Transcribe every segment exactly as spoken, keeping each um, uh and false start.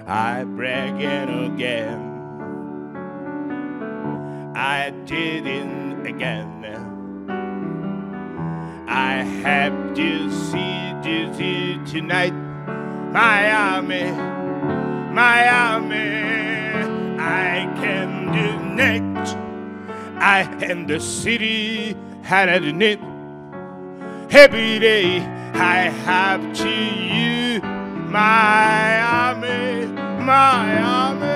I break it again. I did it again. I have to see you see tonight, Miami, Miami. I can do next. I am the city had it. Every day I have to you, Miami, Miami.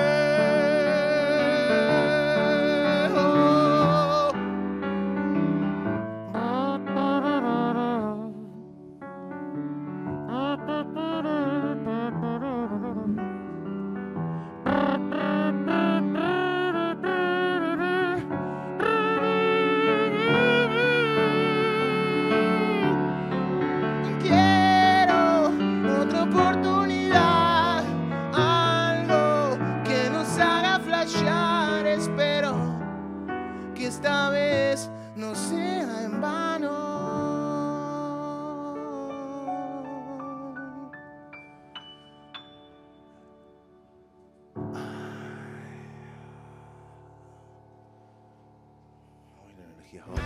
Esta vez no sea en vano. Ay, la energía ahora.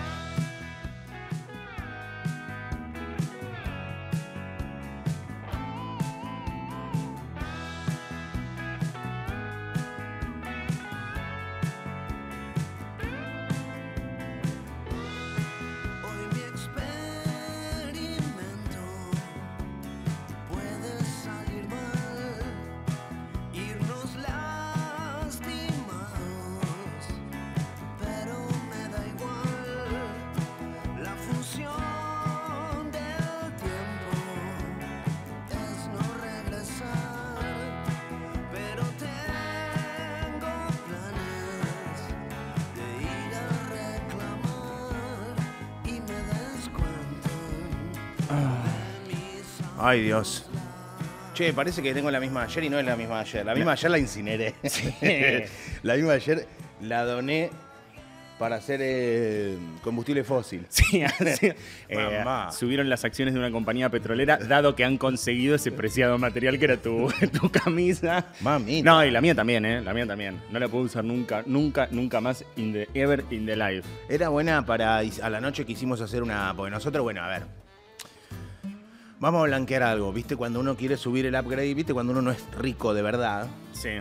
Ay, Dios. Che, parece que tengo la misma ayer y no es la misma ayer. La misma ayer la incineré. Sí. La misma ayer la doné para hacer eh, combustible fósil. Sí, sí. Eh, subieron las acciones de una compañía petrolera, dado que han conseguido ese preciado material que era tu, tu camisa. Mami. No, y la mía también, ¿eh? La mía también. No la puedo usar nunca, nunca, nunca más in the ever in the life. Era buena para a la noche quisimos hacer una... Porque nosotros, bueno, a ver... Vamos a blanquear algo, ¿viste? Cuando uno quiere subir el upgrade, ¿viste? Cuando uno no es rico de verdad. Sí.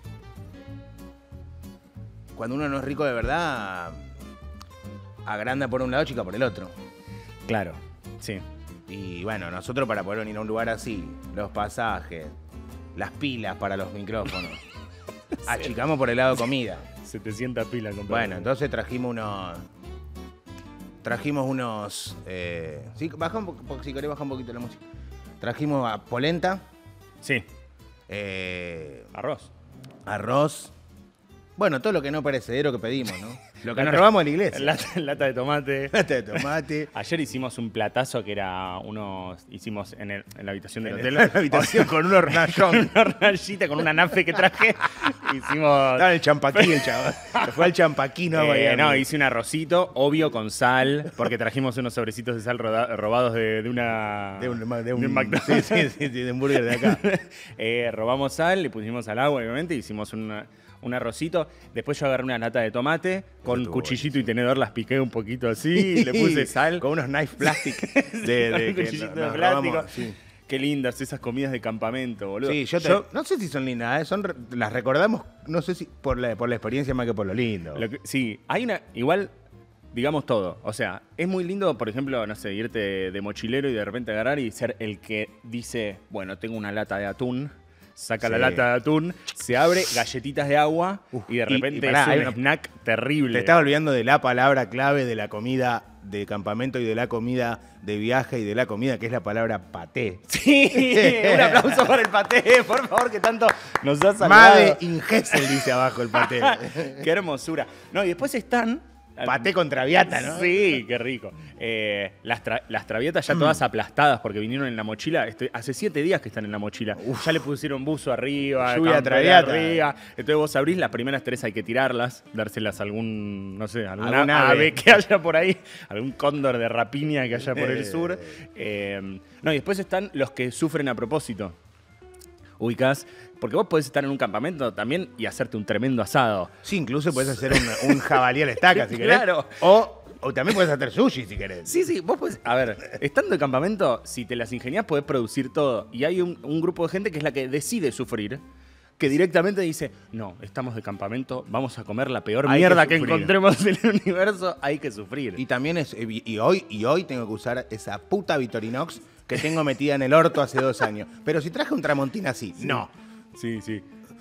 Cuando uno no es rico de verdad, agranda por un lado, chica por el otro. Claro, sí. Y bueno, nosotros para poder venir a un lugar así, los pasajes, las pilas para los micrófonos, sí. Achicamos por el lado de comida. setecientas pilas, compadre. Bueno, entonces trajimos unos... Trajimos unos... Eh, sí, baja un poco, si querés baja un poquito la música. Trajimos a polenta. Sí. Eh, arroz. Arroz. Bueno, todo lo que no perecedero que pedimos, ¿no? Lo que nos robamos en la iglesia. Lata, lata de tomate. Lata de tomate. Ayer hicimos un platazo que era unos... Hicimos en, el, en la habitación del en hotel. En la habitación con un hornallón. Con una hornallita, con una nafe que traje. Hicimos... Estaba el champaquí el chaval. Fue al champaquí, ¿no? Eh, no, hice un arrocito, obvio, con sal, porque trajimos unos sobrecitos de sal roda, robados de, de una... De un, de un, de un McDonald's. Sí, sí, sí, de hamburguer de acá. eh, robamos sal, le pusimos al agua, obviamente, hicimos una... un arrocito, después yo agarré una lata de tomate, con cuchillito bueno. y tenedor las piqué un poquito así, le puse sal. Con unos knife plastic. De, de, de cuchillito no, de plástico. Robamos, sí. Qué lindas esas comidas de campamento, boludo. Sí, yo, te, yo no sé si son lindas, ¿eh? son, las recordamos, no sé si por la, por la experiencia más que por lo lindo. Lo que, sí, hay una, igual, digamos todo. O sea, es muy lindo, por ejemplo, no sé, irte de, de mochilero y de repente agarrar y ser el que dice, bueno, tengo una lata de atún. Saca sí. la lata de atún, se abre, galletitas de agua Uf, y de repente y, y pará, es un una, snack terrible. Te estás olvidando de la palabra clave de la comida de campamento y de la comida de viaje y de la comida, que es la palabra paté. Sí, un aplauso para el paté, por favor, que tanto nos ha salvado. Made in Gesell, dice abajo el paté. Qué hermosura. No, y después están... Paté con traviata, ¿no? Sí, qué rico. Eh, las, tra las travietas ya todas aplastadas porque vinieron en la mochila. Estoy, hace siete días que están en la mochila. Uf. Ya le pusieron buzo arriba, lluvia traviata arriba. Entonces vos abrís, las primeras tres hay que tirarlas, dárselas a algún, no sé, alguna ¿Algún ave? ave que haya por ahí, algún cóndor de rapiña que haya por el sur. Eh, no, y después están los que sufren a propósito. Ubicás Porque vos podés estar en un campamento también y hacerte un tremendo asado. Sí, incluso podés hacer un, un jabalí a la estaca si querés. Claro. O, o también podés hacer sushi si querés. Sí, sí, vos podés... A ver, estando en campamento, si te las ingeniás podés producir todo. Y hay un, un grupo de gente que es la que decide sufrir, que directamente dice, no, estamos de campamento, vamos a comer la peor Hay mierda que que, sufrir. encontremos en el universo, hay que sufrir. Y también es... Y hoy, y hoy tengo que usar esa puta Victorinox que tengo metida en el orto hace dos años. Pero si traje un Tramontina así, Sí. no. Sí, sí.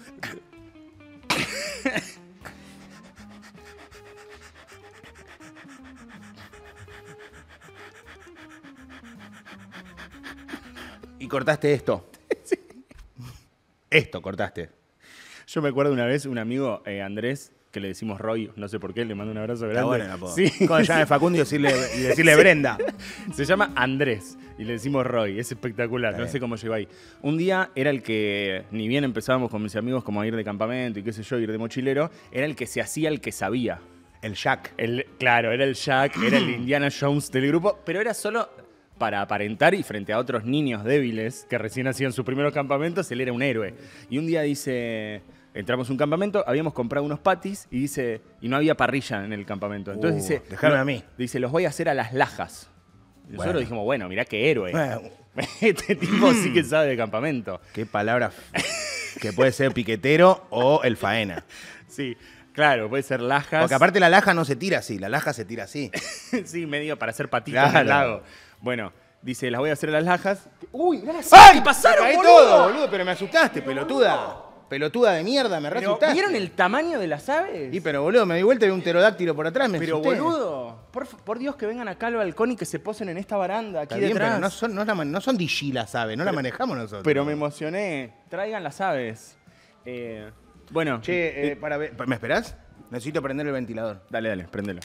Y cortaste esto. Sí. Esto cortaste. Yo me acuerdo una vez un amigo, eh, Andrés, que le decimos Roy, no sé por qué, le mando un abrazo grande. Está bueno el apodo. Sí. Cuando llame Facundo y decirle, y decirle Brenda. Se llama Andrés y le decimos Roy, es espectacular, Está no bien. sé cómo llegó ahí. Un día era el que, ni bien empezábamos con mis amigos como a ir de campamento y qué sé yo, ir de mochilero, era el que se hacía el que sabía. El Jack. El, claro, era el Jack, era el Indiana Jones del grupo, pero era solo para aparentar y frente a otros niños débiles que recién hacían sus primeros campamentos, él era un héroe. Y un día dice, entramos a un campamento, habíamos comprado unos patis y dice, y no había parrilla en el campamento. Entonces Uh, dice, dejame "No", a mí. dice, los voy a hacer a las lajas. Y nosotros Bueno. dijimos, bueno, mirá qué héroe. Bueno, Este tipo sí que sabe de campamento. qué palabra que puede ser piquetero o el faena. Sí, claro, puede ser lajas. Porque aparte la laja no se tira así, la laja se tira así. Sí, medio para hacer patitos Claro. al lago. Bueno, dice, las voy a hacer a las lajas. Uy, mirá las ¡Ay! que pasaron, Me caí boludo! todo, boludo, pero me asustaste, pelotuda. Pelotuda de mierda, me re Pero, asustaste. ¿vieron el tamaño de las aves? Y pero boludo, me di vuelta y vi un pterodáctilo por atrás, me Pero asusté. boludo, por, por Dios que vengan acá al balcón y que se posen en esta baranda aquí Está bien, detrás. pero no son, no, la man- no son D G las aves, no la manejamos nosotros. Pero me emocioné. Traigan las aves. Eh, bueno. Che, eh, para ver. ¿Me esperás? Necesito prender el ventilador. Dale, dale, prendelo.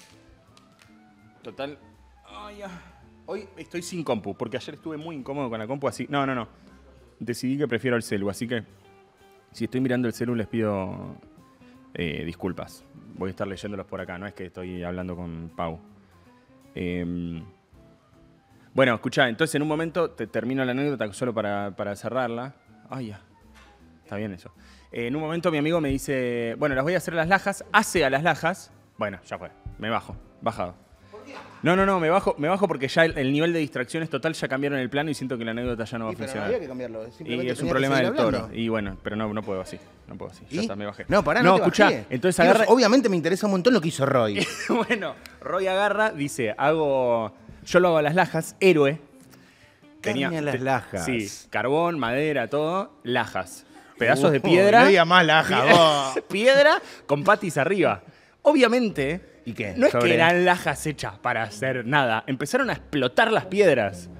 Total. Ay, ya. Hoy estoy sin compu, porque ayer estuve muy incómodo con la compu, así. No, no, no. Decidí que prefiero el celu, así que si estoy mirando el celu les pido eh, disculpas. Voy a estar leyéndolos por acá, no es que estoy hablando con Pau. Eh, bueno, escuchá, entonces en un momento te termino la anécdota solo para, para cerrarla. Ay, ya. Está bien eso. Eh, en un momento mi amigo me dice, bueno, las voy a hacer a las lajas, hace a las lajas. Bueno, ya fue, me bajo, bajado. No, no, no, me bajo, me bajo porque ya el, el nivel de distracción es total, ya cambiaron el plano y siento que la anécdota ya no va a Sí, pero no funcionar. había que cambiarlo. simplemente Y es un tenía que problema seguir del toro. hablando. Y bueno, pero no, no puedo así. No puedo así. Ya ¿Y? está, me bajé. No, pará, no, no te escuchá. bajé. Entonces Dios, agarra. obviamente me interesa un montón lo que hizo Roy. Bueno, Roy agarra, dice, hago. Yo lo hago a las lajas, héroe. Carne a las te- lajas. Sí, carbón, madera, todo, lajas. Pedazos de Uh, piedra. no digas más laja, Pie- vos. Piedra con patis arriba. Obviamente. ¿Y qué? No es Sobre- que eran lajas hechas para hacer nada. Empezaron a explotar las piedras.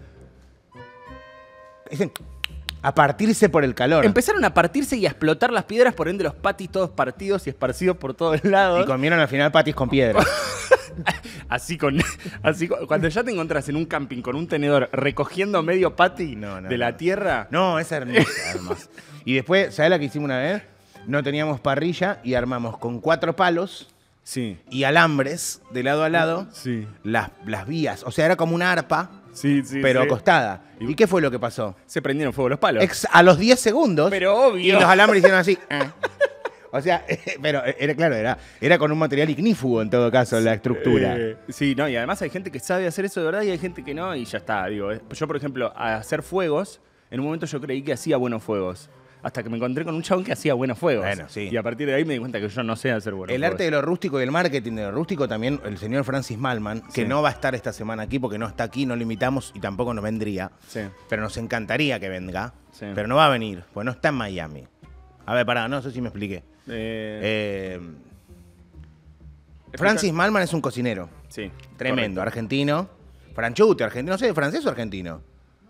Dicen, a partirse por el calor. Empezaron a partirse y a explotar las piedras, por ende los patis todos partidos y esparcidos por todos lados. Y comieron al final patis con piedra. Así con, así con- cuando ya te encontrás en un camping con un tenedor recogiendo medio pati No, no, de la no. tierra. No, esa hermosa, además. Y después, ¿sabes la que hicimos una vez? No teníamos parrilla y armamos con cuatro palos Sí, y alambres de lado a lado sí, las, las vías. O sea, era como una arpa, sí, sí. pero sí. acostada. ¿Y qué fue lo que pasó? Se prendieron fuego los palos. Ex- a los diez segundos. Pero obvio. Y los alambres hicieron así. eh. O sea, pero era claro, era, era con un material ignífugo en todo caso la estructura. Eh, sí, no, y además hay gente que sabe hacer eso de verdad y hay gente que no, y ya está. Digo, eh, yo, por ejemplo, a hacer fuegos, en un momento yo creí que hacía buenos fuegos. Hasta que me encontré con un chabón que hacía buenos fuegos. Bueno, sí. Y a partir de ahí me di cuenta que yo no sé hacer buenos El fuegos. arte de lo rústico y el marketing de lo rústico también, el señor Francis Malman, que Sí. no va a estar esta semana aquí porque no está aquí, no lo invitamos y tampoco nos vendría. Sí. Pero nos encantaría que venga. Sí. Pero no va a venir, pues no está en Miami. A ver, pará, no sé si me expliqué. Eh, Eh, Francis Malman es un cocinero. sí. Tremendo, correcto. argentino. Franchute, argentino. No sé, ¿francés o argentino?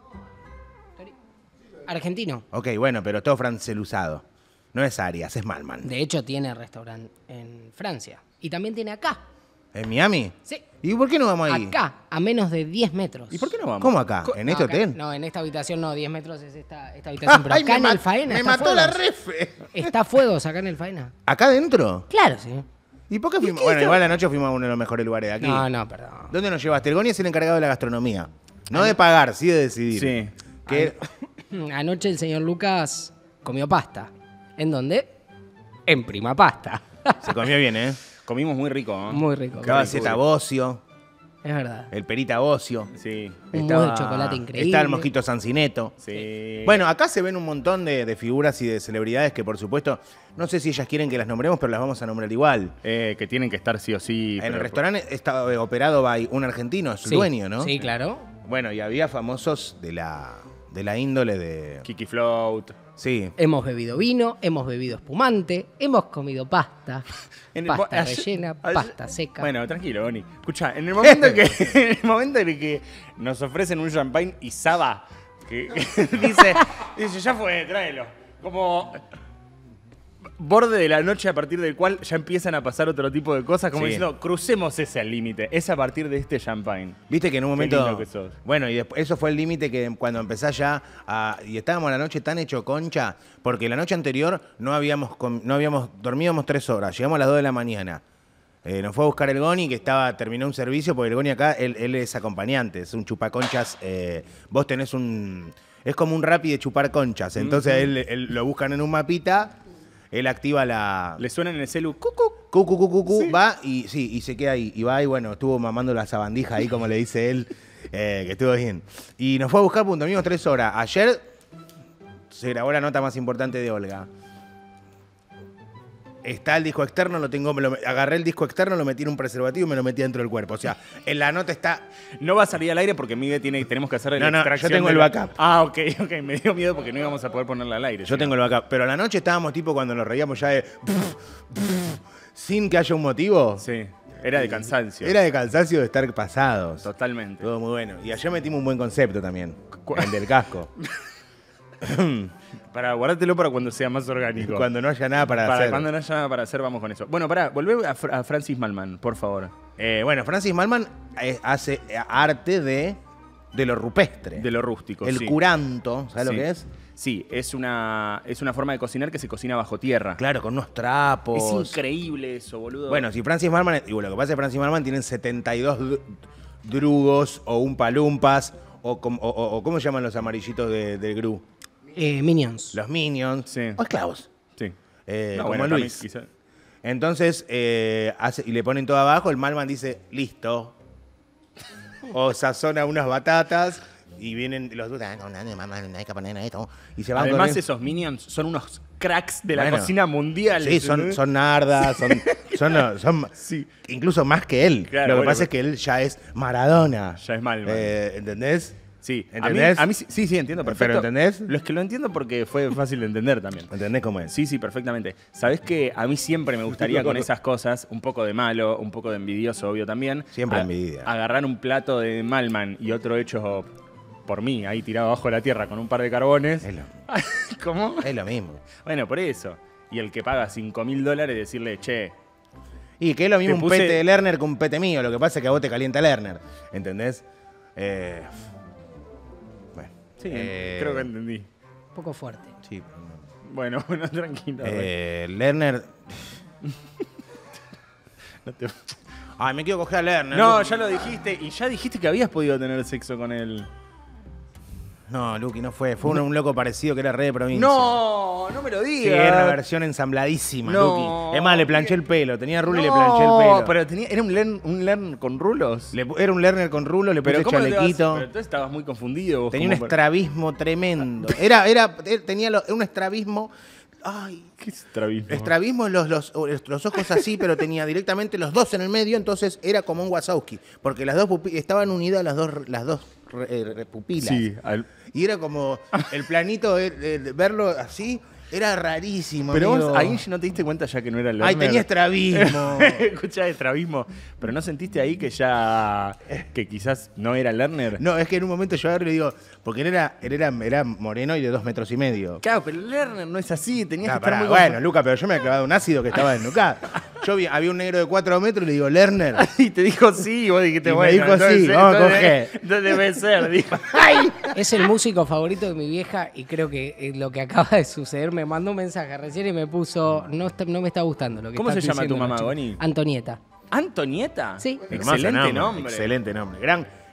Argentino. Ok, bueno, pero todo franceluzado. No es Arias, es Malman. De hecho, tiene restaurante en Francia. Y también tiene acá. ¿En Miami? Sí. ¿Y por qué no vamos ahí? Acá, a menos de diez metros. ¿Y por qué no vamos? ¿Cómo acá? Co- ¿En No, este acá- hotel? No, en esta habitación no, diez metros es esta, esta habitación. Pero Ay, acá me en ma- el Faena. Me está mató la Fuegos. refe. Está Fuegos acá en el Faena. ¿Acá adentro? Claro, sí. ¿Y por qué fuimos? Bueno, igual anoche fuimos a uno de los mejores lugares de aquí. No, no, perdón. ¿Dónde nos llevaste? El Goni es el encargado de la gastronomía. No de pagar, sí de decidir. Sí. Que, Anoche el señor Lucas comió pasta. ¿En dónde? En Prima Pasta. Se comió bien, ¿eh? Comimos muy rico, ¿no? Muy rico. Estaba Zeta Bocio, Es verdad. el Perita Bocio. Sí, Un mousse de chocolate increíble. Está el Mosquito Sancineto. sí. Bueno, acá se ven un montón de, de figuras y de celebridades que, por supuesto, no sé si ellas quieren que las nombremos, pero las vamos a nombrar igual. Eh, que tienen que estar sí o sí. En pero- el restaurante está eh, operado by un argentino, es su Sí. dueño, ¿no? Sí, claro. Bueno, y había famosos de la, de la índole de... Kiki Float. Sí. Hemos bebido vino, hemos bebido espumante, hemos comido pasta. En el pasta mo- ayer- rellena, ayer- pasta seca. Bueno, tranquilo, Boni. Escucha, en el momento que en el momento en el que nos ofrecen un champagne y Saba que, que dice, dice, ya fue, tráelo. Como borde de la noche a partir del cual ya empiezan a pasar otro tipo de cosas, como Sí. diciendo, crucemos ese al límite. Es a partir de este champagne. Viste que en un Qué momento... lindo que sos. Bueno, y después, eso fue el límite que cuando empezás ya a... Y estábamos la noche tan hecho concha, porque la noche anterior no habíamos, com- no habíamos dormíamos tres horas, llegamos a las dos de la mañana. Eh, nos fue a buscar el Goni, que estaba terminó un servicio, porque el Goni acá, él, él es acompañante, es un chupaconchas. Eh, vos tenés un... Es como un Rappi de chupar conchas. Entonces él, él lo buscan en un mapita, él activa la... Le suena en el celu, cucu. Cu, cu, cu, cu, cu, va y sí, y se queda ahí. Y va y bueno, estuvo mamando la sabandija ahí, como le dice él, eh, que estuvo bien. Y nos fue a buscar, punto, amigos, tres horas. Ayer se grabó la nota más importante de Olga. Está el disco externo, lo tengo, me lo, agarré el disco externo, lo metí en un preservativo y me lo metí dentro del cuerpo. O sea, en la nota está... No va a salir al aire porque Miguel tiene, tenemos que hacer la No, no, yo extracción tengo de el la- backup. Ah, ok, ok. Me dio miedo porque no íbamos a poder ponerla al aire. Yo tengo el backup. Pero a la noche estábamos tipo cuando nos reíamos ya de... sin que haya un motivo. Sí, era de cansancio. Era de cansancio de estar pasados. Totalmente. Todo muy bueno. Y ayer metimos un buen concepto también. Cu- El del casco. Para guardártelo para cuando sea más orgánico. Cuando no haya nada para, para hacer. cuando no haya nada para hacer, vamos con eso. Bueno, pará, volvé a, Fr- a Francis Malman, por favor. Eh, bueno, Francis Malman eh, hace eh, arte de, de lo rupestre. De lo rústico. El sí. curanto, ¿sabes Sí. lo que es? Sí, es una, es una forma de cocinar que se cocina bajo tierra. Claro, con unos trapos. Es increíble eso, boludo. Bueno, si Francis Malman, y bueno, lo que pasa es que Francis Malman tienen setenta y dos dru- drugos o un palumpas o, com- o, o- o ¿cómo se llaman los amarillitos de, del Gru? Eh, Minions. Los Minions Sí. o esclavos. Sí. Eh, No, como bueno, Luis. también quizá- Entonces, eh, hace, y le ponen todo abajo, el Malman dice, listo. O sazona unas batatas y vienen los dos, "Ah, no, no, no, no hay que poner esto". Y se van Además, corriendo. esos minions son unos cracks de la Bueno. cocina mundial. Sí, son, ¿entendés? son nardas, son, son, son Sí. incluso más que él. Claro, Lo que bueno, pasa es que él ya es Maradona. Ya es Malman. Eh, ¿Entendés? Sí, ¿Entendés? A mí, a mí sí, sí, sí, entiendo ¿Pero perfecto. entendés? Lo es que lo entiendo porque fue fácil de entender también. ¿Entendés cómo es? Sí, sí, perfectamente. Sabés que a mí siempre me gustaría con esas cosas, un poco de malo, un poco de envidioso, obvio también. Siempre a- envidia. Agarrar un plato de Malman y otro hecho por mí, ahí tirado abajo de la tierra con un par de carbones. Es lo, ¿Cómo? es lo mismo. Bueno, por eso. Y el que paga cinco mil dólares, decirle, che, Y que es lo mismo Te un puse- pete de Lerner que un pete mío. Lo que pasa es que a vos te calienta Lerner. ¿Entendés? Eh, bueno. sí, Eh, creo que entendí. Un poco fuerte. Sí. Bueno, bueno, tranquilo. Eh, Lerner. no, te- Ay, me quiero coger a Lerner. No, Luqui. ya lo dijiste y ya dijiste que habías podido tener sexo con él. No, Luqui, no fue. Fue un, un loco parecido que era re de provincia. No, no me lo Sí, digas. era una versión ensambladísima, No. Luqui. Es más, le planché el pelo. Tenía rulo y le No, planché el pelo. pero tenía, era un Lern, un Lern con rulos. Le pu- era un Lerner con rulo, le puse pero ¿cómo te vas- chalequito. pero entonces estabas muy confundido. vos, Tenía un como para- estrabismo tremendo. Era, era, él tenía lo- un estrabismo. Ay, ¿Qué estrabismo? estrabismo, los, los, los ojos así, pero tenía directamente los dos en el medio, entonces era como un Wazowski. Porque las dos pupi- estaban unidas las dos, las dos eh, eh, pupilas. Sí, al- Y era como el planito de, de- de verlo así, era rarísimo. pero amigo. vos ahí no te diste cuenta ya que no era el Ay, Lerner. tenía estrabismo. Escuchá, estrabismo. Pero no sentiste ahí que ya. que quizás no era Lerner. No, es que en un momento yo agarro y le digo, porque él era, él era, era moreno y de dos metros y medio. Claro, pero Lerner no es así. Tenías Ah, que estar pará, muy bueno, Luca, pero yo me había clavado un ácido que estaba desnucado. Yo vi, había un negro de cuatro metros y le digo, Lerner. Y te dijo sí, y vos dijiste, Y me bueno. dijo entonces- sí, vamos a entonces- coger. entonces debe ser, dijo. Es el músico favorito de mi vieja y creo que eh, lo que acaba de suceder me mandó un mensaje recién y me puso, no, está- no me está gustando lo que ¿Cómo estás se llama tu diciendo, mamá, Nacho". Goni? Antonieta. ¿Antonieta? Sí. Excelente Hermoso nombre. Excelente nombre. Gran,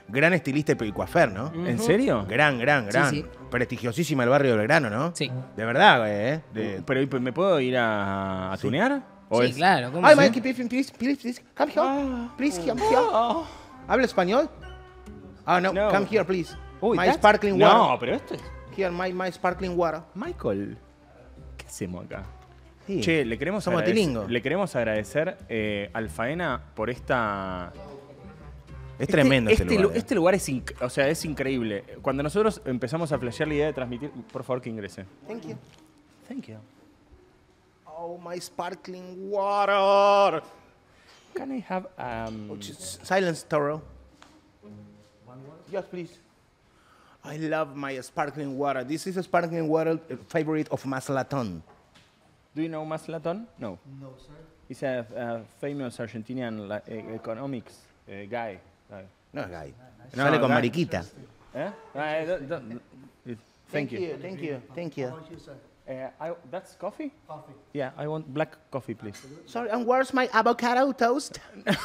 gran estilista y coafer, ¿no? ¿En serio? Gran, gran, gran. Sí, sí. Prestigiosísima el barrio de Belgrano, ¿no? Sí. De verdad, güey, ¿eh? De... Pero ¿y ¿me puedo ir a, a tunear? ¿O Sí, es- claro. ¿cómo Ay, no? Mikey, please, please, please, please, come here. Please, come here. ¿Habla español? Ah, no, No. come here, please. Uy, my that's- sparkling water. No, pero esto es... Here, my, my sparkling water. Michael, ¿qué hacemos acá? Sí. Che, le queremos Somos agradecer, tilingos. le queremos agradecer eh, al Faena por esta... Es tremendo este, este, lugar. lu- eh. este lugar es, inc- o sea, es increíble. Cuando nosotros empezamos a flashear la idea de transmitir... Por favor, que ingrese. Thank you. Thank you. Oh, my sparkling water. Can I have... Um, Silence, Toro. Yes, please. I love my sparkling water. This is a sparkling water uh, favorite of Maslaton. do you know Maslaton? No. No, sir. He's a, a famous Argentinian like, e- economics uh, guy. Like, No es gay. No, Sale con gay. mariquita. eh? I don't- don't- it- Thank you. Thank you. Thank you. Uh, I, that's coffee? Coffee. Yeah, I want black coffee, please. Sorry, and where's my avocado toast?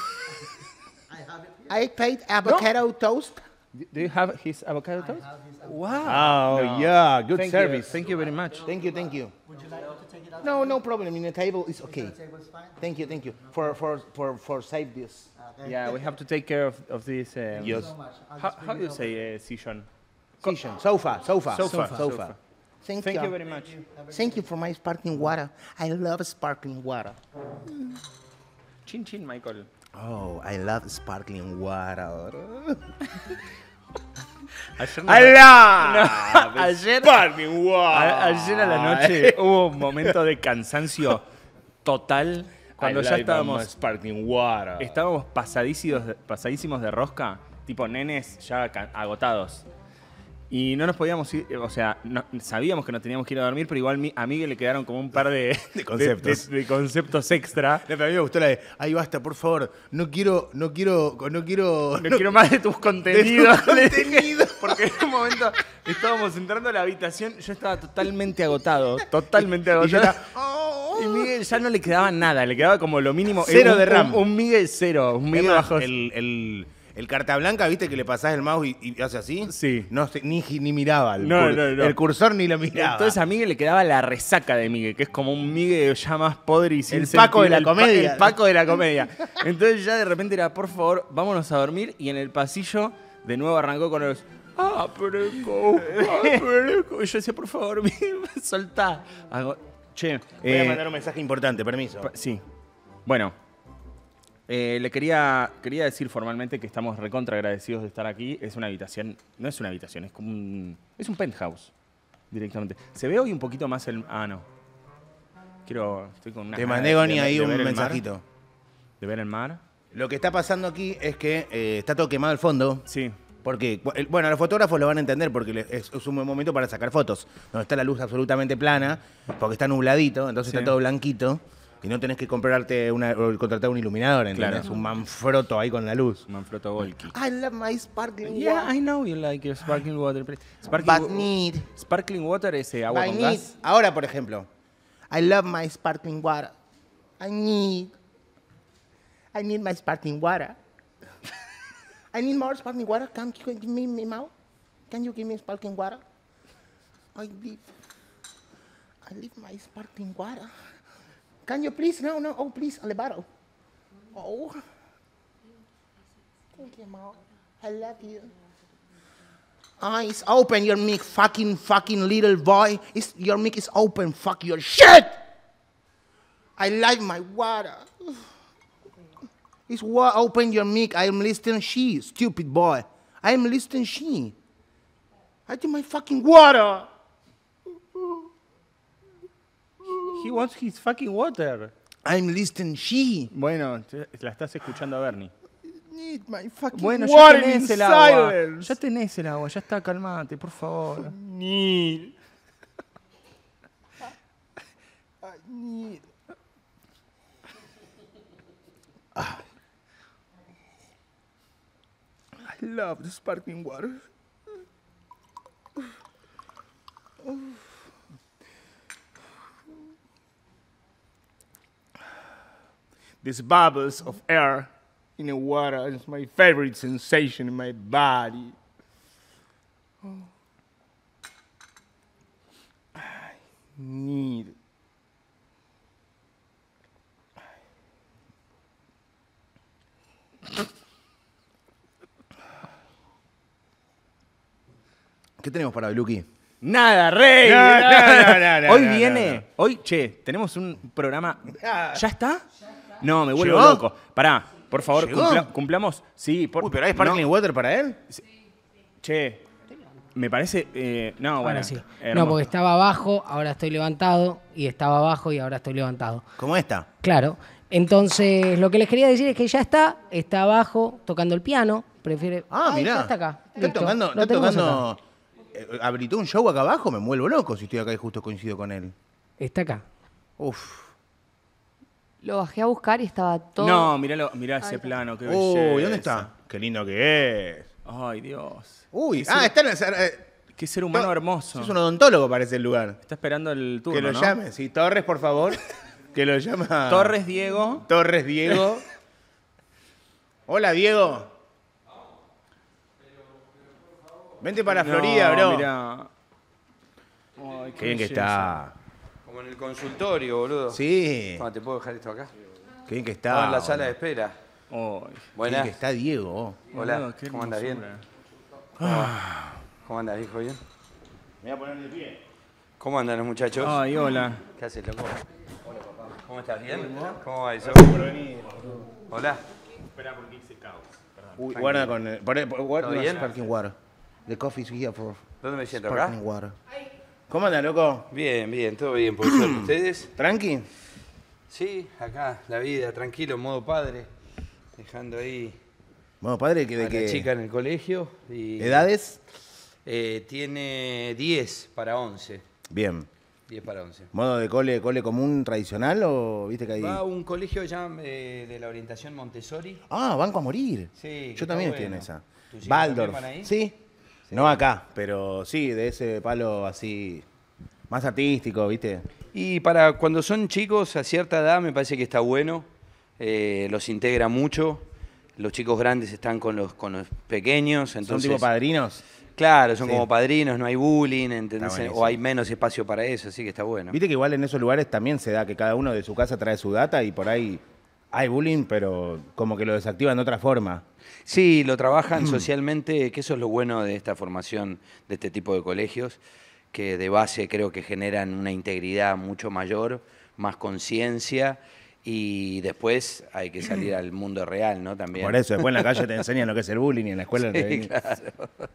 I paid avocado toast. Do you have his avocado toast? Wow. Oh, yeah, good Thank service. You. Thank you very much. Thank you, thank you. No, no problem. In the table is okay. Thank you, thank you. For for for for save this. Yeah, we have to take care of, of this. Um, Yes. How, how do you say uh, session? Cushion, sofa, sofa, Sofa, sofa. sofa. Thank, Thank you. you very much. Thank you for my sparkling water. I love sparkling water. Chin chin, Michael. Oh, I love sparkling water. Ayer, I love ayer, sparkling water. a- ayer a la noche hubo un momento de cansancio total cuando I ya like estábamos, my sparkling water. estábamos pasadísimos, de- pasadísimos de rosca, tipo nenes ya ca- agotados. Y no nos podíamos ir, o sea, no- sabíamos que nos teníamos que ir a dormir, pero igual mi- a Miguel le quedaron como un par de, De conceptos. de- de conceptos extra. No, pero a mí me gustó la de, ay, basta, por favor, no quiero, no quiero, no quiero... No quiero más de tus contenidos. de le tu dije. contenido. Porque en un momento estábamos entrando a la habitación, yo estaba totalmente agotado, totalmente agotado. Y yo estaba, "Oh". Y Miguel ya no le quedaba nada, le quedaba como lo mínimo. Cero un- de RAM. Un, un Miguel cero, un Miguel Es más, bajo. el, el, el carta blanca, ¿viste? Que le pasás el mouse y, y hace así. Sí. No, se- ni, ni miraba. El, No, cur- no, no. el cursor ni lo miraba. Entonces a Miguel le quedaba la resaca de Miguel, que es como un Miguel ya más podre y sin El Paco de la sentido, el pa- comedia. El Paco de la comedia. Entonces ya de repente era, por favor, vámonos a dormir. Y en el pasillo de nuevo arrancó con los... Ah, pero ah, pero Y yo decía, por favor, Miguel, soltá. Hago- Che, Voy a eh, mandar un mensaje importante, permiso. pa- sí. Bueno, eh, le quería, quería decir formalmente que estamos recontra agradecidos de estar aquí. Es una habitación, no es una habitación, es como un... Es un penthouse, directamente. ¿Se ve hoy un poquito más el... Ah, no. Quiero... Estoy con una Te mandé, Goni, ahí un mensajito. ¿De ver el mar? Lo que está pasando aquí es que eh, está todo quemado el fondo. Sí. Porque, bueno, los fotógrafos lo van a entender porque le- es, es un buen momento para sacar fotos. Donde está la luz absolutamente plana, porque está nubladito, entonces Sí. está todo blanquito. Y no tenés que comprarte una, o contratar un iluminador, ¿entendés? Claro. Un manfrotto ahí con la luz. Manfrotto Golki. I love my sparkling Yeah, water. I know you like your sparkling water. but Sparkling, But wa- need. sparkling water es eh, agua I con need. gas. Ahora, por ejemplo. I love my sparkling water. I need. I need my sparkling water. I need more sparkling water. Can you give me, me more? Can you give me sparkling water? I live. I live my sparkling water. Can you please? No, no. Oh, please, a bottle. Oh. Thank you, Mom. I love you. Eyes open, your mic, fucking, fucking little boy. It's, your mic is open, fuck your shit! I like my water. It's wa- open your mic, I am listening she, stupid boy. I am listening she. I do my fucking water. He wants his fucking water. I'm listening she. Bueno, te- la estás escuchando a Bernie. Need my fucking Bueno, ya water tenés in el agua. silence. Ya tenés el agua, ya está, calmate, por favor. Need. I need. Ah. I love the sparkling water. These bubbles of air in the water. It's my favorite sensation in my body. I need. ¿Qué tenemos para Bluki? Nada, rey. No, no, no, no, no, hoy no, viene, no, no. hoy, che, tenemos un programa. Ah. ¿Ya está? No, me vuelvo ¿Llegó? loco. Pará, por favor, ¿Llegó? cumpla- cumplamos. Sí, por Uy, pero hay sparkling no, water para él. Che, me parece. eh, no, bueno. Ahora sí. hermoso. No, porque estaba abajo, ahora estoy levantado, y estaba abajo y ahora estoy levantado. ¿Cómo está? Claro. Entonces, lo que les quería decir es que ya está, está abajo tocando el piano. Prefiere. Ah, Ay, mirá. ya está acá. Está Listo, tocando. lo Está tenemos tocando acá. eh, habilitó un show acá abajo, me vuelvo loco si estoy acá y justo coincido con él. Está acá. Uf. Lo bajé a buscar y estaba todo. No, miralo, mirá ese plano, qué Uy, belleza. ¿dónde está? Qué lindo que es. Ay, Dios. Uy, Qué ah, ser- está en el. eh, Qué ser humano no, hermoso. Es un odontólogo, parece el lugar. Está esperando el turno, que lo ¿no? llame. Sí, Torres, por favor. Que lo llama. Torres Diego. Torres Diego. Hola, Diego. Vente para Florida, No, bro. mirá. Ay, Qué bien que belleza. está. Como en el consultorio, boludo. Sí. Toma, ¿te puedo dejar esto acá? Qué bien que está. Estaba en la sala de boludo. espera. Ay, Qué bien Buenas. que está Diego. Hola, boludo, qué ¿cómo andas? ¿Bien? hermosura. ¿Cómo andas, hijo? ¿Bien? Me voy a poner de pie. ¿Cómo andan los muchachos? Ay, hola. ¿Qué haces, loco? Hola, papá. ¿Cómo estás? ¿Bien? ¿Cómo va eso? Hola. Uy, guarda con el. Por, por, guarda ¿Todo con bien? Sparkling water. The coffee is here for ¿Dónde me siento? ¿Acá? sparkling water. ¿Cómo anda, loco? Bien, bien, todo bien, por suerte. ¿Ustedes? ¿Tranqui? Sí, acá, la vida, tranquilo, modo padre. Dejando ahí Bueno, padre, que a de la qué chica en el colegio. Y, edades? Eh, tiene diez para once. Bien. diez para once. ¿Modo de cole, cole común tradicional o viste que hay? Va a un colegio ya eh, de la orientación Montessori. Ah, banco a morir. Sí, que Yo está también bueno. estoy en esa. ¿Tus hijos Waldorf. también van ahí? Sí. No acá, pero sí, de ese palo así más artístico, ¿viste? Y para cuando son chicos a cierta edad me parece que está bueno, eh, los integra mucho, los chicos grandes están con los, con los pequeños, Son entonces... tipo padrinos. Claro, son Sí. como padrinos, no hay bullying, ¿entendés? buenísimo. O hay menos espacio para eso, así que está bueno. Viste que igual en esos lugares también se da que cada uno de su casa trae su data y por ahí hay bullying, pero como que lo desactivan de otra forma. Sí, lo trabajan socialmente, que eso es lo bueno de esta formación de este tipo de colegios, que de base creo que generan una integridad mucho mayor, más conciencia, y después hay que salir al mundo real, ¿no? También. Por eso, después en la calle te enseñan lo que es el bullying y en la escuela te Sí, ven- claro.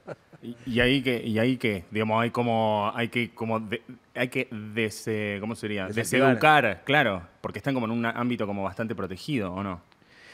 Y, y ahí que, y ahí que, digamos, hay como, hay que como, de- hay que des, eh, ¿cómo sería? Desactivar. Deseducar, claro, porque están como en un ámbito como bastante protegido, ¿o no?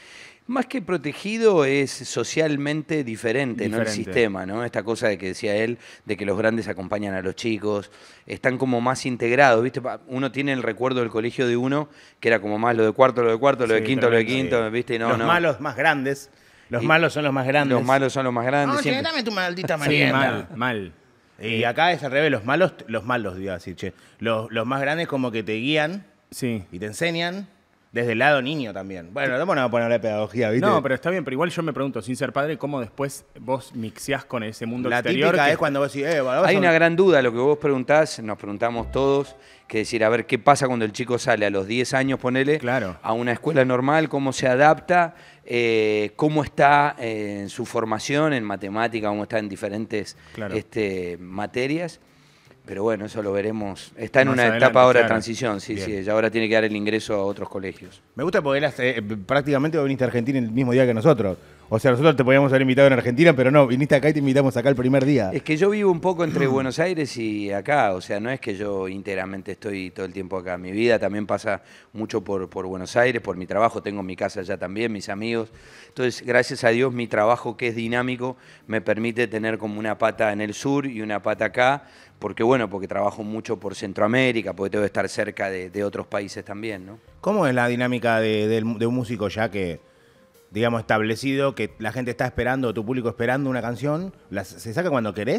Más que protegido es socialmente diferente, ¿no? El Diferente. sistema, ¿no? Esta cosa de que decía él, de que los grandes acompañan a los chicos, están como más integrados, ¿viste? Pa- Uno tiene el recuerdo del colegio de uno, que era como más lo de cuarto, lo de cuarto, lo de Sí, quinto, lo de tremendo, quinto, Sí. ¿viste? No, los no. malos más grandes. Los Y- malos son los más grandes. Los malos son los más grandes. Oye, siempre. dame tu maldita Sí, merienda. mal, mal. Y acá es al revés, los malos, los malos, digo así, che. Los, los más grandes como que te guían Sí. y te enseñan desde el lado niño también. Bueno, no vamos a poner la pedagogía, ¿viste? No, pero está bien, pero igual yo me pregunto, sin ser padre, ¿cómo después vos mixeás con ese mundo la exterior? típica que- es cuando vos decís, eh, vos Hay sos- una gran duda, lo que vos preguntás, nos preguntamos todos, que decir, a ver, ¿qué pasa cuando el chico sale a los diez años, ponele, Claro. a una escuela normal? ¿Cómo se adapta? Eh, ¿Cómo está eh, en su formación en matemática? ¿Cómo está en diferentes Claro. este, materias? Pero bueno, eso lo veremos. Está en Más una adelante, etapa ahora de claro. transición, sí, Bien. sí. Ya ahora tiene que dar el ingreso a otros colegios. Me gusta porque eras, eh, prácticamente vos viniste a Argentina el mismo día que nosotros. O sea, nosotros te podíamos haber invitado en Argentina, pero no, viniste acá y te invitamos acá el primer día. Es que yo vivo un poco entre Buenos Aires y acá, o sea, no es que yo íntegramente estoy todo el tiempo acá. Mi vida también pasa mucho por, por Buenos Aires, por mi trabajo, tengo mi casa allá también, mis amigos. Entonces, gracias a Dios, mi trabajo, que es dinámico, me permite tener como una pata en el sur y una pata acá, porque bueno, porque trabajo mucho por Centroamérica, porque tengo que estar cerca de, de otros países también, ¿no? ¿Cómo es la dinámica de, del- de un músico ya que, digamos, establecido, que la gente está esperando, tu público esperando una canción? ¿La- ¿Se saca cuando querés?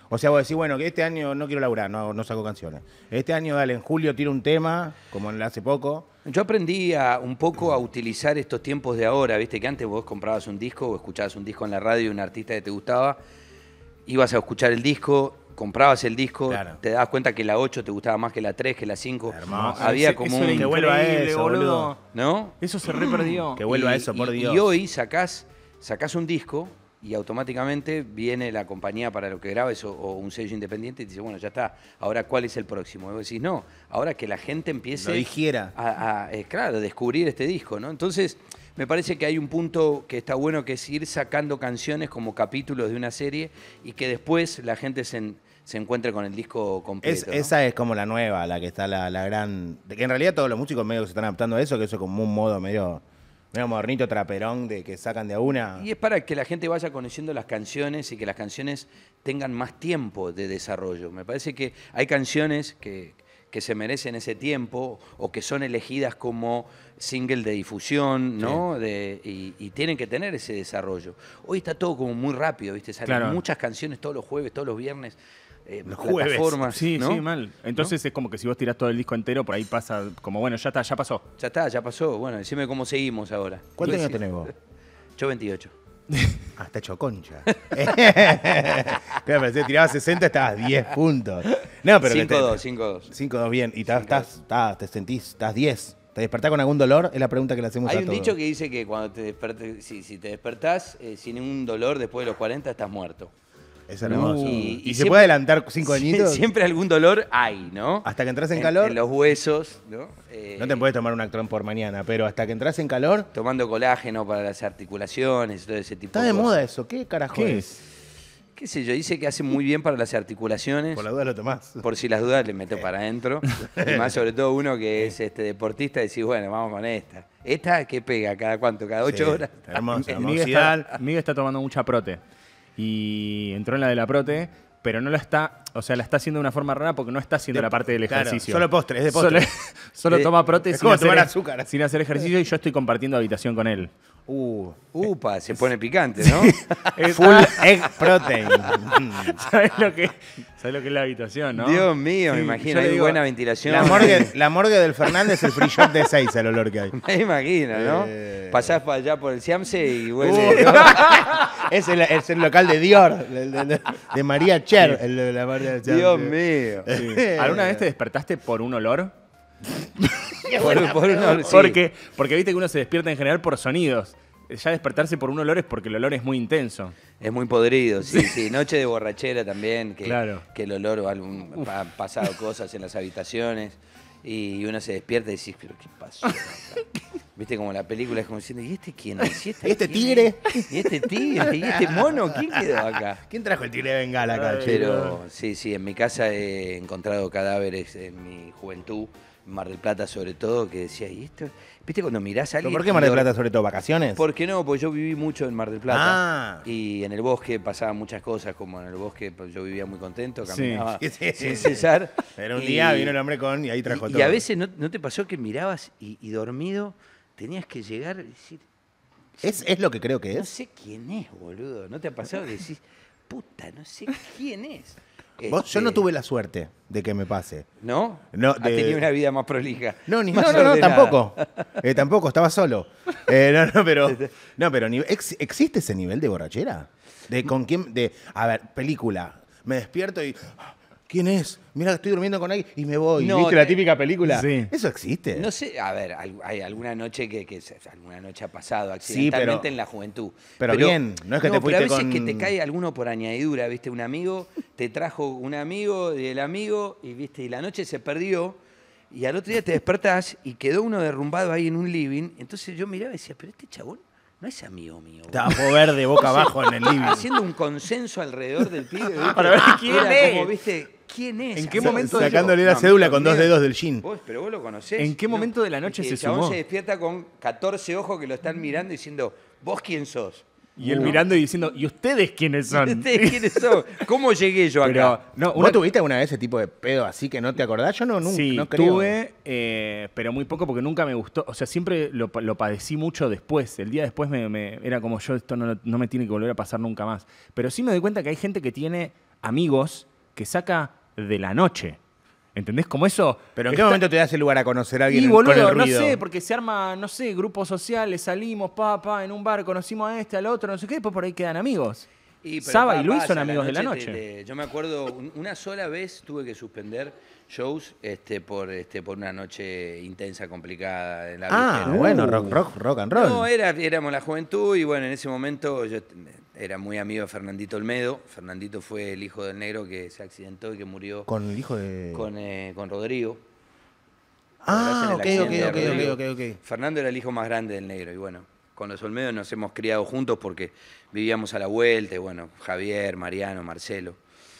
O sea, vos decís, bueno, que este año no quiero laburar, no, no saco canciones. Este año, dale, en julio tiro un tema, como en el hace poco. Yo aprendí a, un poco a utilizar estos tiempos de ahora, viste que antes vos comprabas un disco o escuchabas un disco en la radio de un artista que te gustaba, ibas a escuchar el disco, comprabas el disco, Claro. te dabas cuenta que la ocho te gustaba más que la tres, que la cinco. Hermoso. Había Ese- como eso era un... Que vuelva increíble, eso, boludo. ¿No? Eso se re perdió. Que vuelva Y- eso, por y- Dios. Y hoy sacás, sacás un disco y automáticamente viene la compañía para lo que grabes o, o un sello independiente y te dice, bueno, ya está, ahora ¿cuál es el próximo? Y vos decís, no, ahora que la gente empiece Lo dijera. a, a, eh, claro, descubrir este disco, ¿no? Entonces, me parece que hay un punto que está bueno, que es ir sacando canciones como capítulos de una serie y que después la gente se, en- se encuentre con el disco completo. Es, ¿no? Esa es como la nueva, la que está la, la gran... De que en realidad todos los músicos medio que se están adaptando a eso, que eso es como un modo medio, medio modernito, traperón, de que sacan de a una. Y es para que la gente vaya conociendo las canciones y que las canciones tengan más tiempo de desarrollo. Me parece que hay canciones que, que se merecen ese tiempo o que son elegidas como single de difusión, ¿no? De, y, y tienen que tener ese desarrollo. Hoy está todo como muy rápido, ¿viste? Salen Claro. muchas canciones todos los jueves, todos los viernes. Eh, Los jueves. plataformas, Sí, ¿no? sí, mal. Entonces es como que si vos tirás todo el disco entero, por ahí pasa como, bueno, ya está, ya pasó. Ya está, ya pasó. Bueno, decime cómo seguimos ahora. ¿Cuántos Y años sí. tenés vos? Yo veintiocho. Ah, está hecho concha. Claro, pero si tirabas sesenta estabas diez puntos. No, pero que cinco te- dos, cinco dos. cinco dos bien. Y estás, estás, estás- te sentís, estás diez. ¿Te despertás con algún dolor? Es la pregunta que le hacemos Hay a un todos. dicho que dice que cuando te despertes, si, si te despertás eh, sin ningún dolor después de los cuarenta, estás muerto. Es hermoso. No, ¿Y, y- y se siempre- puede adelantar cinco Sie- añitos? Siempre algún dolor hay, ¿no? Hasta que entras en calor. En los huesos, ¿no? Eh, No te puedes tomar un Actron por mañana, pero hasta que entras en calor... Tomando colágeno para las articulaciones y todo ese tipo Está de de cosas. moda eso. ¿Qué carajo ¿Qué es? es? ¿Qué sé yo? Dice que hace muy bien para las articulaciones. Por la duda lo tomás. Por si las dudas le meto para adentro. Y más sobre todo uno que es este deportista, decís, bueno, vamos con esta. ¿Esta qué pega? ¿Cada cuánto? ¿Cada ocho Sí, horas? Hermoso. Eh, Miguel Moxidal. está, Miguel está tomando mucha prote. Y entró en la de la prote, pero no la está, o sea, la está haciendo de una forma rara porque no está haciendo De- la parte del claro, ejercicio. solo postre, es de postre. Solo, solo Eh, toma prote es sin como hacer, tomar azúcar. sin hacer ejercicio y yo estoy compartiendo habitación con él. Uh, Upa, se pone picante, ¿no? Es- full egg protein. ¿Sabes lo que, sabes lo que es la habitación, no? Dios mío, me Sí, imagino. yo le Hay digo, buena ventilación. La morgue, la morgue del Fernández, el free shop de seis, el olor que hay. Me imagino, ¿no? Eh. Pasás para allá por el Siamse y Uh, huele. ¿no? es, el, es el local de Dior, de, de- de- de María Cher. El de la María Cher. Dios mío. Sí. ¿Alguna vez te despertaste por un olor? Por, por un- sí. Porque, porque viste que uno se despierta en general por sonidos. Ya despertarse por un olor es porque el olor es muy intenso. Es muy podrido, sí, sí. Noche de borrachera también, que, Claro. que el olor o algún, ha pasado cosas en las habitaciones y uno se despierta y decís, pero ¿qué pasó acá? Viste como la película es como diciendo, ¿y este quién es? ¿Y este, ¿Y este quién tigre? es? ¿Y este tigre? ¿Y este mono? ¿Quién quedó acá? ¿Quién trajo el tigre de Bengala acá? che? Pero sí, sí, en mi casa he encontrado cadáveres en mi juventud, en Mar del Plata sobre todo, que decía, ¿y esto? ¿Viste cuando mirás a ¿Pero alguien? ¿Por qué Mar del y- Plata sobre todo? ¿Vacaciones? ¿Por qué no? Pues yo viví mucho en Mar del Plata. Ah. Y en el bosque pasaban muchas cosas, como en el bosque pues, yo vivía muy contento, caminaba Sí, sí, sin sí. cesar. Pero un Y- día vino el hombre con y ahí trajo y, todo. y a veces ¿no, no te pasó que mirabas y, y dormido tenías que llegar y decir, ¿Es, es lo que creo que no es? sé quién es, boludo. ¿No te ha pasado que decís, puta, no sé quién es? Vos- yo no Este, tuve la suerte de que me pase. ¿No? No, Has de- tenido una vida más prolija. No, ni, más no, no, no, ordenada. tampoco. Eh, tampoco, estaba solo. Eh, no, no, pero, no, pero ni- ex- ¿existe ese nivel de borrachera? De con quién, de, a ver, película. Me despierto y, ¿quién es? Mira, estoy durmiendo con alguien y me voy. No, ¿Viste la te- típica película? Sí. ¿Eso existe? No sé, a ver, al- hay alguna noche que, que se- alguna noche ha pasado Sí, accidentalmente pero- en la juventud. pero bien, no es que te pero a fuiste veces con- que te cae alguno por añadidura, ¿viste? Un amigo te trajo un amigo y el amigo y viste, y la noche se perdió y al otro día te despertás y quedó uno derrumbado ahí en un living. Entonces yo miraba y decía, pero este chabón no es amigo mío. boludo". Estaba verde, boca abajo en el living. Haciendo un consenso alrededor del pibe. ¿viste? Para ver quién Era es. como, ¿viste? ¿Quién es? ¿En qué amigo? momento Yo- Sacándole la no, cédula amigo con dos mío. dedos del jean. Vos, pero vos lo conocés. ¿En qué momento de la noche Y se el chabón sumó? se despierta con catorce ojos que lo están mirando diciendo, ¿vos quién sos? Y él mirando y diciendo, ¿y ustedes quiénes son? ¿Ustedes quiénes son? ¿Cómo llegué yo acá? Pero, no, ¿Vos una- tuviste alguna vez ese tipo de pedo así que no te acordás? Yo no, nunca, sí, no creo. tuve, eh, pero muy poco porque nunca me gustó. O sea, siempre lo, pa- lo padecí mucho después. El día después me, me- era como yo, esto no, no me tiene que volver a pasar nunca más. Pero sí me doy cuenta que hay gente que tiene amigos que saca de la noche. ¿Entendés? Como eso... Pero ¿en qué está- momento te das el lugar a conocer a alguien Y con el boludo, no ruido? sé, porque se arma, no sé, grupos sociales, salimos, pa, pa, en un bar, conocimos a este, al otro, no sé qué, después por ahí quedan amigos. Y, pero Saba pa- y Luis pasa, son amigos de la te- noche. te- yo me acuerdo, un- una sola vez tuve que suspender shows este, por, este, por una noche intensa, complicada. En la Ah, viejera. bueno, rock, rock, rock and roll. No, era, éramos la juventud y bueno, en ese momento yo era muy amigo de Fernandito Olmedo. Fernandito fue el hijo del negro que se accidentó y que murió Con el hijo de... con, eh, con Rodrigo. Ah, En ok, el ok, accidente de ok, Rodrigo. ok, ok, ok. Fernando era el hijo más grande del negro y bueno, con los Olmedo nos hemos criado juntos porque vivíamos a la vuelta y bueno, Javier, Mariano, Marcelo.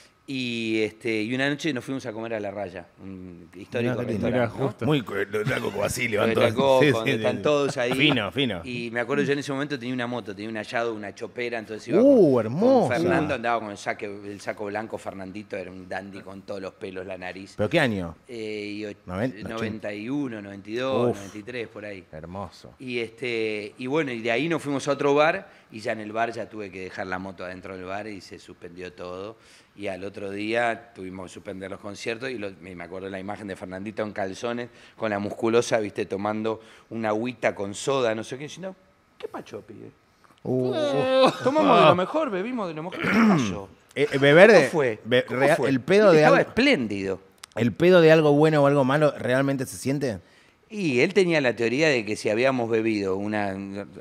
Y, este, y una noche nos fuimos a comer a La Raya, un histórico Mirá qué lindo. restaurante, ¿no? justo. Muy co- lo taco con Basilio, Lo de van todos. Tacoco, Sí, donde sí, están sí. todos ahí. Fino, fino. Y me acuerdo yo en ese momento tenía una moto, tenía un hallado, una chopera, entonces iba Uh, con, hermosa. con Fernando, andaba con el, saque, el saco blanco, Fernandito era un dandy con todos los pelos, la nariz. ¿Pero qué año? Eh, y och- Noven- noventa y uno, noventa y dos, Uf. noventa y tres, por ahí. Hermoso. Y, este, y bueno, y de ahí nos fuimos a otro bar y ya en el bar ya tuve que dejar la moto adentro del bar y se suspendió todo. Y al otro día tuvimos que suspender los conciertos y lo- me me acuerdo la imagen de Fernandito en calzones con la musculosa, viste, tomando una agüita con soda, no sé qué, diciendo, ¿qué pacho, pibe? Uh, Tomamos de lo mejor, bebimos de lo mejor. ¿Qué pasó? eh, eh, beber de... ¿Cómo fue? be- ¿Cómo rea- fue? El pedo Él de estaba algo... espléndido. ¿El pedo de algo bueno o algo malo realmente se siente? Y él tenía la teoría de que si habíamos bebido una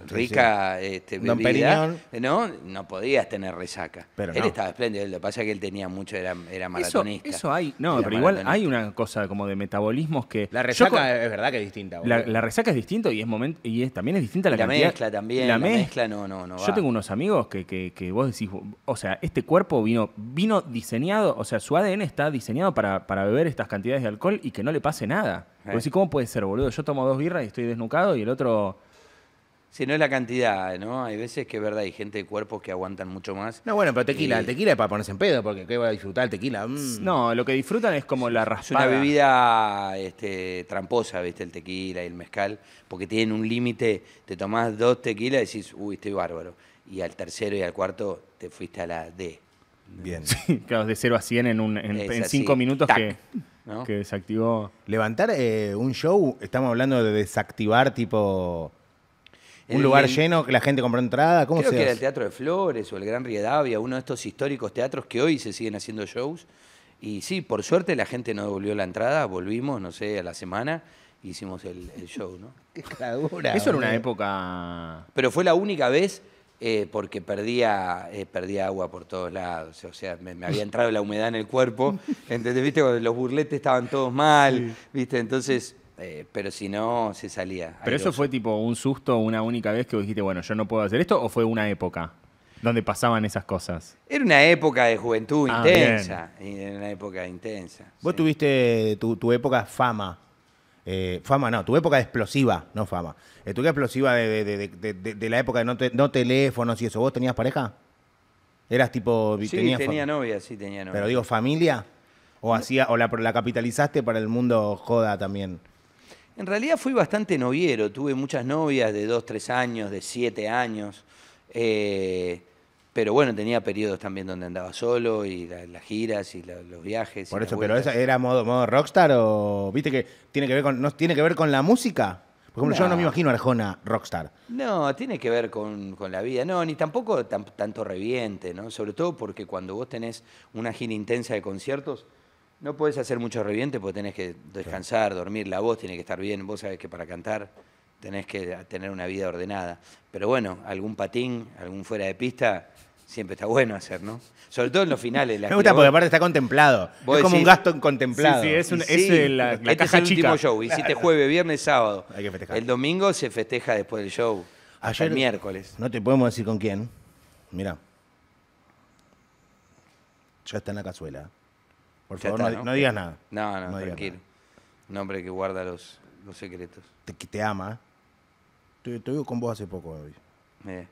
rica este, Don bebida, Periñón. no, no podías tener resaca. Pero él no. estaba espléndido, lo que pasa es que él tenía mucho, era, era Eso, maratonista. eso hay, no, Era pero igual maratonista. hay una cosa como de metabolismos que... La yo resaca con- es verdad que es distinta. boludo. la, la resaca es distinto y es momento y es, también es distinta la, La cantidad. mezcla también, la mez- mezcla no, no, no Yo va. tengo unos amigos que, que, que vos decís, o sea, este cuerpo vino, vino diseñado, o sea, su A D N está diseñado para, para beber estas cantidades de alcohol y que no le pase nada. Eh. Vos decís, ¿cómo puede ser, boludo? Yo tomo dos birras y estoy desnucado y el otro... Si no es la cantidad, ¿no? Hay veces que es verdad, hay gente de cuerpos que aguantan mucho más. No, bueno, pero tequila. Y- El tequila es para ponerse en pedo, porque ¿qué va a disfrutar el tequila? Mm. No, lo que disfrutan es como la Es raspada. una bebida este, tramposa, ¿viste? El tequila y el mezcal, porque tienen un límite. Te tomás dos tequilas y decís, uy, estoy bárbaro. Y al tercero y al cuarto te fuiste a la D. Bien. Claro, de cero a cien en, un, en, Es en así, cinco minutos tac, que, ¿no? que desactivó... Levantar eh, un show, estamos hablando de desactivar tipo un El- lugar el- lleno que la gente compró entrada. ¿Cómo Creo se que era hace? el Teatro de Flores o el Gran Riedavia, uno de estos históricos teatros que hoy se siguen haciendo shows. Y sí, por suerte la gente no devolvió la entrada, volvimos, no sé, a la semana, y hicimos el, el show, ¿no? Qué caradura, Eso era una boludo. época... Pero fue la única vez eh, porque perdía, eh, perdía agua por todos lados. O sea, me, me había entrado la humedad en el cuerpo. ¿Entendés? ¿Viste? Cuando los burletes estaban todos mal. ¿Viste? Entonces, eh, pero si no, se salía. ¿Pero eso airoso. fue tipo un susto una única vez que vos dijiste, bueno, yo no puedo hacer esto? ¿O fue una época donde pasaban esas cosas? Era una época de juventud Ah, intensa. Era una época intensa. Vos sí. tuviste tu, tu época fama. Eh, fama no, tu época explosiva, no fama. Eh, tu época explosiva de, de- de- de- de- de la época de no, te- no teléfonos y eso. ¿Vos tenías pareja? ¿Eras tipo... Sí, tenías fa- tenía novia, sí, tenía novia. Pero digo, ¿familia? ¿O, hacía, o la, la capitalizaste para el mundo joda también? En realidad fui bastante noviero, tuve muchas novias de dos, tres años, de siete años, eh, pero bueno, tenía periodos también donde andaba solo y la- las giras y la- los viajes. y Por las eso, pero vueltas. esa ¿era modo, modo rockstar o viste que tiene que ver con, no, tiene que ver con la música? Por ejemplo, yo no No. me imagino a Arjona rockstar. No, tiene que ver con, con la vida, no, ni tampoco tan- tanto reviente, ¿no? Sobre todo porque cuando vos tenés una gira intensa de conciertos, no podés hacer mucho reviente porque tenés que descansar, dormir, la voz tiene que estar bien, vos sabés que para cantar tenés que tener una vida ordenada. Pero bueno, algún patín, algún fuera de pista, siempre está bueno hacer, ¿no? Sobre todo en los finales. la Me gusta gira, porque vos- aparte está contemplado. vos Es como un decís- gasto contemplado. Sí, sí, es un- Y es, eh, la- la este caja es el chica. último show. Hiciste jueves, viernes, sábado. Hay que festejar. El domingo se festeja después del show. Hasta Ayer- el miércoles. No te podemos decir con quién. Mira. Ya está en la cazuela. Por Ya favor, está, no, ¿no? no digas nada. No, no, No digas tranquilo. Un hombre que guarda los, los secretos. Te, que te ama. Te, te veo con vos hace poco hoy. Eh.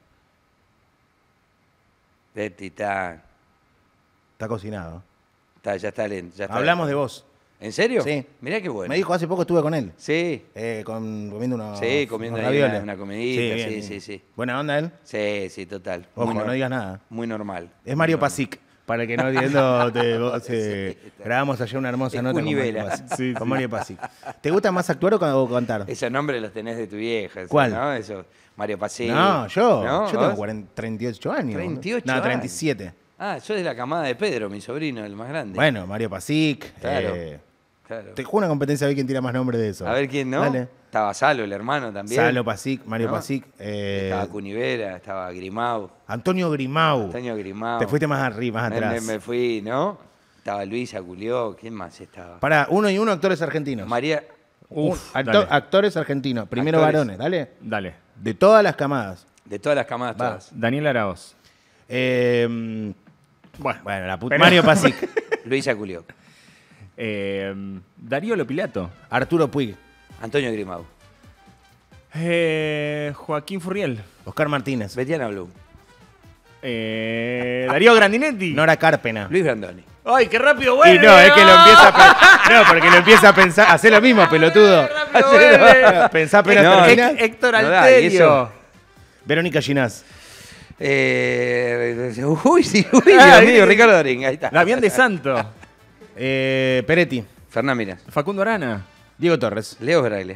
De titán. Está cocinado. Está, ya está lento. Ya está Hablamos de lento. vos. ¿En serio? Sí. Mirá qué bueno. Me dijo hace poco estuve con él. Sí. Eh, con, comiendo unos Sí, comiendo unos ahí ravioles. una- una comidita, sí, bien, sí, bien. sí. Buena onda él. Sí, sí, total. Ojo, Muy no nor- digas nada. Muy normal. Es Mario Muy normal. Pasic. Para el que no entiendo, te, vos, eh, grabamos ayer una hermosa Es nota con Mario Cunivera. Pasic. Sí, con sí. Mario Pasic. ¿Te gusta más actuar o can- o cantar? Esos nombres los tenés de tu vieja. eso, ¿Cuál? ¿no? Eso, Mario Pasic. No, yo. ¿No? Yo tengo ¿Vos? cuarenta, treinta y ocho años. treinta y ocho No, treinta y siete. Ah, yo de la camada de Pedro, mi sobrino, el más grande. Bueno, Mario Pasic. Claro. eh, Claro. te juego una competencia a ver quién tira más nombre de eso. A ver quién no. Dale. Estaba Salo, el hermano también. Salo Pasic, Mario ¿No? Pasic. eh, Estaba Cunivera, estaba Grimau. Antonio Grimau. Antonio Grimau. Te fuiste más arriba, más Me- atrás. Me, me fui, ¿no? Estaba Luis Aculió. ¿Quién más estaba? Pará, uno y uno actores argentinos. María. Uf, Acto- dale. actores argentinos. Primero Actores. varones, dale. Dale. De todas las camadas. De todas las camadas, Va. todas. Daniel Araoz. Eh, Bueno, bueno, la puta. Pero- Mario Pasic. Luis Aculió. Eh, Darío Lopilato. Arturo Puig. Antonio Grimau. Eh, Joaquín Furriel. Oscar Martínez. Betiana Blum. Eh, Darío Grandinetti. Nora Cárpena. Luis Brandoni. ¡Ay, qué rápido Y vuelve! no, es que lo empieza a pensar. No, porque lo empieza a pensar. Hace lo mismo, pelotudo. ¡Rápido vuelve! Pensá apenas No, termina. Hec- Héctor No da, y Alterio. eso- Verónica Ginás. Eh, uy, sí, uy, Ah, Dios mío, eh, Ricardo Dorín, ahí está. Damián de Santo. Eh, Peretti. Fernán Miras. Facundo Arana. Diego Torres. Leo Braille.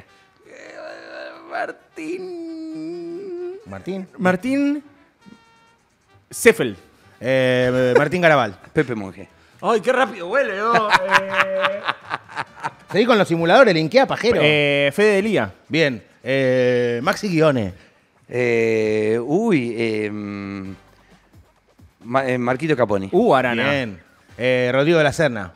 Martín. Martín. Martín. Seffel. Eh, Martín Garabal. Pepe Monge. ¡Ay, qué rápido vuelve! oh! Eh, Seguí con los simuladores, linkea, pajero. eh, Fede Delía. Bien. Eh, Maxi Guione. Eh, uy, eh, mm, Ma- eh, Marquito Caponi. Uh, Arana. Bien. Eh, Rodrigo de la Serna.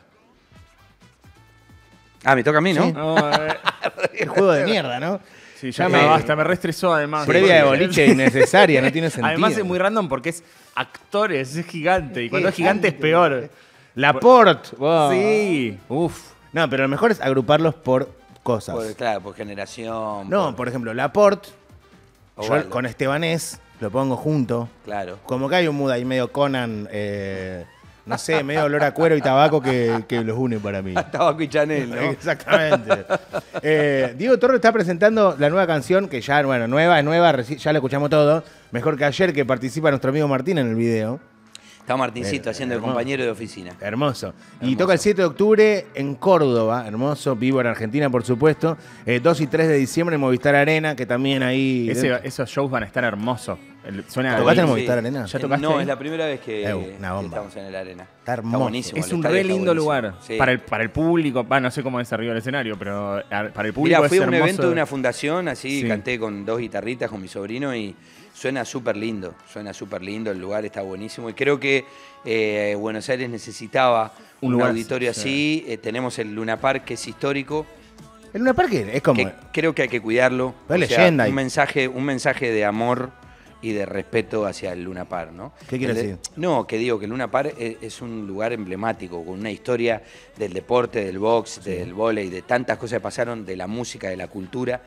Ah, me toca a mí, ¿no? Sí. No, eh, Qué juego de mierda, ¿no? sí, ya Eh, me basta, me reestresó además. Previa de Porque- boliche innecesaria, no tiene sentido. Además es muy random porque es actores, es gigante. Y cuando es gigante es peor. Laporte. Wow. Sí. Uf. No, pero lo mejor es agruparlos por cosas. Por, claro, por generación. No, por ejemplo, Laporte, yo Osvaldo. con Estebanés lo pongo junto. Claro. Como que hay un mood ahí medio Conan, eh, no sé, medio olor a cuero y tabaco que, que los une para mí. Tabaco y Chanel, ¿no? Exactamente. Eh, Diego Torres está presentando la nueva canción, que ya, bueno, nueva, es nueva, reci- ya la escuchamos todo. Mejor que ayer, que participa nuestro amigo Martín en el video. Está Martincito Eh, haciendo de hermoso. compañero de oficina. Hermoso. Y Hermoso. toca el siete de octubre en Córdoba, hermoso, vivo en Argentina, por supuesto. Eh, dos y tres de diciembre en Movistar Arena, que también ahí... Ese- esos shows van a estar hermosos. El- Suena ¿Tocaste en ahí. Movistar Arena? ¿Ya Eh, tocaste No, ahí? es la primera vez que, Eh, una bomba. que estamos en el arena. Está hermoso. buenísimo. Es el un estadio re está lindo buenísimo. lugar. Sí. Para, el, para el público, va, no sé cómo es arriba del escenario, pero a- para el público Mira, fui es a un hermoso. evento de una fundación, así Sí. canté con dos guitarritas con mi sobrino y suena súper lindo, suena súper lindo, el lugar está buenísimo y creo que eh, Buenos Aires necesitaba Un un, lugar auditorio así, así, eh, tenemos el Luna Park que es histórico, ¿El Luna Park qué? Es como... que creo que hay que cuidarlo, Es o sea, leyenda ahí. un mensaje, un mensaje de amor y de respeto hacia el Luna Park, ¿no? ¿Qué quiere El de- decir? No, que digo que el Luna Park es, es un lugar emblemático, con una historia del deporte, del box, del vóley, de tantas cosas que pasaron, de la música, de la cultura,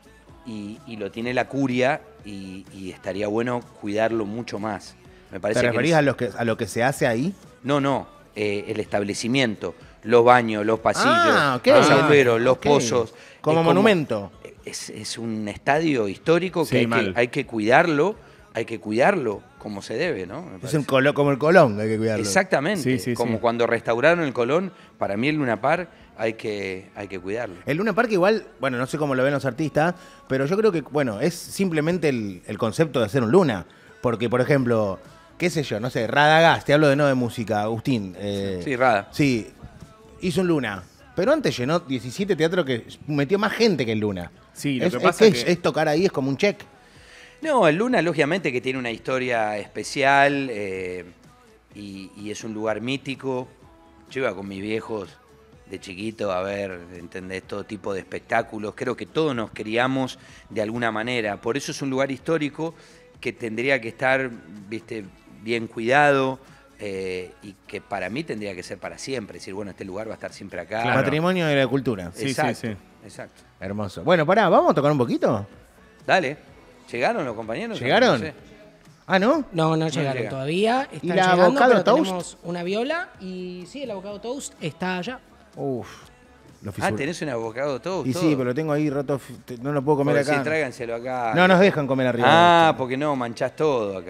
y, y lo tiene la curia y, y estaría bueno cuidarlo mucho más. Me parece ¿Te que referís neces- a lo, que, a lo que se hace ahí? No, no, eh, el establecimiento, los baños, los pasillos, Ah, ok. los Ah, agujeros, los ok. pozos. Como Es monumento. Es, es un estadio histórico que, Sí, hay que mal. hay que cuidarlo, hay que cuidarlo como se debe, ¿no? Me Es parece. un colo- como el Colón, hay que cuidarlo. Exactamente, Sí, sí, como sí. cuando restauraron el Colón, para mí el Luna Park hay que, hay que cuidarlo. El Luna Park igual, bueno, no sé cómo lo ven los artistas, pero yo creo que, bueno, es simplemente el, el concepto de hacer un Luna. Porque, por ejemplo, qué sé yo, no sé, Radagast, te hablo de no de música, Agustín. eh, Sí, Rada. Sí, hizo un Luna. Pero antes llenó diecisiete teatros que metió más gente que el Luna. Sí, lo es, que es pasa que que- es, es tocar ahí, es como un check. No, el Luna lógicamente que tiene una historia especial eh, y, y es un lugar mítico. Yo iba con mis viejos de chiquito a ver, ¿entendés? Todo tipo de espectáculos. Creo que todos nos criamos de alguna manera. Por eso es un lugar histórico que tendría que estar, viste, bien cuidado eh, y que para mí tendría que ser para siempre. Es decir, bueno, este lugar va a estar siempre acá. Claro. Patrimonio de la cultura. Sí, sí, Exacto, sí. exacto. Hermoso. Bueno, pará, ¿vamos a tocar un poquito? Dale. ¿Llegaron los compañeros? ¿Llegaron? No sé. Ah, ¿no? No, no llegaron llega. todavía. Están ¿Y la llegando, avocado pero toast? tenemos una viola y sí, el avocado toast está allá. Uf. Lo Ah, fisuré. tenés un abocado todo. Y sí, pero lo tengo ahí roto, no lo puedo comer Porque acá. sí, tráiganselo acá. No nos dejan comer arriba. Ah, porque no, manchás todo acá.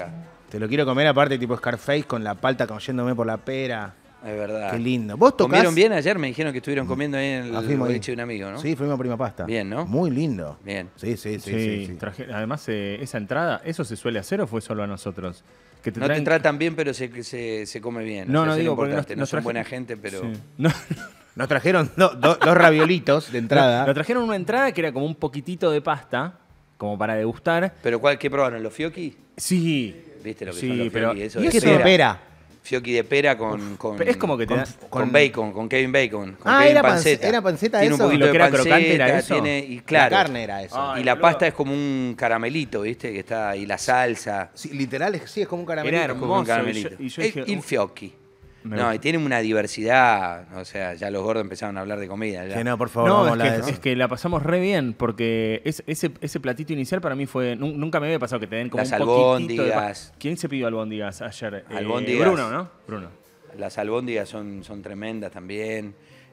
Te lo quiero comer aparte tipo Scarface con la palta cayéndome por la pera. Es verdad. Qué lindo. ¿Vos tocás? ¿Comieron bien ayer? Me dijeron que estuvieron comiendo ahí en Ah, el fuimos ahí. boliche de un amigo, ¿no? Sí, fuimos a Prima Pasta. Bien, ¿no? Muy lindo. Bien. Sí, sí, sí. Sí, sí, sí. traje- además, eh, esa entrada, ¿eso se suele hacer o fue solo a nosotros? Que te No te traen- tratan bien, pero se, se, se come bien. No, o sea, no eso es digo lo porque importante. nos- No nos son traje- buena gente, pero... Sí. No, Nos trajeron do- do- dos raviolitos de entrada. nos trajeron una entrada que era como un poquitito de pasta, como para degustar. ¿Pero cuál, qué probaron? ¿Los fiocchi? Sí. ¿Viste lo que Sí, son los pero- fiocchi? Eso ¿Y de es que de pera? Fiocchi de pera con, con, Pero es como que te con, da- con con- bacon, con Kevin Bacon. Con Ah, Kevin era pan- panceta. era panceta Tiene eso. un poquito ¿Y lo de que era panceta, crocante era eso? tiene, y claro. La carne era eso. Ah, Y la boludo. pasta es como un caramelito, ¿viste? Que está y la salsa. Sí, literal, es- sí, es como un caramelo. Era Es como un hermoso, caramelito. y yo- y yo El- dije, il uh, fiocchi. Me No, gusta. y tiene una diversidad. O sea, ya los gordos empezaron a hablar de comida. ya. Que no, por favor, No, vamos a es hablar que, de eso. es que la pasamos re bien, porque es- ese, ese platito inicial para mí fue. nun- Nunca me había pasado que te den como Las un poquitito de pa- albóndigas. ¿Quién se pidió albóndigas ayer? Eh, Albóndigas. Bruno, ¿no? Bruno. Las albóndigas son, son tremendas también.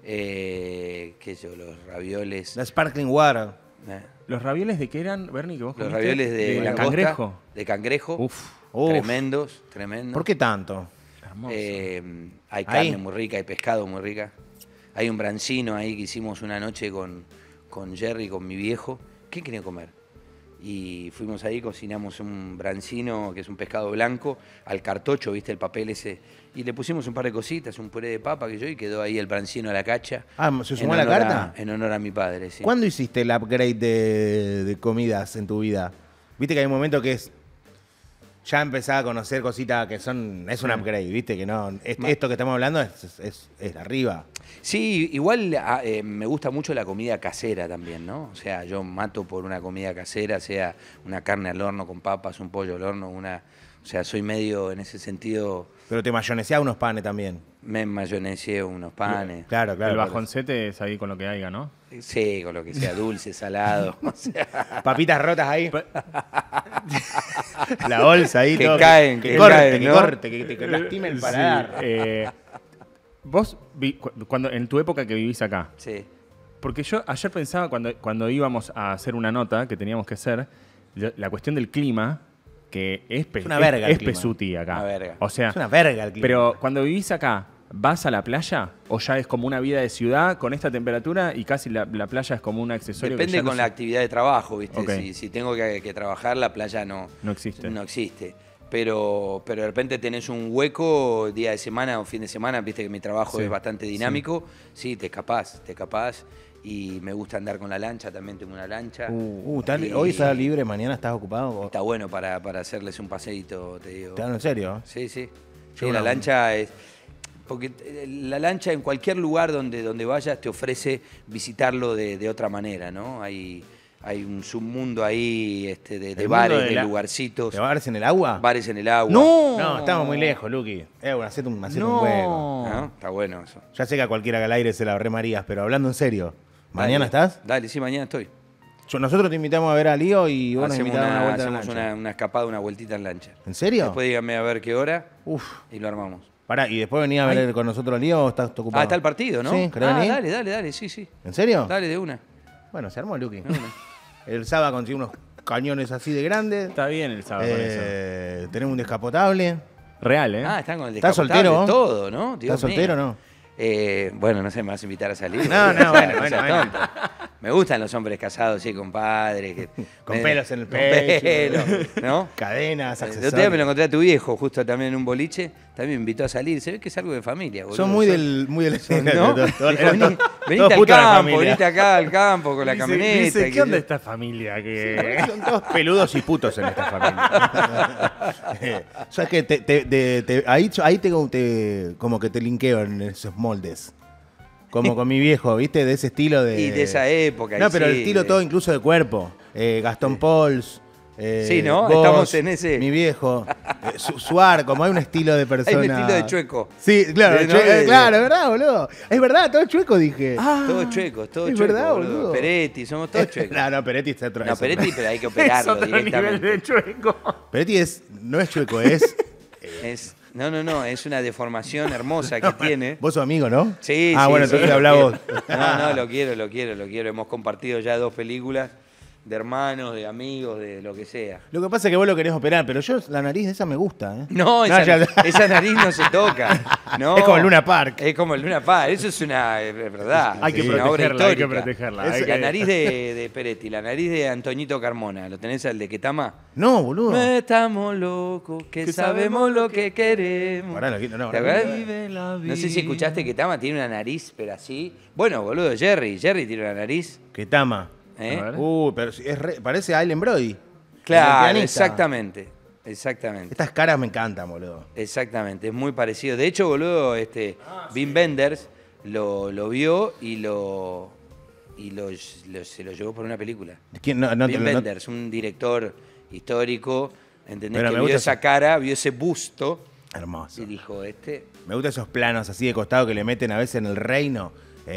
Eh, qué sé yo, los ravioles. La Sparkling Water. eh, ¿Los ravioles de qué eran, Bernie, que vos Los comiste? ravioles de, langosta, cangrejo. De cangrejo. Uf, Uf. Tremendos, tremendos. ¿Por qué tanto? hermoso. Eh, hay Ahí. carne muy rica, hay pescado muy rica. Hay un brancino ahí que hicimos una noche con, con Jerry, con mi viejo. ¿Qué quería comer? Y fuimos ahí, cocinamos un brancino, que es un pescado blanco, al cartocho, ¿viste? El papel ese. Y le pusimos un par de cositas, un puré de papa que yo, y quedó ahí el brancino a la cacha. Ah, ¿se sumó En a la honor carta? En honor a mi padre, sí. ¿Cuándo hiciste el upgrade de, de comidas en tu vida? Viste que hay un momento que es. Ya empezás a conocer cositas que son. Es un upgrade, viste que no. es- Ma- esto que estamos hablando es, es, es arriba. Sí, igual a- eh, me gusta mucho la comida casera también, ¿no? O sea, yo mato por una comida casera, sea una carne al horno con papas, un pollo al horno, una... O sea, soy medio, en ese sentido, Pero te mayoneseás unos panes también. me mayoneseo unos panes. Claro, claro. el por bajoncete es ahí con lo que haya, ¿no? Sí, con lo que sea dulce, salado. O sea, eso. Papitas rotas ahí. La bolsa ahí. Que todo, caen, que, que corte, caen, que ¿no? corte, que te que lastime el Sí, paladar. eh, vos, vi- cu- cuando, en tu época que vivís acá, sí. porque yo ayer pensaba cuando, cuando íbamos a hacer una nota que teníamos que hacer, la, la cuestión del clima, que es, pe- Es una verga es, el es clima. pesuti acá. Una verga. O sea, Es una verga el clima. pero cuando vivís acá, ¿vas a la playa? ¿O ya es como una vida de ciudad con esta temperatura y casi la, la playa es como un accesorio? que Depende ya no con se- la actividad de trabajo, ¿viste? Ok. Si, si tengo que, que trabajar, la playa no, No existe. No existe. Pero, pero de repente tenés un hueco, día de semana o fin de semana, viste que mi trabajo Sí, es bastante dinámico, sí, te escapás, te escapás. Y me gusta andar con la lancha, también tengo una lancha. Uh, ¿estás li- Y hoy estás libre, mañana estás ocupado. Está bueno para, para hacerles un paseíto, te digo. ¿Te hablo en serio? Sí, sí. Yo Sí, la una- lancha es... Porque eh, la lancha en cualquier lugar donde, donde vayas te ofrece visitarlo de, de otra manera, ¿no? Hay, hay un submundo ahí este, de, de El bares, mundo de de, la- lugarcitos, ¿Te bares en el agua? bares en el agua. No, estamos muy lejos, Luqui. Eh, bueno, hacete un, hacete un juego. ¿No? Está bueno eso. Ya sé que a cualquiera que al aire se la remarías, pero hablando en serio, ¿mañana Dale. estás? Dale, sí, mañana estoy. Yo- nosotros te invitamos a ver a Lío y vos nos Hacemos, invitás a una, una vuelta en hacemos lancha. una, una escapada, una vueltita en lancha. ¿En serio? Después díganme a ver qué hora Uf. y lo armamos. Pará, ¿y después venía a ver con nosotros a Lío o estás ocupado? Ah, está el partido, ¿no? Sí, ¿querés ah, venir? dale, dale, dale, sí, sí. ¿En serio? Dale de una. Bueno, se armó, Luqui. de una. El sábado consiguió unos cañones así de grandes. Está bien el sábado con eso. Eh, tenemos un descapotable. Real, ¿eh? Ah, están con el ¿Estás descapotable, soltero vos? todo, ¿no? Dios ¿Estás soltero o mío. no? Eh, bueno, no sé, me vas a invitar a salir. No, no, bueno, No bueno, seas bueno. tonto. Me gustan los hombres casados, sí, compadre. Que, Con me- pelos en el con pecho. pelo, ¿no? Cadenas, El otro día accesorios. me lo encontré a tu viejo, justo también en un boliche. También me invitó a salir. Se ve que es algo de familia, boludo. Son muy del... Muy del ¿No? todos- todos- Dijo, eran vení, todos- venite todos al putos de la campo, familia. venite acá al campo con la Dice- camioneta. dice, que ¿qué onda yo- esta familia? Que... Son todos peludos y putos en esta familia. Eh, ¿Sabes qué? Te, te- te- te- ahí ahí tengo, te, como que te linkeo en esos moldes. Como con mi viejo, ¿viste? De ese estilo de... Y de esa época. No, y pero el sí, estilo de- todo incluso de cuerpo. Eh, Gastón Pauls. eh, Sí, ¿no? Ghost, Estamos en ese- Mi viejo. Eh, Su- Suar, como hay un estilo de persona... Hay un estilo de chueco. Sí, claro, De- ¿no? chue- eh, de- claro, es verdad, boludo. Es verdad, todo chueco, dije. Todos chuecos, todos es chuecos. verdad, boludo. boludo. Peretti, somos todos chuecos. No, no, Peretti está otro. No, es Peretti, otro. pero hay que Es operarlo otro nivel directamente. de chueco. Peretti es, no es chueco, es... Es, no, no, no, es una deformación hermosa que tiene. Vos sos amigo, ¿no? Sí, Ah, sí, bueno, sí, entonces lo habla quiero. vos. No, no, lo quiero, lo quiero, lo quiero. Hemos compartido ya dos películas. de hermanos, de amigos, de lo que sea. Lo que pasa es que vos lo querés operar, pero yo la nariz de esa me gusta, ¿eh? No, esa, ya- esa nariz no se toca. No. Es como el Luna Park. Es como el Luna Park. Eso es una es verdad. Hay que es una obra protegerla, hay que histórica. protegerla, Es hay la que- nariz de, de Peretti, la nariz de Antoñito Carmona. ¿Lo tenés al de Ketama? No, boludo. No estamos locos, que sabemos lo que queremos. Pará, lo quito, no, ¿Te pará. acuerdas? No sé si escuchaste que Tama tiene una nariz, pero así. Bueno, boludo, Jerry. Jerry tiene una nariz. Que tama. ¿eh? A ver. Uh, pero si es re- parece a Allen Brody. el Claro, pianista. exactamente. Exactamente. Estas caras me encantan, boludo. Exactamente, es muy parecido. De hecho, boludo, este, Wim Wenders lo, lo vio y lo y lo, lo- se lo llevó por una película. ¿Quién? No, no, Wim no- Wenders, un director histórico, ¿entendés? Pero Que me vio gusta esa eso. cara, vio ese busto Hermoso. y dijo, este... Me gustan esos planos así de costado que le meten a veces en el reino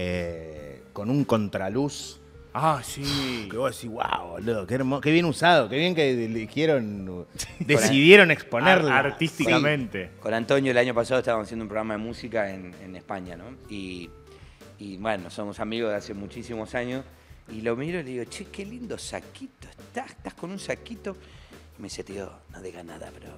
eh, con un contraluz. Ah, sí. Que vos decís, wow, boludo, qué, hermo- qué bien usado, qué bien que eligieron, decidieron exponerlo. Ar- artísticamente. Con Antonio el año pasado estábamos haciendo un programa de música en, en España, ¿no? Y, y bueno, somos amigos de hace muchísimos años. Y lo miro y le digo, che, qué lindo saquito estás, estás con un saquito. Y me dice, tío, no digas nada, pero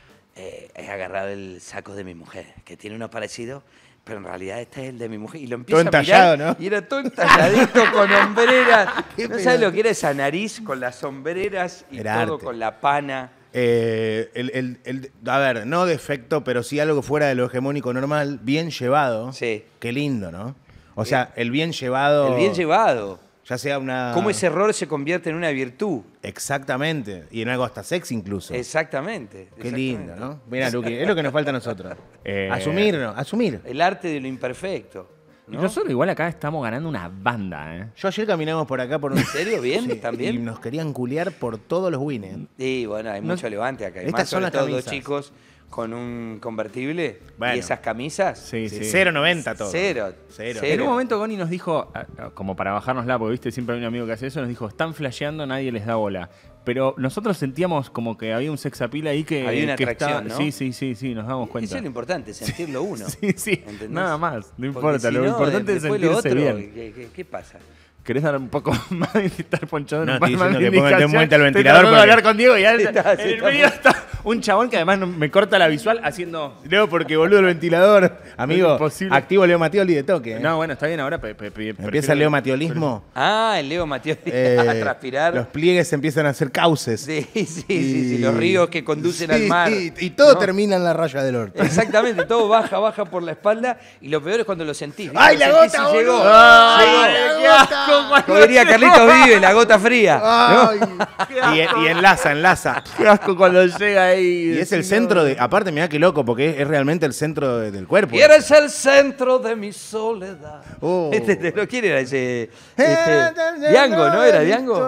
eh, he agarrado el saco de mi mujer, que tiene uno parecido, pero en realidad este es el de mi mujer. Y lo empiezo Todo a entallado, mirar, ¿no? y era todo entalladito con hombreras. Qué ¿No sabes pedazo. lo que era esa nariz con las sombreras y Era todo arte. con la pana? Eh, el, el- el- a ver, no defecto, pero sí algo fuera de lo hegemónico normal, bien llevado. Sí. Qué lindo, ¿no? O sea, el bien llevado. El bien llevado. Ya sea una. Cómo ese error se convierte en una virtud. Exactamente. Y en algo hasta sexy incluso. Exactamente. Qué exactamente. lindo, ¿no? Mira, Luqui, es lo que nos falta a nosotros. Eh, Asumirnos, asumir. El arte de lo imperfecto. Y ¿no? nosotros igual acá estamos ganando una banda, ¿eh? Yo ayer caminamos por acá por un. ¿En serio? ¿Bien? Sí, ¿Están bien? Y nos querían culear por todos los wines. Sí, bueno, hay mucho levante acá. Estas Además, son sobre las todo dos camisas. chicos con un convertible Bueno. y esas camisas. Sí, sí. cero noventa todo. Cero. Cero. En un momento Goni nos dijo, ah, ah, como para bajárnosla, porque viste, siempre hay un amigo que hace eso, nos dijo, están flasheando, nadie les da bola. Pero nosotros sentíamos como que había un sexapil ahí que... Había una que atracción, estaba- ¿no? Sí, sí, sí, sí, nos damos cuenta. Eso es lo importante, sentirlo uno. Sí, sí, ¿entendés? nada más, no Porque importa, si lo no, importante es después lo sentirse otro, bien. ¿qué, qué, qué pasa? ¿Querés dar un poco más de estar ponchado en No, un par estoy más de diciendo que pongan- indicación? den vuelta al Estoy ventilador tratando de porque- hablar con Diego y él, Sí, está, sí, en el está. medio está un chabón que además no- me corta la visual haciendo... No, porque boludo el ventilador. Amigo, imposible. activo Leo Matioli de toque. ¿eh? No, bueno, está bien ahora. pe- pe- pe- Empieza prefiero- el Leo Matiolismo. Ah, el Leo Mateo eh, a transpirar. Los pliegues empiezan a hacer cauces. Sí, sí, sí, sí, los ríos que conducen Sí, al mar. Y todo ¿no? termina en la raya del orto. Exactamente, todo baja, baja por la espalda y lo peor es cuando lo sentís. ¿viste? ¡Ay, Lo la sentís gota, y llegó. boludo! Llegó. ¡Ay, qué asco, cuando Como diría Carlitos Vive, la gota fría. Ay. Y, y enlaza, enlaza. Qué asco cuando llega ahí. Y es el centro de. Aparte, mirá qué loco, porque es, es realmente el centro de- del cuerpo. Y eres el centro de mi soledad. Oh. Este, te lo quiere era ese. Este, Diango, ¿no? ¿Era Diango?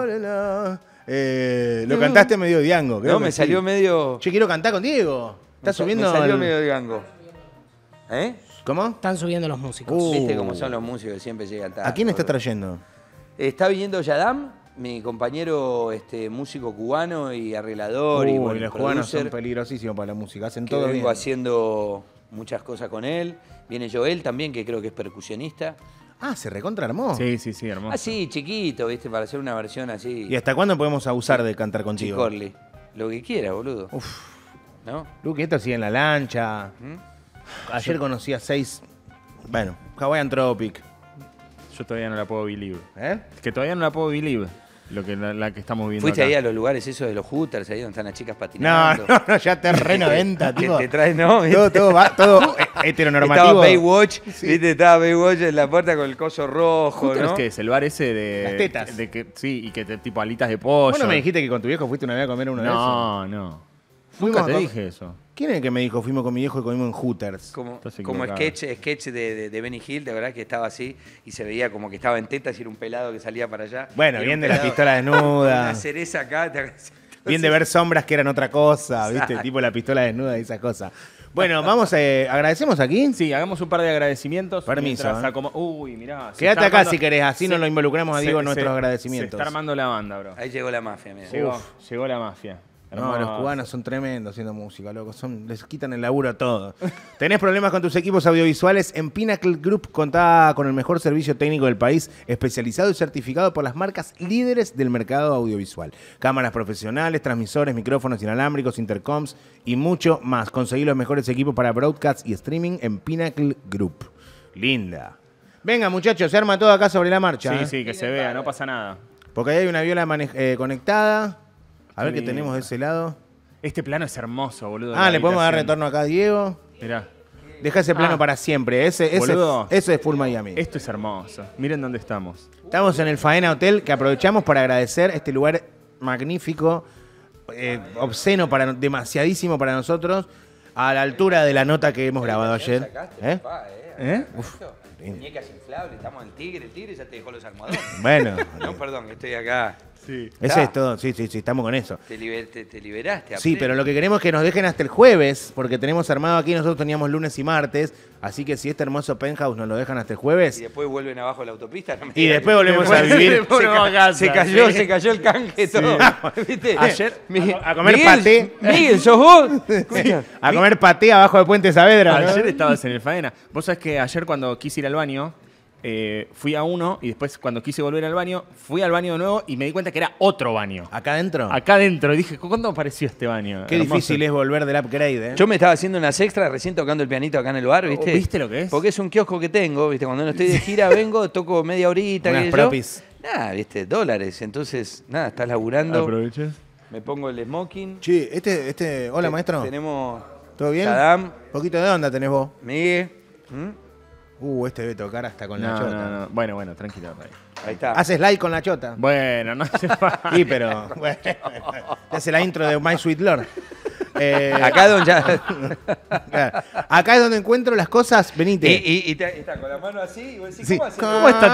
Eh, lo cantaste medio Diango, creo No, que me sí. salió medio. Che, quiero cantar con Diego. me ¿Estás sa- subiendo? Me salió al- medio Diango. ¿Eh? ¿Cómo? Están subiendo los músicos. Uh. Viste cómo son los músicos que siempre llegan tarde. ¿A quién está boludo. trayendo? Está viniendo Yadam, mi compañero este, músico cubano y arreglador y Uy, bueno, los cubanos son producer, peligrosísimos para la música. Hacen que todo vengo bien. haciendo muchas cosas con él. Viene Joel también, que creo que es percusionista. Ah, se recontra armó. Sí, sí, sí, hermoso. Así, chiquito, ¿viste? Para hacer una versión así. ¿Y hasta cuándo podemos abusar de cantar contigo? Chicorli. Lo que quiera, boludo. Uf. ¿No? Luke, esto sigue en la lancha. ¿Mm? Ayer conocí a seis. Bueno, Hawaiian Tropic. Yo todavía no la puedo believe. ¿Eh? Que todavía no la puedo believe. Lo que la, la que estamos viendo ¿Fuiste acá. ahí a los lugares esos de los hooters, ahí donde están las chicas No, patinando? no, no, ya te re noventa, Que tipo. te traes, ¿no? Todo, todo, va- todo heteronormativo. Estaba Baywatch, ¿viste? Estaba Baywatch en la puerta con el coso rojo, Hooters, ¿no? ¿qué es? El bar ese de... Las tetas. De que, sí, y que te, tipo alitas de pollo. ¿Vos no me dijiste que con tu viejo fuiste una vez a comer uno de esos? No, no. Fuimos Nunca a te com- dije eso. ¿Quién es el que me dijo fuimos con mi viejo y comimos en Hooters? Como, Estás como equivocado. sketch, sketch de, de, de Benny Hill, de verdad que estaba así y se veía como que estaba en tetas y era un pelado que salía para allá. Bueno, Y era bien un de la pelado pistola con Una desnuda. cereza acá. te- Bien de ver sombras que eran otra cosa, ¿viste? Exacto. Tipo la pistola desnuda y esas cosas. Bueno, vamos, eh, agradecemos aquí. Sí, hagamos un par de agradecimientos. Permiso, mientras ¿eh? acomo- Uy, mirá. se Quédate está acá armando- si querés, así se- nos lo involucramos a Diego se- en nuestros se- agradecimientos. Se está armando la banda, bro. Ahí llegó la mafia, mira. Llegó, llegó la mafia. No, los Hermoso. cubanos son tremendos haciendo música, loco. Son, les quitan el laburo a todo. ¿Tenés problemas con tus equipos audiovisuales? En Pinnacle Group contá con el mejor servicio técnico del país, especializado y certificado por las marcas líderes del mercado audiovisual. Cámaras profesionales, transmisores, micrófonos inalámbricos, intercoms y mucho más. Conseguí los mejores equipos para broadcast y streaming en Pinnacle Group. Linda. Venga, muchachos, se arma todo acá sobre la marcha. Sí, ¿eh? sí, que se vea, no pasa nada. Porque ahí hay una viola mane- eh, conectada. A ver qué lindo. tenemos de ese lado. Este plano es hermoso, boludo. Ah, la le podemos dar habitación. retorno acá a Diego. Mirá, Deja ese plano Ah. para siempre. Ese, ese, Boludo. ese es Full Miami. esto es hermoso. Miren dónde estamos. Estamos en el Faena Hotel, que aprovechamos para agradecer este lugar magnífico, eh, obsceno, para, demasiadísimo para nosotros, a la altura de la nota que hemos grabado ayer. ¿Eh? ¿Eh? Muñecas inflables, estamos en el tigre, el tigre ya te dejó los almohadones. Bueno, No, perdón, estoy acá. Sí. ese es todo. Sí, sí, sí, estamos con eso. Te, liber- te- te liberaste. a Sí, pleno. pero lo que queremos es que nos dejen hasta el jueves, porque tenemos armado aquí, nosotros teníamos lunes y martes, así que si este hermoso penthouse nos lo dejan hasta el Y jueves, después vuelven abajo de la autopista. no me y digas después que- volvemos a Después vivir. se volvemos a casa, Se cayó, sí. se cayó el canje todo. ¿Viste? Ayer- Miguel- a comer Miguel, paté. Miguel, ¿sos vos? Escucha. A comer paté abajo de Puente Saavedra. ¿no? Ayer estabas en el Faena. Vos sabés que ayer cuando quise ir al baño, eh, fui a uno y después cuando quise volver al baño, fui al baño de nuevo y me di cuenta que era otro baño. Acá adentro. Acá adentro. Y dije, ¿cuándo apareció este baño? Qué Hermoso. difícil es volver del upgrade, ¿eh? Yo me estaba haciendo unas extras recién tocando el pianito acá en el bar, ¿viste? ¿Viste lo que es? Porque es un kiosco que tengo, ¿viste? Cuando no estoy de gira vengo, toco media horita. Unas qué sé yo. propis. Nada, ¿viste? Dólares. Entonces, nada, estás laburando. Aproveches. Me pongo el smoking. Sí, este, este, hola Te- maestro. Tenemos ¿Todo bien? Saddam, Un poquito de onda tenés vos. Miguel. ¿Mm? Uh, este debe tocar hasta con la No, chota. no, no. Bueno, bueno, tranquilo. Ray. Ahí está. Haces like con la chota. Bueno, no se va. Sí, pero bueno, te hace la intro de My Sweet Lord. Eh, Acá don ya. claro. Acá es donde encuentro las cosas. y, Venite. y- y te- está con la mano así y vos decís, Sí. ¿cómo hace? ¿Cómo está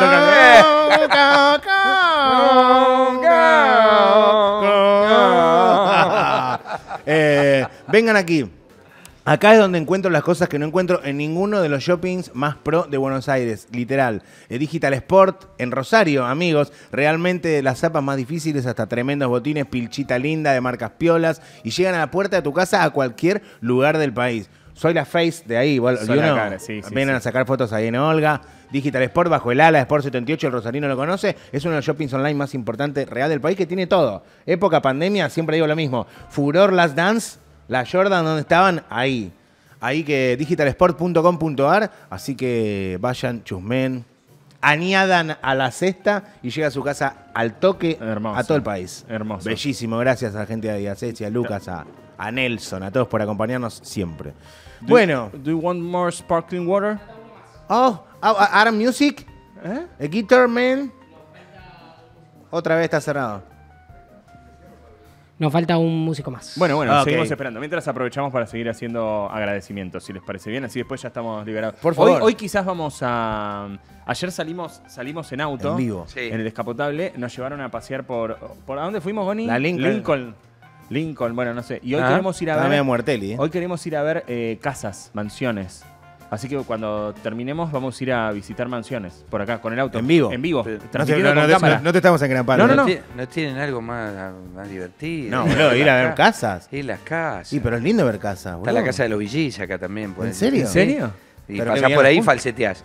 Eh, vengan aquí. Acá es donde encuentro las cosas que no encuentro en ninguno de los shoppings más pro de Buenos Aires, literal. Eh, Digital Sport en Rosario, amigos. Realmente las zapas más difíciles, hasta tremendos botines, pilchita linda de marcas piolas y llegan a la puerta de tu casa a cualquier lugar del país. Soy la face de ahí, igual. Soy y la uno, cara, sí, sí, Vienen sí. a sacar fotos ahí en Olga. Digital Sport bajo el ala de Sport setenta y ocho, el rosarino lo conoce. Es uno de los shoppings online más importantes real del país que tiene todo. Época pandemia, siempre digo lo mismo. Furor Last Dance, la Jordan, ¿dónde estaban? Ahí. Ahí que digital sport punto com punto a r. Así que vayan, chusmen, añadan a la cesta y llega a su casa al toque Hermoso. a todo el país. Hermoso. Bellísimo. Gracias a la gente de Ceci, a Lucas, a, a Nelson, a todos por acompañarnos siempre. Bueno. Do you want more sparkling water? Oh, oh, Adam Music. ¿Eh? El Guitar Man. Otra vez está cerrado. Nos falta un músico más. Bueno, bueno, Ah, ok. seguimos esperando. Mientras aprovechamos para seguir haciendo agradecimientos, si les parece bien. Así después ya estamos liberados. Por favor. Hoy, hoy quizás vamos a... Ayer salimos salimos en auto. En vivo. Sí. En el descapotable. Nos llevaron a pasear por... ¿Por a dónde fuimos, Bonnie? La Lincoln. Lincoln. Lincoln, bueno, no sé. Y hoy Ah, queremos ir a Está ver... medio muerteli, ¿eh? Hoy queremos ir a ver eh, casas, mansiones. Así que cuando terminemos vamos a ir a visitar mansiones. Por acá, con el auto. ¿En vivo? En vivo. Pero- No, te, transmitiendo no, no con te- cámara. no- no te estamos engrampando. No, no, no. ti- ¿No tienen algo más, más divertido? No, boludo, ir a ver casas. Ir a las casas. Sí, pero es lindo ver casas, Está boludo. la casa de los Villis acá también. pueden ¿En serio? ir. ¿En serio? Y Pero que pasás venían por ahí y juntos. falseteás.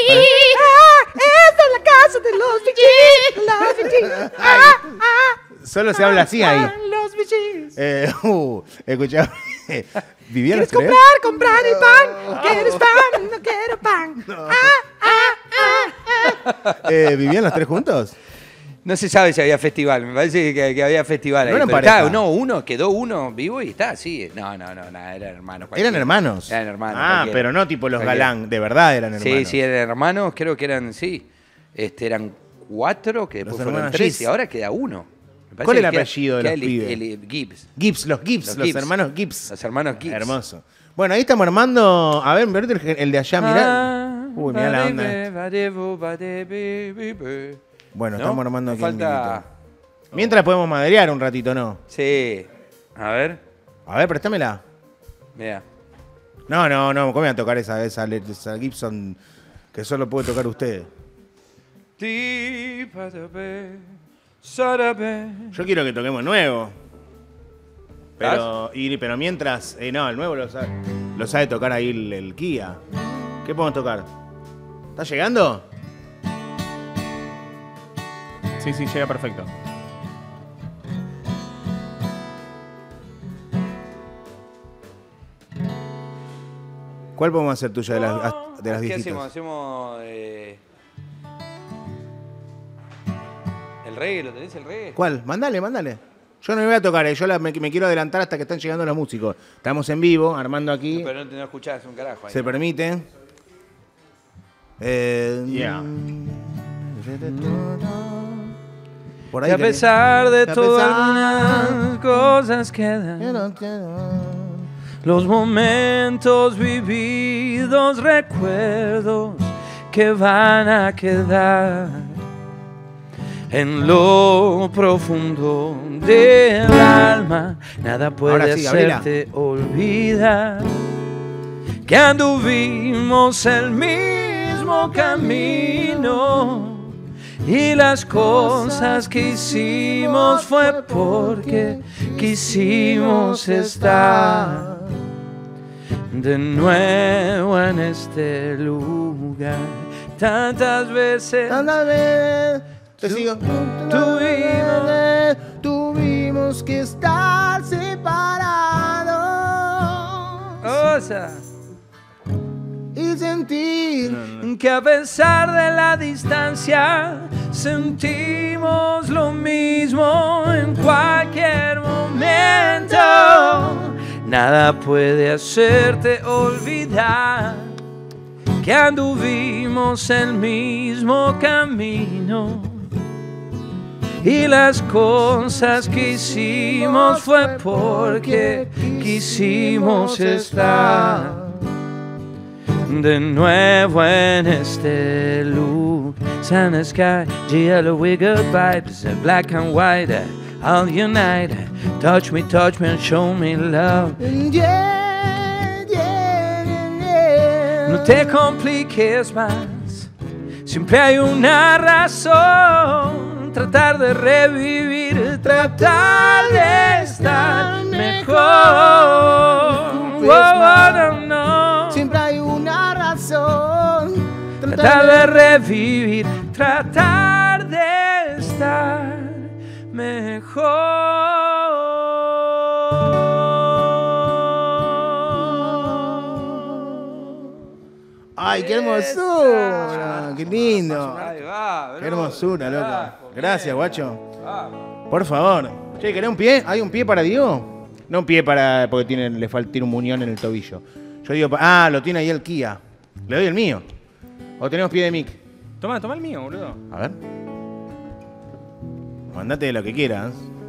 Solo se habla así ahí. Eh, uh, escuchá. ¿Vivían los tres? comprar el pan. ¿Quieres pan? No quiero pan. Eh, ¿Vivían los tres juntos? No se sabe si había festival, me parece que, que había festival ¿No ahí. eran pero pareja? está, no, uno, quedó uno vivo y está, sí. No, no, no, nada, eran hermanos. ¿Eran cualquiera. hermanos? Eran hermanos. Ah, cualquiera. pero no tipo los Cualquiera. galán, de verdad eran hermanos. Sí, sí, eran hermanos, creo que eran, sí. Este, eran cuatro, que después Los fueron hermanos tres Gibbs. y ahora queda uno. Me parece ¿Cuál es el que queda- apellido de queda los el- pibes? el- Gibbs. Gibbs, los Gibbs, Los los, Gibbs. hermanos Gibbs. Los hermanos Gibbs. Hermoso. Bueno, ahí estamos armando. A ver, ¿verte el, el de allá, mirá. Ah, Uy, mirá la onda. Bueno, ¿No? estamos armando Nos aquí el falta. minito. Mientras podemos maderear un ratito, ¿no? Sí. A ver. A ver, préstamela. Mira. No, no, no, ¿cómo voy a tocar esa, esa, esa Gibson que solo puede tocar usted? Yo quiero que toquemos nuevo. Pero, y, pero mientras, eh, no, el nuevo lo sabe, lo sabe tocar ahí el, el Kia. ¿Qué podemos tocar? ¿Está llegando? Sí, sí, llega perfecto. ¿Cuál podemos hacer tuya de las, de las ¿Qué viejitas? hacemos? Hacemos... Eh... ¿El reggae? ¿Lo tenés el reggae? ¿Cuál? Mándale, mándale. Yo no me voy a tocar, eh. yo la- me, me quiero adelantar hasta que están llegando los músicos. Estamos en vivo, armando aquí. No, pero no, no escuchás un carajo ahí. Se permite. Eh, Yeah. Por Y a que- pesar de que a todo, pesar- algunas cosas quedan. Los momentos vividos, recuerdos que van a quedar en lo profundo del alma. Nada puede Ahora sí, Gabriela. hacerte olvidar que anduvimos el mismo camino. Y las cosas que hicimos fue porque quisimos estar de nuevo en este lugar. Tantas veces Tantas veces te Tu- sigo. tuvimos- Tuvimos que estar separados cosas y sentir. que a pesar de la distancia sentimos lo mismo en cualquier momento. Nada puede hacerte olvidar que anduvimos el mismo camino. Y las cosas que hicimos fue porque quisimos estar de nuevo en este loop. Sun and sky, yellow with good vibes, black and white, all united. Touch me, touch me and show me love. Yeah, yeah, yeah. No te compliques más, siempre hay una razón. Tratar de revivir, tratar de estar mejor. Oh, no, no. Siempre hay una razón. Tratar de revivir, tratar de estar mejor. ¡Ay, qué hermosura! ¡Qué lindo! Ahí va, ¡Qué hermosura, loco! carajo, Gracias, bien. guacho. Vamos. Por favor. Che, ¿querés un pie? ¿Hay un pie para Diego? No un pie para... porque tiene, le falta tiene un muñón en el tobillo. Yo digo... pa- Ah, lo tiene ahí el Kia. Le doy el mío. ¿O tenemos pie de mic? Toma, toma el mío, boludo. A ver. Mandate lo que quieras.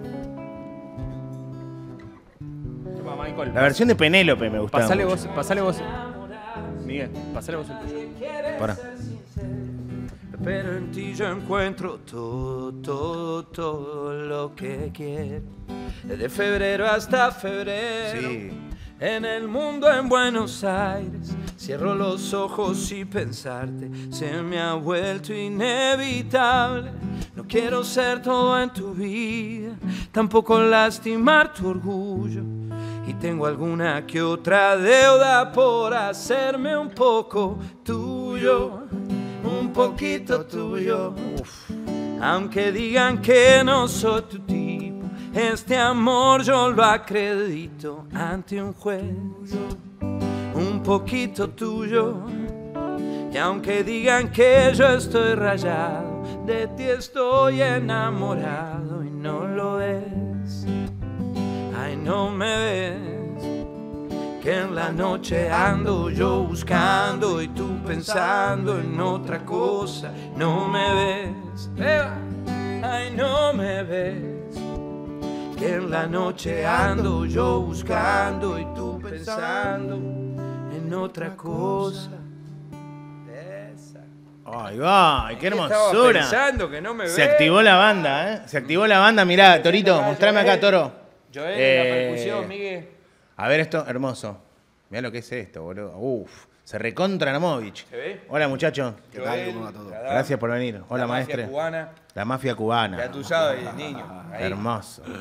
Toma, Michael. La versión de Penélope me gusta. Pasale mucho. vos, pasale vos. Miguel, pasale vos el tuyo. Pará. Pero en ti yo encuentro todo, todo, todo lo que quiero. Desde febrero hasta febrero. Sí. En el mundo, en Buenos Aires, cierro los ojos y pensarte se me ha vuelto inevitable. No quiero ser todo en tu vida, tampoco lastimar tu orgullo. Y tengo alguna que otra deuda por hacerme un poco tuyo, un poquito tuyo. Aunque digan que no soy tu tipo, este amor yo lo acredito ante un juez, un poquito tuyo. Y aunque digan que yo estoy rayado, de ti estoy enamorado y no lo ves. Ay, no me ves, que en la noche ando yo buscando y tú pensando en otra cosa. No me ves, ay, no me ves, que en la noche ando yo buscando y tú pensando en otra cosa. Esa. ¡Ay, va! ¡Qué Estaba hermosura! pensando que no me Se ves. activó la banda, ¿eh? Se activó la banda. Mirá, Torito, acá, mostrame acá, Joel. Toro. Joel, Eh, la percusión, Miguel. A ver esto, hermoso. Mirá lo que es esto, boludo. Uf, se recontra Namovich. ¿Se ve? Hola, muchachos. ¿Qué tal? ¿Cómo va todo? Gracias por venir. Hola, La mafia maestre. cubana. La mafia cubana. Ya tú sabes, niño. Ahí. Hermoso.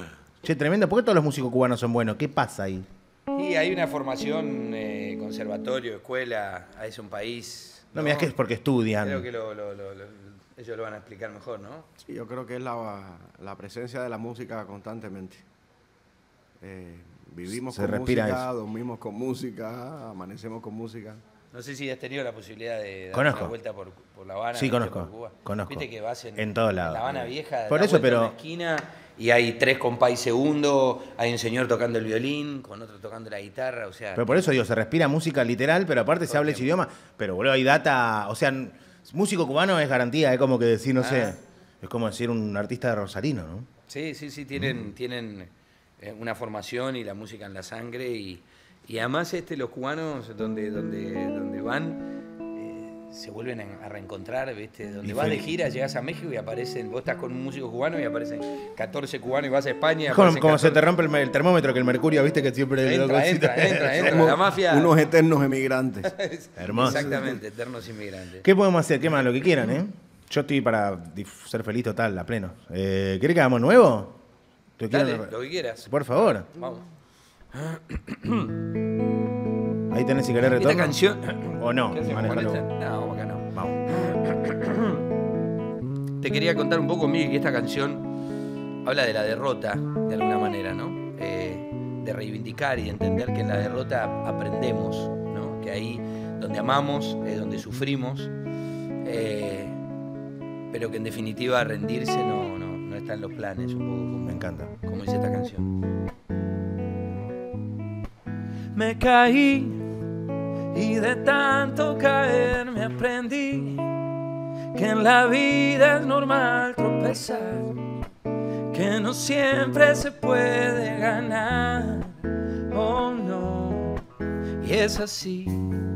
Che, tremendo. ¿Por qué todos los músicos cubanos son buenos? ¿Qué pasa ahí? Y hay una formación, eh, conservatorio, escuela, es un país... No, mirá que es porque estudian. Creo que lo, lo, lo, lo, ellos lo van a explicar mejor, ¿no? Sí, yo creo que es la, la presencia de la música constantemente. Eh, vivimos Se con respira música, eso. dormimos con música, amanecemos con música. No sé si has tenido la posibilidad de dar Conozco. una vuelta por, por La Habana. Sí, ¿viste? conozco, Por Cuba. conozco. Viste que vas en, En todos lados. en La Habana Vieja, Por das eso, vuelta pero- en la esquina y hay tres compás segundo, hay un señor tocando el violín, con otro tocando la guitarra, o sea... Pero por eso digo, se respira música literal, pero aparte se habla ese idioma. Pero, boludo, hay data. O sea, n- músico cubano es garantía, es como que decir, no Ah. sé. Es como decir un artista de Rosarino, ¿no? Sí, sí, sí, tienen, Mm. tienen eh, una formación y la música en la sangre y, y además este, los cubanos donde, donde, donde van eh, se vuelven a, a reencontrar, ¿viste? Donde Y vas de feliz. gira, llegas a México y aparecen, vos estás con un músico cubano y aparecen catorce cubanos y vas a España y Es como, aparecen como se te catorce. rompe el, me- el termómetro, que el mercurio, viste que siempre... lo Entra, cosita- entra, entra, entra. Somos La mafia... unos eternos emigrantes. Hermoso. Exactamente, eternos inmigrantes. ¿Qué podemos hacer? ¿Qué más? Lo que quieran, ¿eh? Yo estoy para dif- ser feliz total, a pleno. Eh, ¿Querés que hagamos nuevo? ¿Te Dale, quieren- lo que quieras. Por favor. Vamos. Ahí tenés si querés retorno. Esta canción... ¿O no? ¿Qué hacemos con Manéjalo. esta? No, acá no. Vamos. Te quería contar un poco, Miguel, que esta canción habla de la derrota, de alguna manera, ¿no? Eh, de reivindicar y de entender que en la derrota aprendemos, ¿no? Que ahí donde amamos es donde sufrimos, eh, pero que en definitiva rendirse no, no, no está en los planes, un poco como, Me encanta. como dice esta canción. Me caí y de tanto caer me aprendí que en la vida es normal tropezar, que no siempre se puede ganar, oh no, y es así,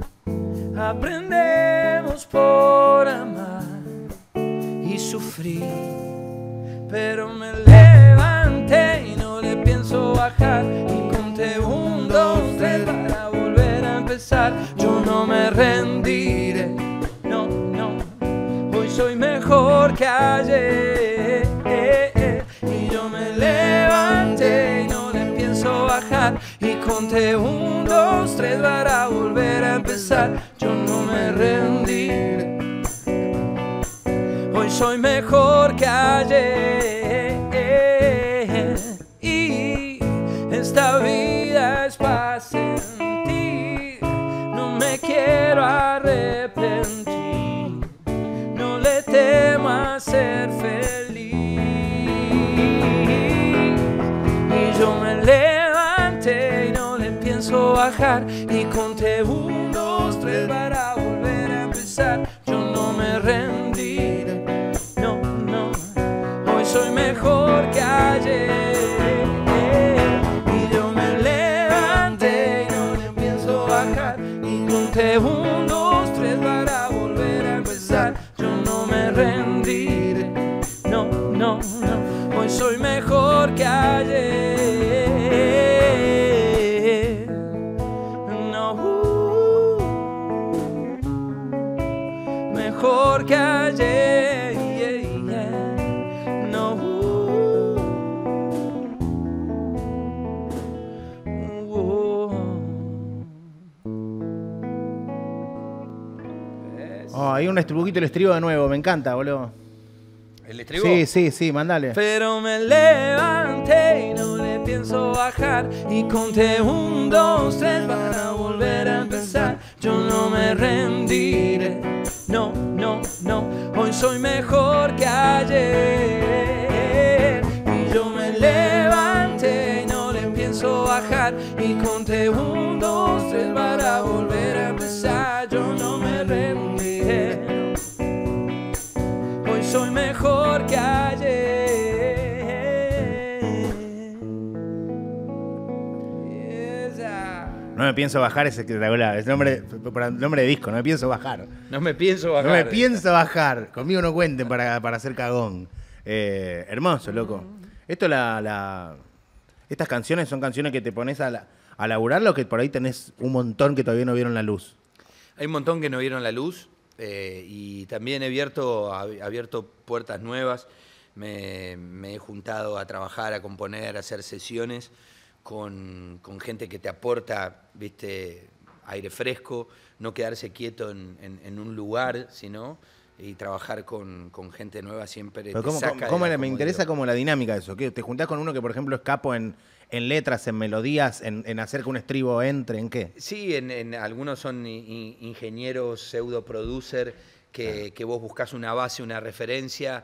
aprendemos por amar y sufrir, pero me levanté y no le pienso bajar, y conté un, dos, tres para volver a empezar, yo no me rendiré, no, no. Hoy soy mejor que ayer y yo me levanté y no le pienso bajar y conté un, dos, tres para volver a empezar. Yo no me rendiré. Hoy soy mejor que ayer y esta vida es para sentir. No me quiero arrepentir. No le temo a ser feliz. Y yo me levanté y no le pienso bajar. Y conté un, dos, tres para volver a empezar. Yo no me rendiré. No, no. Hoy soy mejor que ayer. Y yo me levanté y no le pienso bajar. Y conté un, dos, tres para volver a empezar. Yo no me rendiré, no, no, no. Hoy soy mejor que ayer. No, uh, mejor que ayer. Yeah, yeah. No, uh, uh, Oh, hay un poquito el estribo de nuevo, me encanta, boludo. ¿El estribo? Sí, sí, sí, mandale. Pero me levanté y no le pienso bajar. Y conté un, dos, tres para volver a empezar. Yo no me rendiré. No, no, no. Hoy soy mejor que ayer. Y yo me levanté y no le pienso bajar. Y conté un, dos, tres para volver a empezar. Yo no me rendiré. Hoy soy mejor que ayer. Esa. No me pienso bajar, es espectacular. Es nombre, para nombre de disco, no me pienso bajar. No me pienso No bajar. me pienso bajar. Conmigo no cuenten para, para hacer cagón. Eh, hermoso, loco. Esto la, la- estas canciones son canciones que te pones a, la, a laburarlo, que por ahí tenés un montón que todavía no vieron la luz. Hay un montón que no vieron la luz eh, y también he abierto, ab- abierto puertas nuevas. me, me he juntado a trabajar, a componer, a hacer sesiones con, con gente que te aporta, viste, aire fresco, no quedarse quieto en, en, en un lugar, sino y trabajar con, con gente nueva siempre Pero te ¿cómo, saca cómo- de cómo la era- me interesa comodidad. como la dinámica de eso. ¿Qué? ¿Te juntás con uno que, por ejemplo, es capo en, en letras, en melodías, en, en hacer que un estribo entre? ¿En qué? Sí, en, en algunos son i- i- ingenieros, pseudo producer, que, que vos buscas una base, una referencia.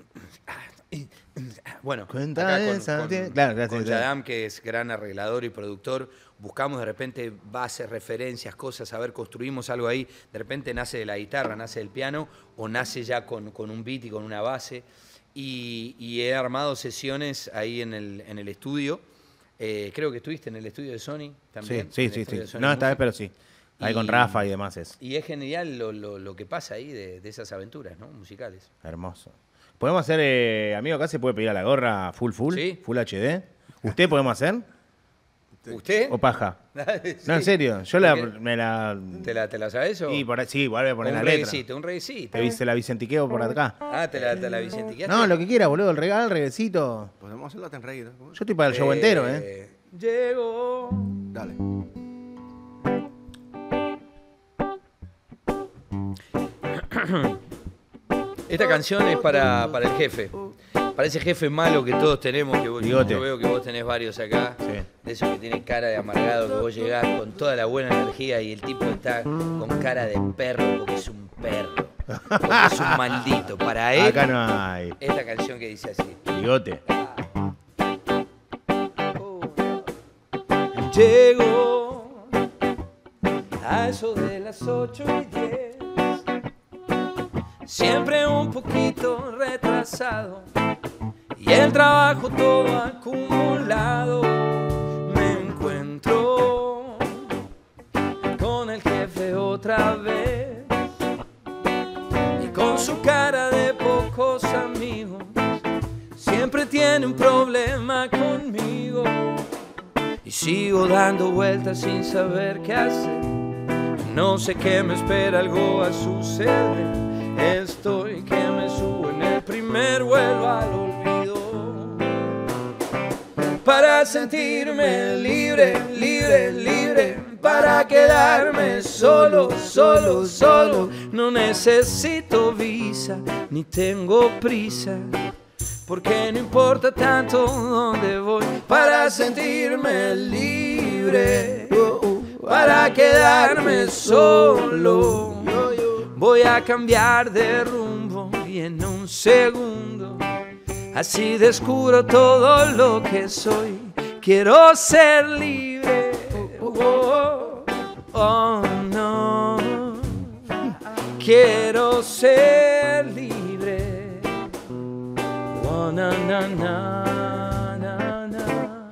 Bueno, Cuenta acá con, esa, con- tiene- claro, claro, con sí, sí. Yadam, que es gran arreglador y productor, buscamos de repente bases, referencias, cosas, a ver, construimos algo ahí, de repente nace de la guitarra, nace del piano, o nace ya con, con un beat y con una base. Y, y he armado sesiones ahí en el, en el estudio. Eh, creo que estuviste en el estudio de Sony Sí, también. sí, en el sí. estudio sí. de Sony No, esta vez, Music. pero sí. Ahí con Y- Rafa y demás es. Y es genial lo, lo- lo que pasa ahí de, de esas aventuras, ¿no? Musicales. Hermoso. ¿Podemos hacer, eh, amigo, acá se puede pedir a la gorra full full? Sí. Full H D. ¿Usted podemos hacer? ¿Usted? ¿O paja? Sí. No, en serio. Yo la, ¿Qué? me la... ¿Te la, te la sabes o? Y por ahí, sí, vuelve a poner un la letra. reguecito, un reguecito. Te viste la vicentiqueo por acá. Ah, te la, te la vicentiqueaste. No, lo que quiera, boludo. El regalo, el reguecito. Podemos hacerla tan reída. Yo estoy para el show entero, ¿eh? Llegó. Dale. Esta canción es para, para el jefe. Para ese jefe malo que todos tenemos, que vos, Bigote. yo veo que vos tenés varios acá. Sí. De esos que tiene cara de amargado, que vos llegás con toda la buena energía y el tipo está con cara de perro porque es un perro. Porque es un maldito. Para él, Acá no hay. esta canción que dice así. Bigote. Llegó a eso de las ocho y diez, siempre un poquito retrasado y el trabajo todo acumulado. Me encuentro con el jefe otra vez y con su cara de pocos amigos, siempre tiene un problema conmigo. Y sigo dando vueltas sin saber qué hacer. No sé qué me espera, algo a suceder. Estoy que me subo en el primer vuelo al olvido. Para sentirme libre, libre, libre. Para quedarme solo, solo, solo. No necesito visa, ni tengo prisa. Porque no importa tanto dónde voy, para sentirme libre, para quedarme solo. Voy a cambiar de rumbo y en un segundo así descubro todo lo que soy. Quiero ser libre, oh, oh no. Quiero ser libre. Oh, na, na, na, na, na.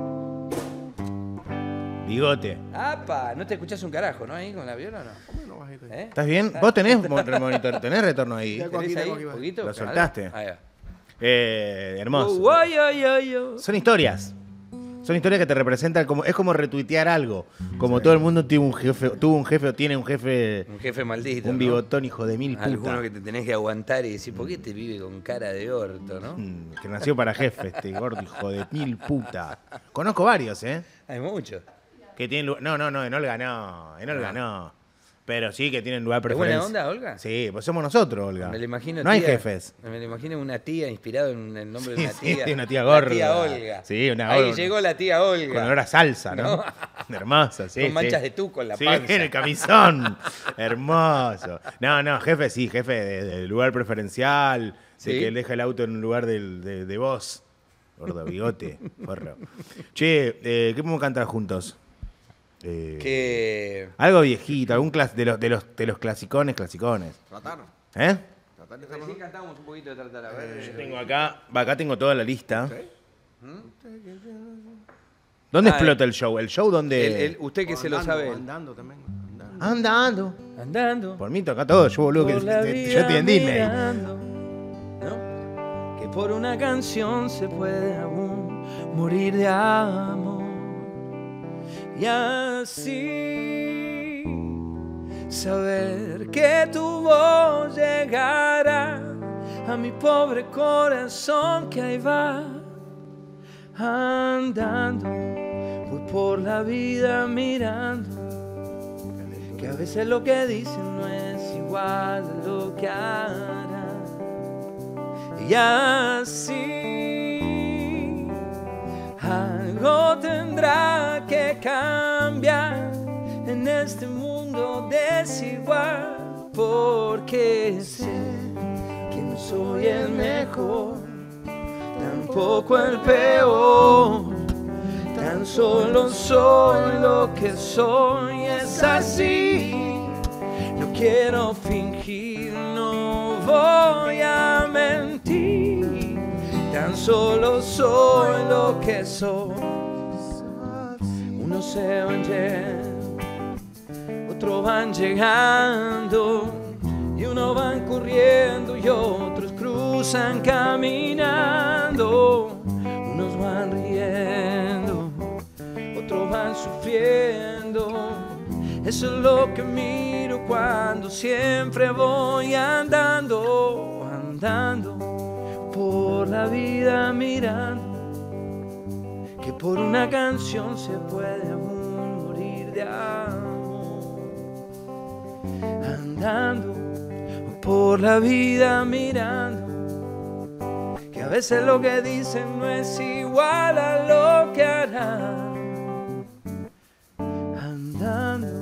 Bigote. Apa, no te escuchás un carajo, ¿no? Ahí con la viola, ¿no? ¿Eh? ¿Estás bien? ¿Vos tenés mo- monitor, tenés retorno ahí? Tengo aquí, ¿Tenés ahí tengo aquí, un va. poquito? Lo soltaste. Ahí va. Eh, hermoso. Oh, ay, ay, ay, ay. Son historias. Son historias que te representan como. Es como retuitear algo. Como todo el mundo tuvo un jefe, tuvo un jefe o tiene un jefe. Un jefe maldito. Un ¿no? bigotón, hijo de mil Alguno puta. que te tenés que aguantar y decir, ¿por qué te vive con cara de orto, no? Mm, Que nació para jefe, este gordo hijo de mil puta. Conozco varios, ¿eh? Hay muchos. Que tienen lugar. No, no, no, en Olga no. En Olga no. Pero sí que tienen lugar ¿Es buena preferencia. onda, Olga? Sí, pues somos nosotros, Olga. Me lo imagino no hay tía- jefes. Me lo imagino una tía inspirado en el nombre de una Sí, tía. sí, una tía La gorda. tía Olga. Sí, una Ahí gorda. llegó la tía Olga. Con olor a salsa, ¿no? No. Hermosa, sí. Con manchas sí. de tuco en la Sí, panza. en el camisón. Hermoso. No, no, jefe, sí, jefe de, de lugar preferencial, de ¿Sí? que él deja el auto en un lugar del- de, de vos. Gordo bigote, porro. Che, eh, ¿qué podemos cantar juntos? Eh, Que... Algo viejito, algún clas- de los, de los, de los clasicones, clasicones. Tratar. ¿Eh? Tratar de hacerlo. Recién cantamos un poquito de Tratar, a ver. Tengo acá, acá tengo toda la lista. ¿Dónde Ah, explota el show? ¿El show dónde? El- el- usted que se lo Andando, sabe. Andando también. Andando. Andando. Andando. Por mí toca todo, yo boludo, que por la yo vida estoy en Disney. mirando, ¿no? Que por una canción se puede aún morir de amor. Y así saber que tu voz llegará a mi pobre corazón que ahí va andando. Voy por la vida mirando que a veces lo que dicen no es igual a lo que harán. Y así algo tendrá que cambiar en este mundo desigual, porque sé que no soy el mejor, tampoco el peor, tan solo soy lo que soy, es así. No quiero fingir, no voy a mentir, tan solo soy lo que soy. Unos se van yendo, otros van llegando, y unos van corriendo y otros cruzan caminando. Unos van riendo, otros van sufriendo. Eso es lo que miro cuando siempre voy andando, andando por la vida mirando que por una canción se puede aún morir de amor. Andando por la vida mirando que a veces lo que dicen no es igual a lo que harán. Andando.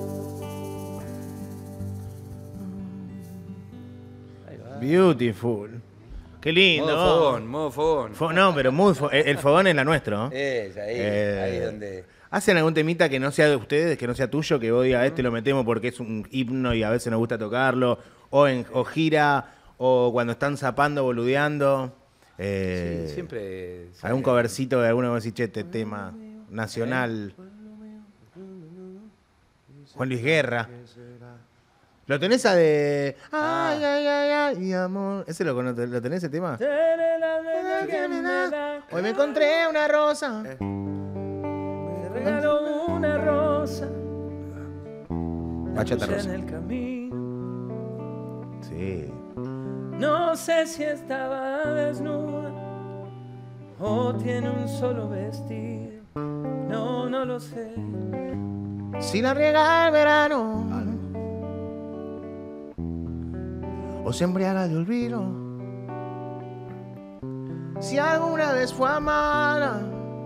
Beautiful. Qué lindo. Modo fogón, modo fogón. Fo- no, pero muy fo- el el fogón es la nuestro, ¿no? Es ahí, Eh, ahí es donde... ¿Hacen algún temita que no sea de ustedes, que no sea tuyo, que vos digas, este lo metemos porque es un himno y a veces nos gusta tocarlo? O, en, o gira, o cuando están zapando, boludeando. Eh, Sí, siempre... Algún covercito de alguno que decís, che, este tema nacional. Juan Luis Guerra. ¿Lo tenés a de... Ay, ay, ay, ay, amor. ¿Ese lo, cono- lo tenés ese tema? Hoy me encontré una rosa. Me regaló una rosa. Bachata puse rosa. en el camino. Sí. No sé si estaba desnuda o tiene un solo vestido. No, no lo sé. Si la riega el verano o se embriaga de olvido, si alguna vez fue amada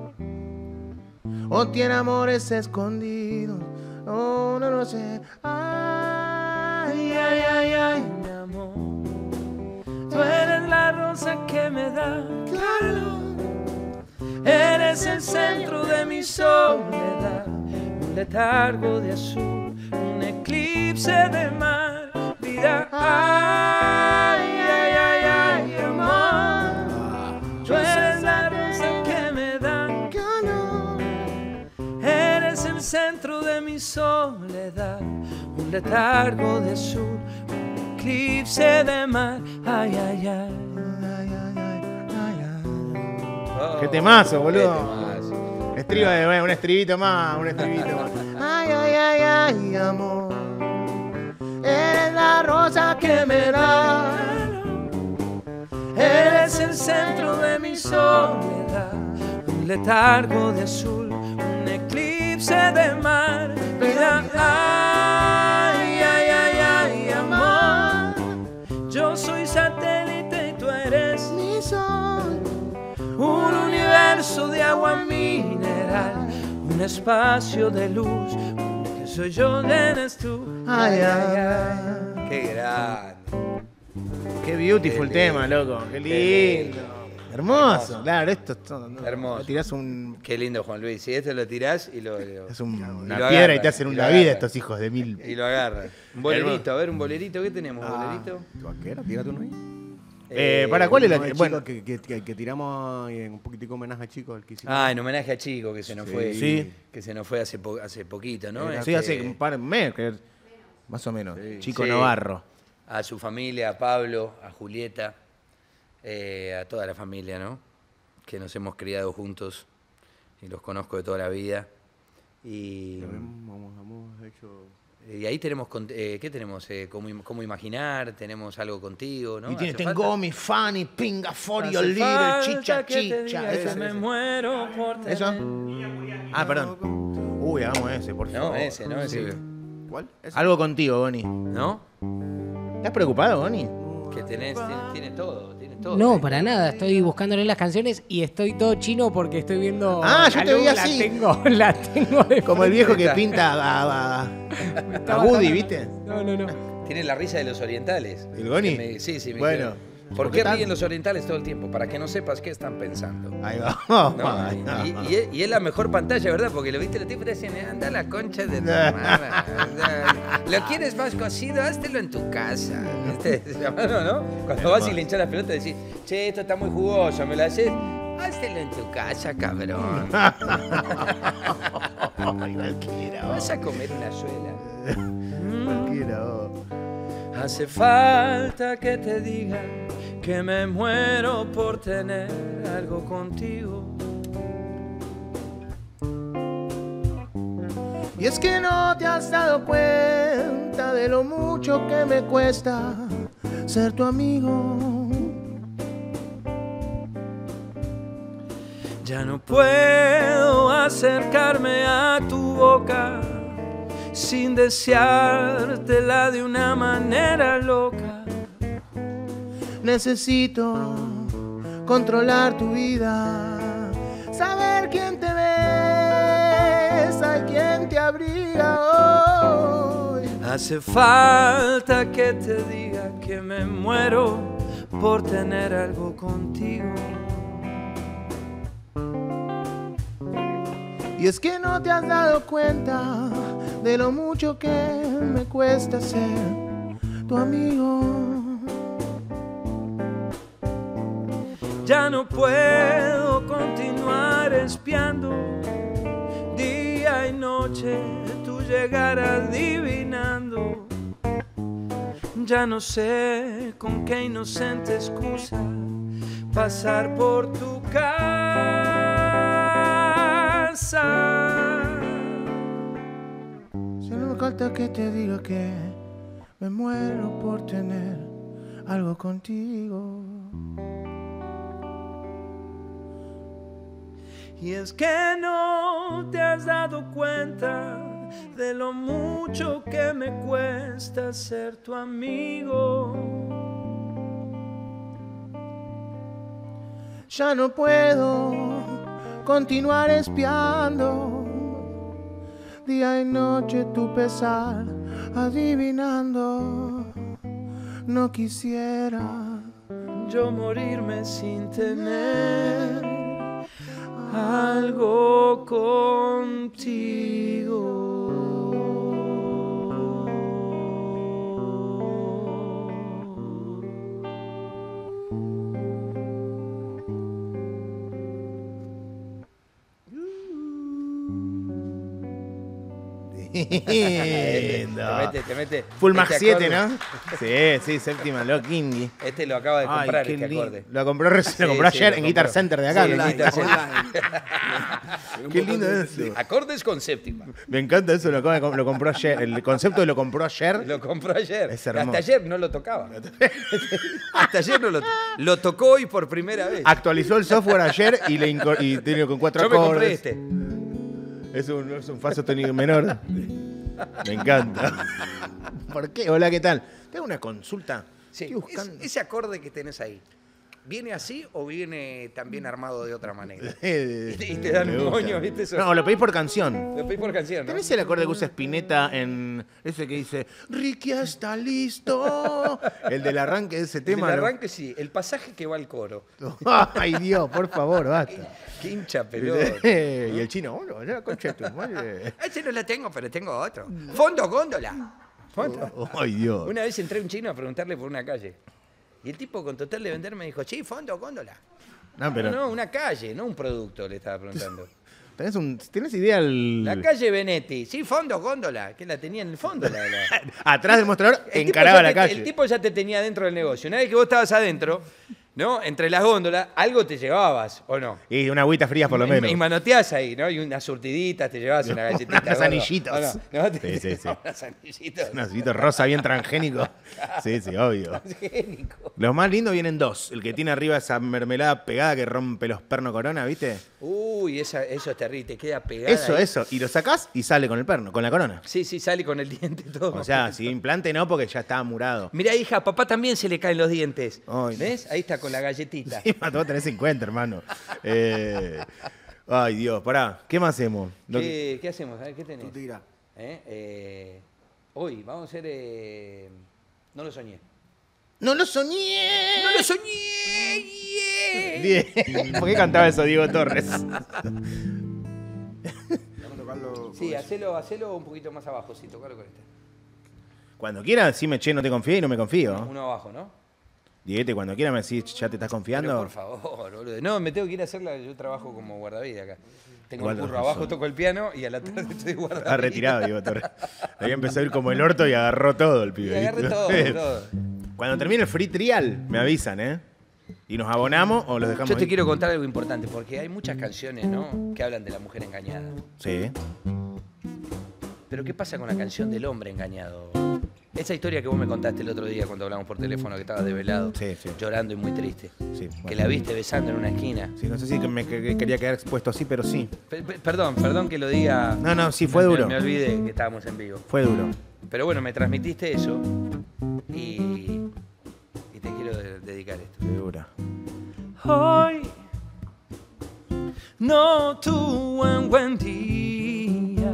o tiene amores escondidos, no, no lo sé. Ay, ay, ay, ay, Mi amor, tú eres la rosa que me da calor. Eres el centro de mi soledad, un letargo de azul, un eclipse de mar, vida. Ay, ay, ay, ay, amor, tú eres la rosa que me da calor. Eres el centro de mi soledad, un letargo de azul, un eclipse de mar. Ay, ay, ay, ay, ay, ay, ay, ay. Qué temazo, boludo. Qué temazo. Estriba de, bueno, un estribito más, un estribito más. ay, ay, ay, ay, amor. Eres la rosa que me da. Eres el centro de mi soledad, un letargo de azul, un eclipse de mar, vida. Ay, ay, ay, ay, amor, yo soy satélite y tú eres mi sol, un universo de agua mineral, un espacio de luz, que soy yo, eres tú. Ay, ay, ay. Qué grande. Qué beautiful Qué tema, lindo. loco. Qué Qué lindo. Hermoso. Claro, esto es todo. Hermoso. Le tirás un, Qué lindo, Juan Luis. Si esto lo tirás y lo, lo- es un- y una lo piedra agarra, y te hacen y lo una agarra. vida estos hijos de mil. Y lo agarran. Un bolerito, a ver, un bolerito. ¿Qué tenemos? ¿Un bolerito? ¿Vaquera? Tírate uno ahí. Eh, ¿Para cuál es la Uno que.? de Bueno, Chico que, que, que, que tiramos en un poquitico homenaje a Chico, el que hicimos. Ah, en homenaje a Chico, que se nos Sí. fue. Sí. Que se nos fue hace, po- hace poquito, ¿no? sí, Este, hace un par de meses, creo. Más o menos. Chico Sí. Navarro. A su familia, a Pablo, a Julieta, eh, a toda la familia, ¿no? Que nos hemos criado juntos y los conozco de toda la vida. Y También hemos, hemos hecho Y ahí tenemos, con- eh, ¿qué tenemos? Eh, cómo, im- cómo imaginar, tenemos algo contigo, ¿no? Y tiene, ¿Hace tengo falta? mi funny, pinga for your Hace little falta chicha que te chicha. diga Ese, que ese, me ese. muero por tener. ¿Eso? Ah, perdón. Uy, hagamos ese, por favor. No, ese, ¿no? Ese. ¿Cuál? ¿Ese? Algo contigo, Goni. ¿No? ¿Estás preocupado, Goni? Que tenés, tiene, tiene todo, tiene todo. No, ahí. para nada. Estoy buscándole las canciones y estoy todo chino porque estoy viendo. Ah, yo la te vi luz, así. La tengo, la tengo de Como el viejo que Está. pinta a, a, a Estaba Woody, tan- ¿viste? No, no, no. Tiene la risa de los orientales. ¿El Goni? Que me- sí, sí. Me Bueno. dijeron, ¿por ¿Por qué qué tan- ríen los orientales todo el tiempo? Para que no sepas qué están pensando. Ahí va. ¿No? Ahí va. Y, y es, y es la mejor pantalla, ¿verdad? Porque lo viste, los tipos te dicen, anda a la concha de tu hermana. anda. ¿Lo quieres más cocido? Háztelo en tu casa. ¿Viste? ¿No? Cuando vas y le hinchas la pelota, decís, che, esto está muy jugoso, ¿me lo haces? Háztelo en tu casa, cabrón. Ay, cualquiera, vos. Vas a comer una suela. Cualquiera, vos. Hace falta que te diga que me muero por tener algo contigo. Y es que no te has dado cuenta de lo mucho que me cuesta ser tu amigo. Ya no puedo acercarme a tu boca sin deseártela de una manera loca. Necesito controlar tu vida, saber quién te besa y quién te abriga hoy. Hace falta que te diga que me muero por tener algo contigo. Y es que no te has dado cuenta de lo mucho que me cuesta ser tu amigo. Ya no puedo continuar espiando día y noche tu llegar adivinando. Ya no sé con qué inocente excusa pasar por tu casa. Solo me falta que te diga que me muero por tener algo contigo. Y es que no te has dado cuenta de lo mucho que me cuesta ser tu amigo. Ya no puedo continuar espiando día y noche tu pesar adivinando. No quisiera Yo morirme sin tener algo contigo. Lindo. Te mete, te mete. Full Max este siete, acorde. ¿no? Sí, sí, séptima, Lock Indie. Este lo acaba de comprar, qué este lindo. acorde. Lo compró, reci- Sí, lo compró sí, ayer lo en Guitar compró. Center de acá. Sí, que- en Guitar Center. Qué lindo eso. Acordes con séptima. Me encanta eso, lo, acaba de com- lo compró ayer. El concepto de lo compró ayer. Lo compró ayer. Es hermoso. Hasta ayer no lo tocaba. Hasta ayer no lo Lo tocó hoy por primera vez. Actualizó el software ayer y le inco- y tiene con cuatro Yo me compré acordes. este. Es un, es un faso tónico menor. Me encanta. ¿Por qué? Hola, ¿qué tal? Tengo una consulta. Sí, Estoy buscando. es- ese acorde que tenés ahí, ¿viene así o viene también armado de otra manera? Eh, Y te- y te dan me un gusta. moño, ¿viste eso? No, lo pedís por canción. Lo pedí por canción, ¿no? ¿Tenés el acorde que usa Spinetta en ese que dice Ricky está listo? El del arranque de ese El tema. del ¿no? arranque sí, el pasaje que va al coro. Ay, Dios, por favor, basta. Qué hincha pelota. Y el chino, bueno, ya concha de tu madre. Ese no lo tengo, pero tengo otro. Fondo góndola. Fondo. Ay, Dios. Una vez entré a un chino a preguntarle por una calle. Y el tipo con total de vender me dijo, sí, fondo góndola. No, pero No, no, una calle, no un producto, le estaba preguntando. ¿tenés, un, ¿tenés idea el... La calle Benetti, sí, fondo góndola, que la tenía en el fondo. La, la- Atrás del mostrador El tipo encaraba ya la te- calle. El tipo ya te tenía dentro del negocio. Una vez que vos estabas adentro, ¿no? Entre las góndolas, algo te llevabas, ¿o no? Y una agüita fría por lo Y- menos. Y manoteás ahí, ¿no? Y unas surtiditas, te llevabas una galletita. Unos gordo. anillitos. ¿O no? ¿No? Te Sí, sí, sí. unos anillitos. Un asito rosa bien transgénico. Sí, sí, obvio. Transgénico. Los más lindos vienen dos. El que tiene arriba esa mermelada pegada que rompe los pernos corona, ¿viste? Uy, esa, eso es terrible, te queda pegada. Eso, ahí. eso. Y lo sacás y sale con el perno, con la corona. Sí, sí, sale con el diente todo. O sea, si implante no, porque ya está murado. Mirá, hija, a papá también se le caen los dientes. Ay, no. ¿Ves? Ahí está con la galletita. Sí, vos tenés en cuenta, hermano. Eh, ay, Dios, pará. ¿Qué más hacemos? Lo- ¿Qué, ¿Qué hacemos? A ver, ¿qué tenés? Tú tira. ¿Eh? Eh, hoy vamos a hacer... eh, no lo soñé. ¡No lo soñé! ¡No lo soñé! yeah. Bien. ¿Por qué cantaba eso Diego Torres? Vamos a tocarlo. Sí, con eso. hacelo, hacelo un poquito más abajo, sí, tocalo con este. Cuando quieras, sí me che, no te confío y no me confío. Uno abajo, ¿no? Dieguete, cuando quieras me decís, ¿ya te estás Pero confiando? por favor, boludo. No, me tengo que ir a hacerla, yo trabajo como guardavida acá. Tengo Igual el curro tenés abajo, razón. toco el piano y a la tarde estoy guardavida. Está retirado, Diego Torres. Ahí empezó a ir como el orto y agarró todo el Y pibe. agarré ¿viste? todo, todo. Cuando termine el free trial, me avisan, ¿eh? Y nos abonamos o los dejamos Yo te ahí. quiero contar algo importante, porque hay muchas canciones, ¿no?, que hablan de la mujer engañada. Sí. Pero ¿qué pasa con la canción del hombre engañado? Esa historia que vos me contaste el otro día cuando hablamos por teléfono, que estabas desvelado, Sí, sí. llorando y muy triste. Sí, Que bueno. la viste besando en una esquina. Sí, no sé si que me que- que quería quedar expuesto así, pero sí. Pe- pe- Perdón, perdón que lo diga. No, no, sí, fue Me- duro. Me, me olvidé que estábamos en vivo. Fue duro. Pero bueno, me transmitiste eso y, y te quiero de- dedicar esto. Fue duro. Hoy no tuve un buen día.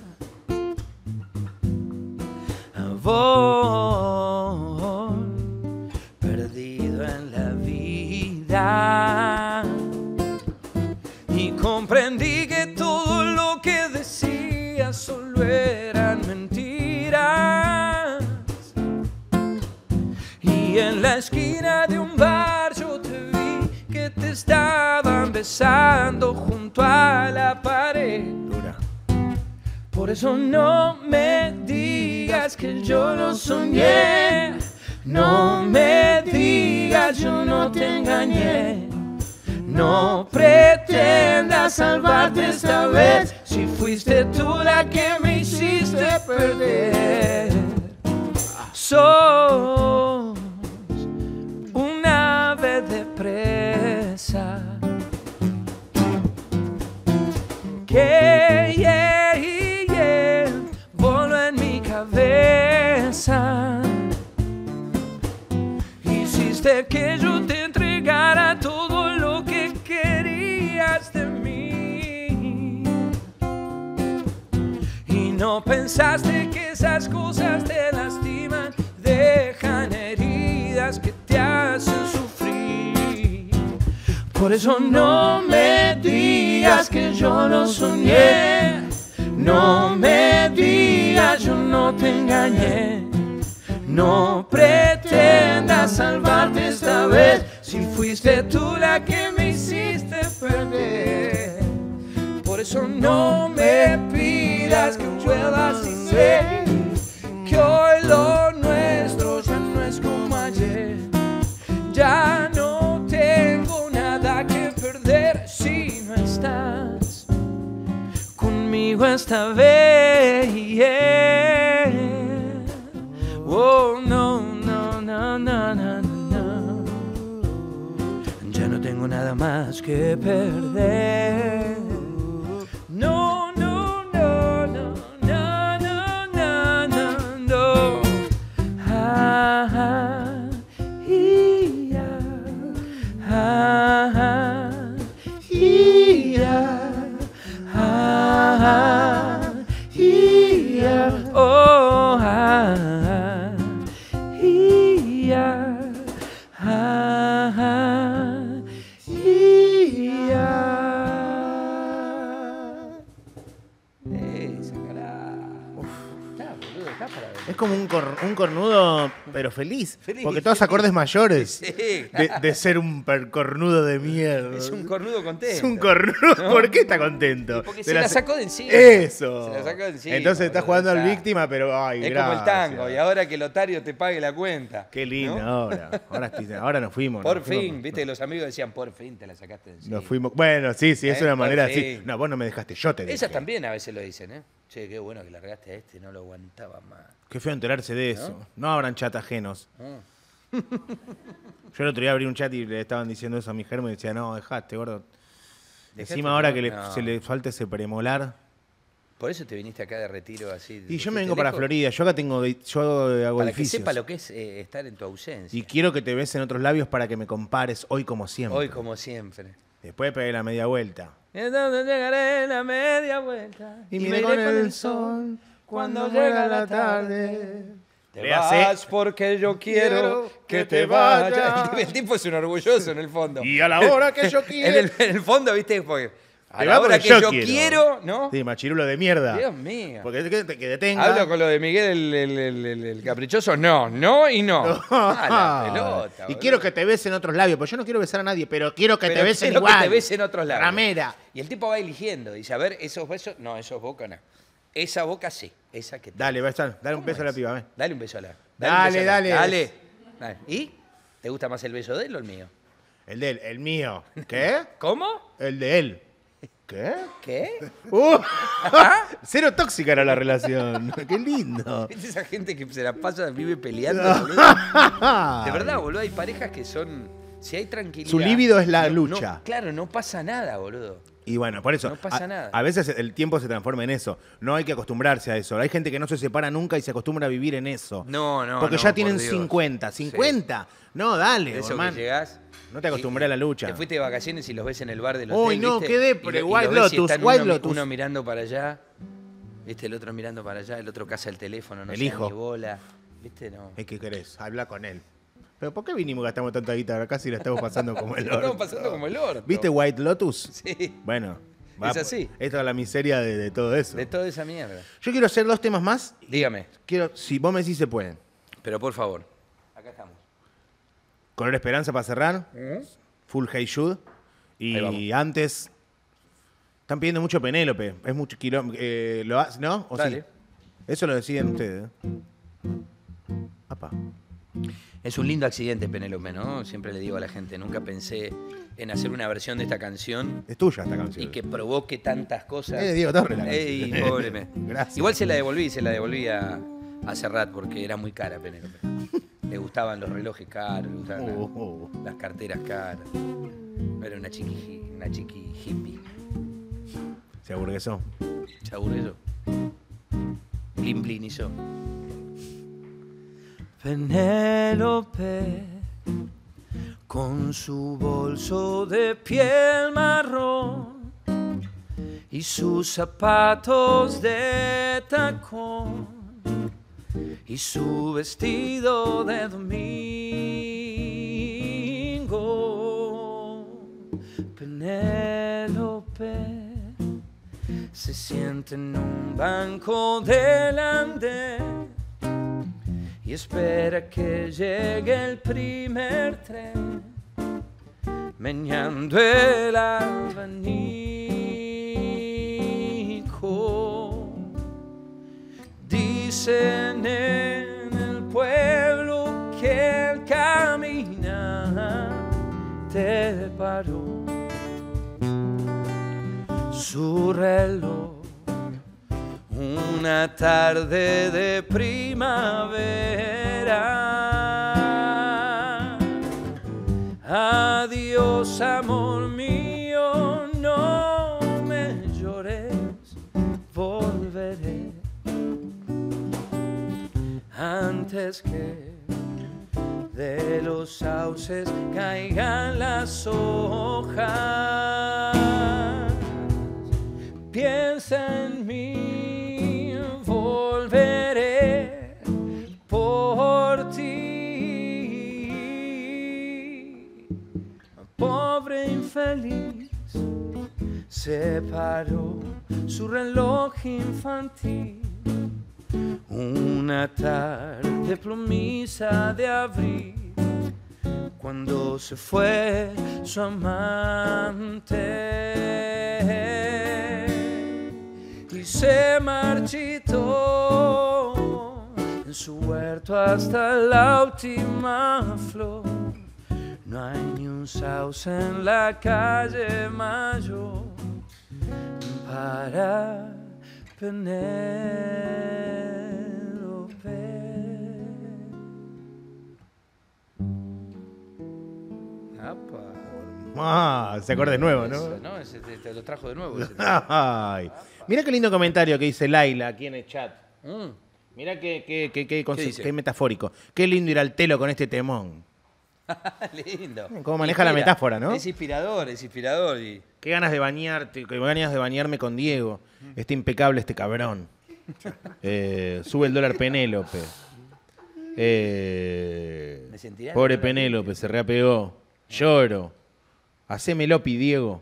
Voy perdido en la vida y comprendí que todo lo que decía solo eran mentiras. Y en la esquina de un bar yo te vi que te estaban besando junto a la pared. Dura. Por eso no me digas que yo lo soñé. No me digas yo no te engañé. No pretendas salvarte esta vez, si fuiste tú la que me hiciste perder. Sos un ave de presa que yeah, yeah, voló en mi cabeza. Hiciste que yo te entregara todo lo que querías de mí. Y no pensaste que esas cosas te lastiman, dejan heridas que te hacen sufrir. Por eso no me digas que yo lo soñé. No me digas yo no te engañé. No pretendas salvarte esta vez, si fuiste tú la que me hiciste perder. Por eso no me pidas que vuelvas y sé que hoy lo nuestro ya no es como ayer. Ya no tengo nada que perder si no estás conmigo esta vez. Yeah. Oh, no, no, no, no, no, no. Ya no tengo nada más que perder. No, no, no, no, no, no, no, no, no. Ah, ah, ia, ah, ah, ia, ah, ah, ia, oh, ah, ia, ah, ah, ia. como un, cor- un cornudo, pero feliz. Feliz, porque todos feliz. acordes mayores Sí, de, de ser un per- cornudo de mierda. Es un cornudo contento. Es un cornudo. ¿No? ¿Por qué está contento? Porque De se la sacó de encima. Eso. Se la sacó de encima, Entonces está boludo, jugando al está. víctima, pero ay, Es gracias. como el tango, y ahora que el otario te pague la cuenta. Qué lindo ¿no? ahora. Ahora, estoy- ahora nos fuimos. Por nos fin, fuimos. viste, los amigos decían, por fin te la sacaste de encima. Nos fuimos. Bueno, sí, sí, es ¿Eh? una Por manera fin. así. No, vos no me dejaste, yo te dije. Esas también a veces lo dicen, ¿eh? Che, qué bueno que largaste a este, no lo aguantaba más. Qué feo enterarse de eso. No, abran chat ajenos. Ah. Yo el otro día abrí un chat y le estaban diciendo eso a mi germo y decía, no, dejaste, gordo. ¿Dejaste, Encima ahora no? que le- No. se le falta ese premolar. Por eso te viniste acá de retiro así. Y ¿te yo me fuiste vengo para lejos? Florida. Yo acá tengo, yo hago Para que edificios. sepa lo que es eh, estar en tu ausencia. Y quiero que te besen otros labios para que me compares hoy como siempre. Hoy como siempre. Después pegué la media vuelta. Entonces llegaré la media vuelta Y miré con el sol cuando llega la tarde. Te Léase. vas porque yo quiero que te vayas. El tipo es un orgulloso en el fondo. Y a la hora que yo En quiero. el, en el fondo, viste, porque a Te la va hora porque que yo, yo quiero, quiero, ¿no? Sí, machirulo de mierda. Dios mío. Porque que, que detenga. Hablo con lo de Miguel el, el- el- el- el caprichoso. No, no y no. Ah, la pelota, y boludo. quiero que te besen otros labios. Pues yo no quiero besar a nadie, pero quiero que Pero te besen quiero igual. que te besen otros labios. Ramera. Y el tipo va eligiendo. Dice, a ver, esos besos. No, esos boca no. Esa boca sí. Esa que te- Dale, besa- dale un beso a la es? piba, ven. Dale un beso a la. Dale, un beso a la- dale. Dale. Dale. ¿Y? ¿Te gusta más el beso de él o el mío? El de él, el mío. ¿Qué? ¿Cómo? El de él. ¿Qué? ¿Qué? Uh, cero tóxica era la relación. Qué lindo. ¿Viste esa gente que se la pasa, vive peleando? boludo? De verdad, boludo, hay parejas que son. Si hay tranquilidad. Su líbido es la no- lucha. no, claro, no pasa nada, boludo. Y bueno, por eso. No pasa a, nada. a veces el tiempo se transforma en eso. No hay que acostumbrarse a eso. Hay gente que no se separa nunca y se acostumbra a vivir en eso. No, no. Porque no, ya por tienen Dios. cincuenta. ¿cincuenta? No, dale, Eso hermano. que llegás. No te acostumbré a la lucha. Te fuiste de vacaciones y los ves en el bar del hotel. Uy, no, ¿viste? qué Y depre, lo- y White los ves y Lotus, están White uno, Lotus. uno mirando para allá, ¿viste? El otro mirando para allá, el otro caza el teléfono, no El se da hijo. ni bola. ¿Viste? No. ¿Eh, ¿Qué querés? Habla con él. ¿Pero por qué vinimos y gastamos tanta guitarra? Casi la estamos pasando como el Lo estamos orto. pasando como el orto. ¿Viste White Lotus? Sí. Bueno. Es así. Esta es la miseria de, de todo eso. De toda esa mierda. Yo quiero hacer dos temas más. Dígame, Quiero, si vos me decís se pueden. pero por favor. Acá estamos. Color Esperanza para cerrar. Full Hey Jude. Ahí vamos. Y antes. Están pidiendo mucho Penélope. Es mucho quilombo. Eh, ¿Lo ha- ¿No? ¿O Dale. sí? Eso lo deciden ustedes. ¿eh? Apa. Es un lindo accidente, Penélope, ¿no? Siempre le digo a la gente, nunca pensé en hacer una versión de esta canción Es tuya esta canción. y que provoque tantas cosas. Es de Diego Torres la Ey, canción. pobre me. Gracias. Igual se la devolví, se la devolví a, a Serrat porque era muy cara, Penélope. Le gustaban los relojes caros, le gustaban Oh, oh. las, las carteras caras. Era una chiqui, una chiqui hippie. Se aburguesó. ¿Se aburrió? Blin blin hizo. Penélope, con su bolso de piel marrón y sus zapatos de tacón y su vestido de domingo. Penélope se siente en un banco del andén y espera que llegue el primer tren, meneando el abanico. Dicen en el pueblo que el caminar te paró su reloj. Una tarde de primavera. Adiós, amor mío, no me llores, volveré antes que de los sauces caigan las hojas. Piensa en mí, volveré por ti. Pobre infeliz, se paró su reloj infantil. Una una tarde plomiza de abril, cuando se fue su amante y se marchitó en su huerto hasta la última flor. No hay ni un sauce en la calle Mayor para Penélope. Ah, se acordó de nuevo, ¿no? Eso, ¿no? Ese te, te lo trajo de nuevo. Ese Ay. Mira qué lindo comentario que dice Laila aquí en el chat. Mm. Mira qué, qué, qué, qué, ¿Qué dice? qué metafórico. Qué lindo ir al telo con este temón. Lindo. Cómo maneja la Inspira. metáfora, ¿no? Es inspirador, es inspirador. Y... Qué ganas de bañarte, qué ganas de bañarme con Diego. Está impecable este cabrón. Eh, sube el dólar Penélope. Eh, Me sentirá pobre el dólar Penélope, se reapegó. Lloro. Haceme Lopi, Diego.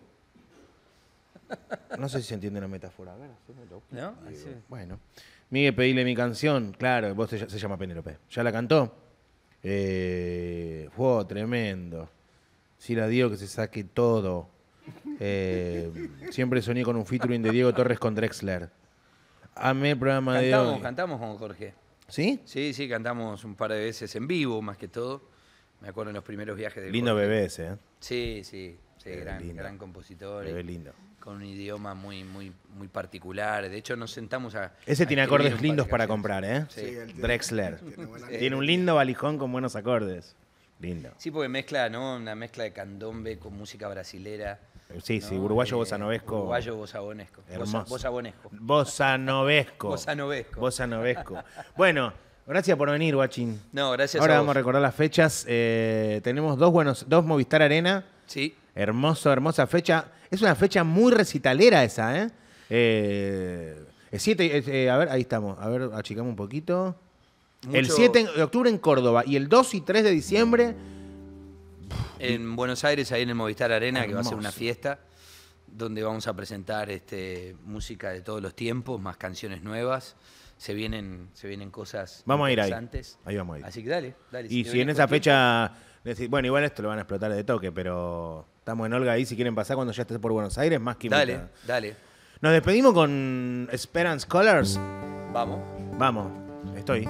No sé si se entiende la metáfora. A ver, haceme Lopi, ¿No? Diego. Así. Bueno. Miguel, pedile mi canción. Claro, vos se, se llama Penélope. ¿Ya la cantó? Eh, fue tremendo. Si la Diego que se saque todo. Eh, siempre soñé con un featuring de Diego Torres con Drexler. Amé el programa de Cantamos, hoy. cantamos con Jorge. ¿Sí? Sí, sí, cantamos un par de veces en vivo, más que todo. Me acuerdo en los primeros viajes de Lindo Jorge. bebé ese, ¿eh? Sí, sí, sí, Bebé gran, lindo. gran compositor. Bebé y lindo. Con un idioma muy, muy, muy particular. De hecho, nos sentamos a. Ese a tiene escribir acordes un par lindos de para canciones. comprar, ¿eh? Sí. Sí, él tiene- Drexler. tiene buena- Tiene un lindo valijón con buenos acordes. Lindo. Sí, porque mezcla, ¿no? Una mezcla de candombe con música brasilera. Sí, sí, ¿no? uruguayo Eh, bosanovesco. Uruguayo bosabonesco. Bosa- Hermoso. Bosabonesco. Bosanovesco. Bosanovesco. Bosanovesco. Bueno, gracias por venir, guachín. No, gracias Ahora a vamos vos. a recordar las fechas. Eh, tenemos dos buenos, dos Movistar Arena. Sí. Hermoso, hermosa fecha. Es una fecha muy recitalera esa, ¿eh? Eh, el siete, eh, a ver, ahí estamos. A ver, achicamos un poquito. El Mucho- siete de octubre en Córdoba y el dos y tres de diciembre. En Buenos Aires, ahí en el Movistar Arena, que va a ser una Hermoso. fiesta, donde vamos a presentar este, música de todos los tiempos, más canciones nuevas. Se vienen, se vienen cosas Vamos a ir ahí. interesantes. Ahí vamos a ir. Así que dale, dale. Y te si en venís esa con tiempo. fecha, decís, bueno, igual esto lo van a explotar de toque, pero estamos en Olga ahí, si quieren pasar cuando ya estés por Buenos Aires, más que Dale, invitado. dale. Nos despedimos con Esperance Colors. Vamos. Vamos, estoy.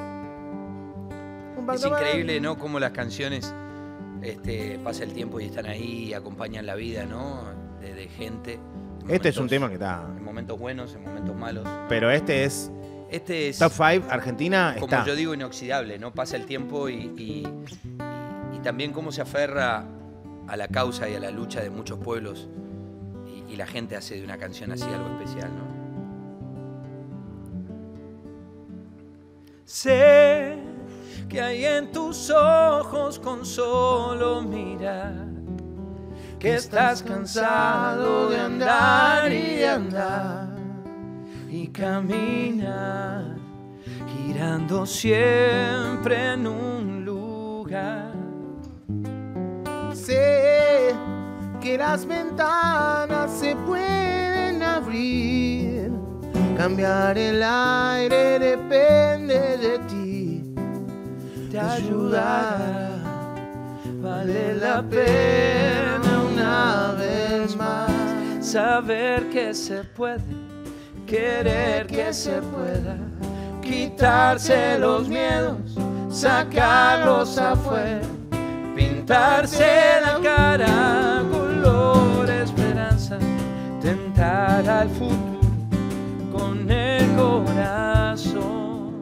Es increíble, ¿no? Cómo las canciones este, pasa el tiempo y están ahí y acompañan la vida, ¿no? De, de gente. en Este es un momentos- tema que está. En momentos buenos, en momentos malos. Pero este es Este es, Top cinco, Argentina como está. yo digo, inoxidable, ¿no? Pasa el tiempo y, y- y también cómo se aferra a la causa y a la lucha de muchos pueblos y, y la gente hace de una canción así algo especial, ¿no? Sé que hay en tus ojos con solo mirar que estás cansado de andar y de andar y caminar girando siempre en un lugar. Sé que las ventanas se pueden abrir. Cambiar el aire depende de ti. Te ayudará, vale la pena una vez más saber que se puede, querer que se pueda, quitarse los miedos, sacarlos afuera, pintarse la cara color esperanza, tentar al futuro con el corazón.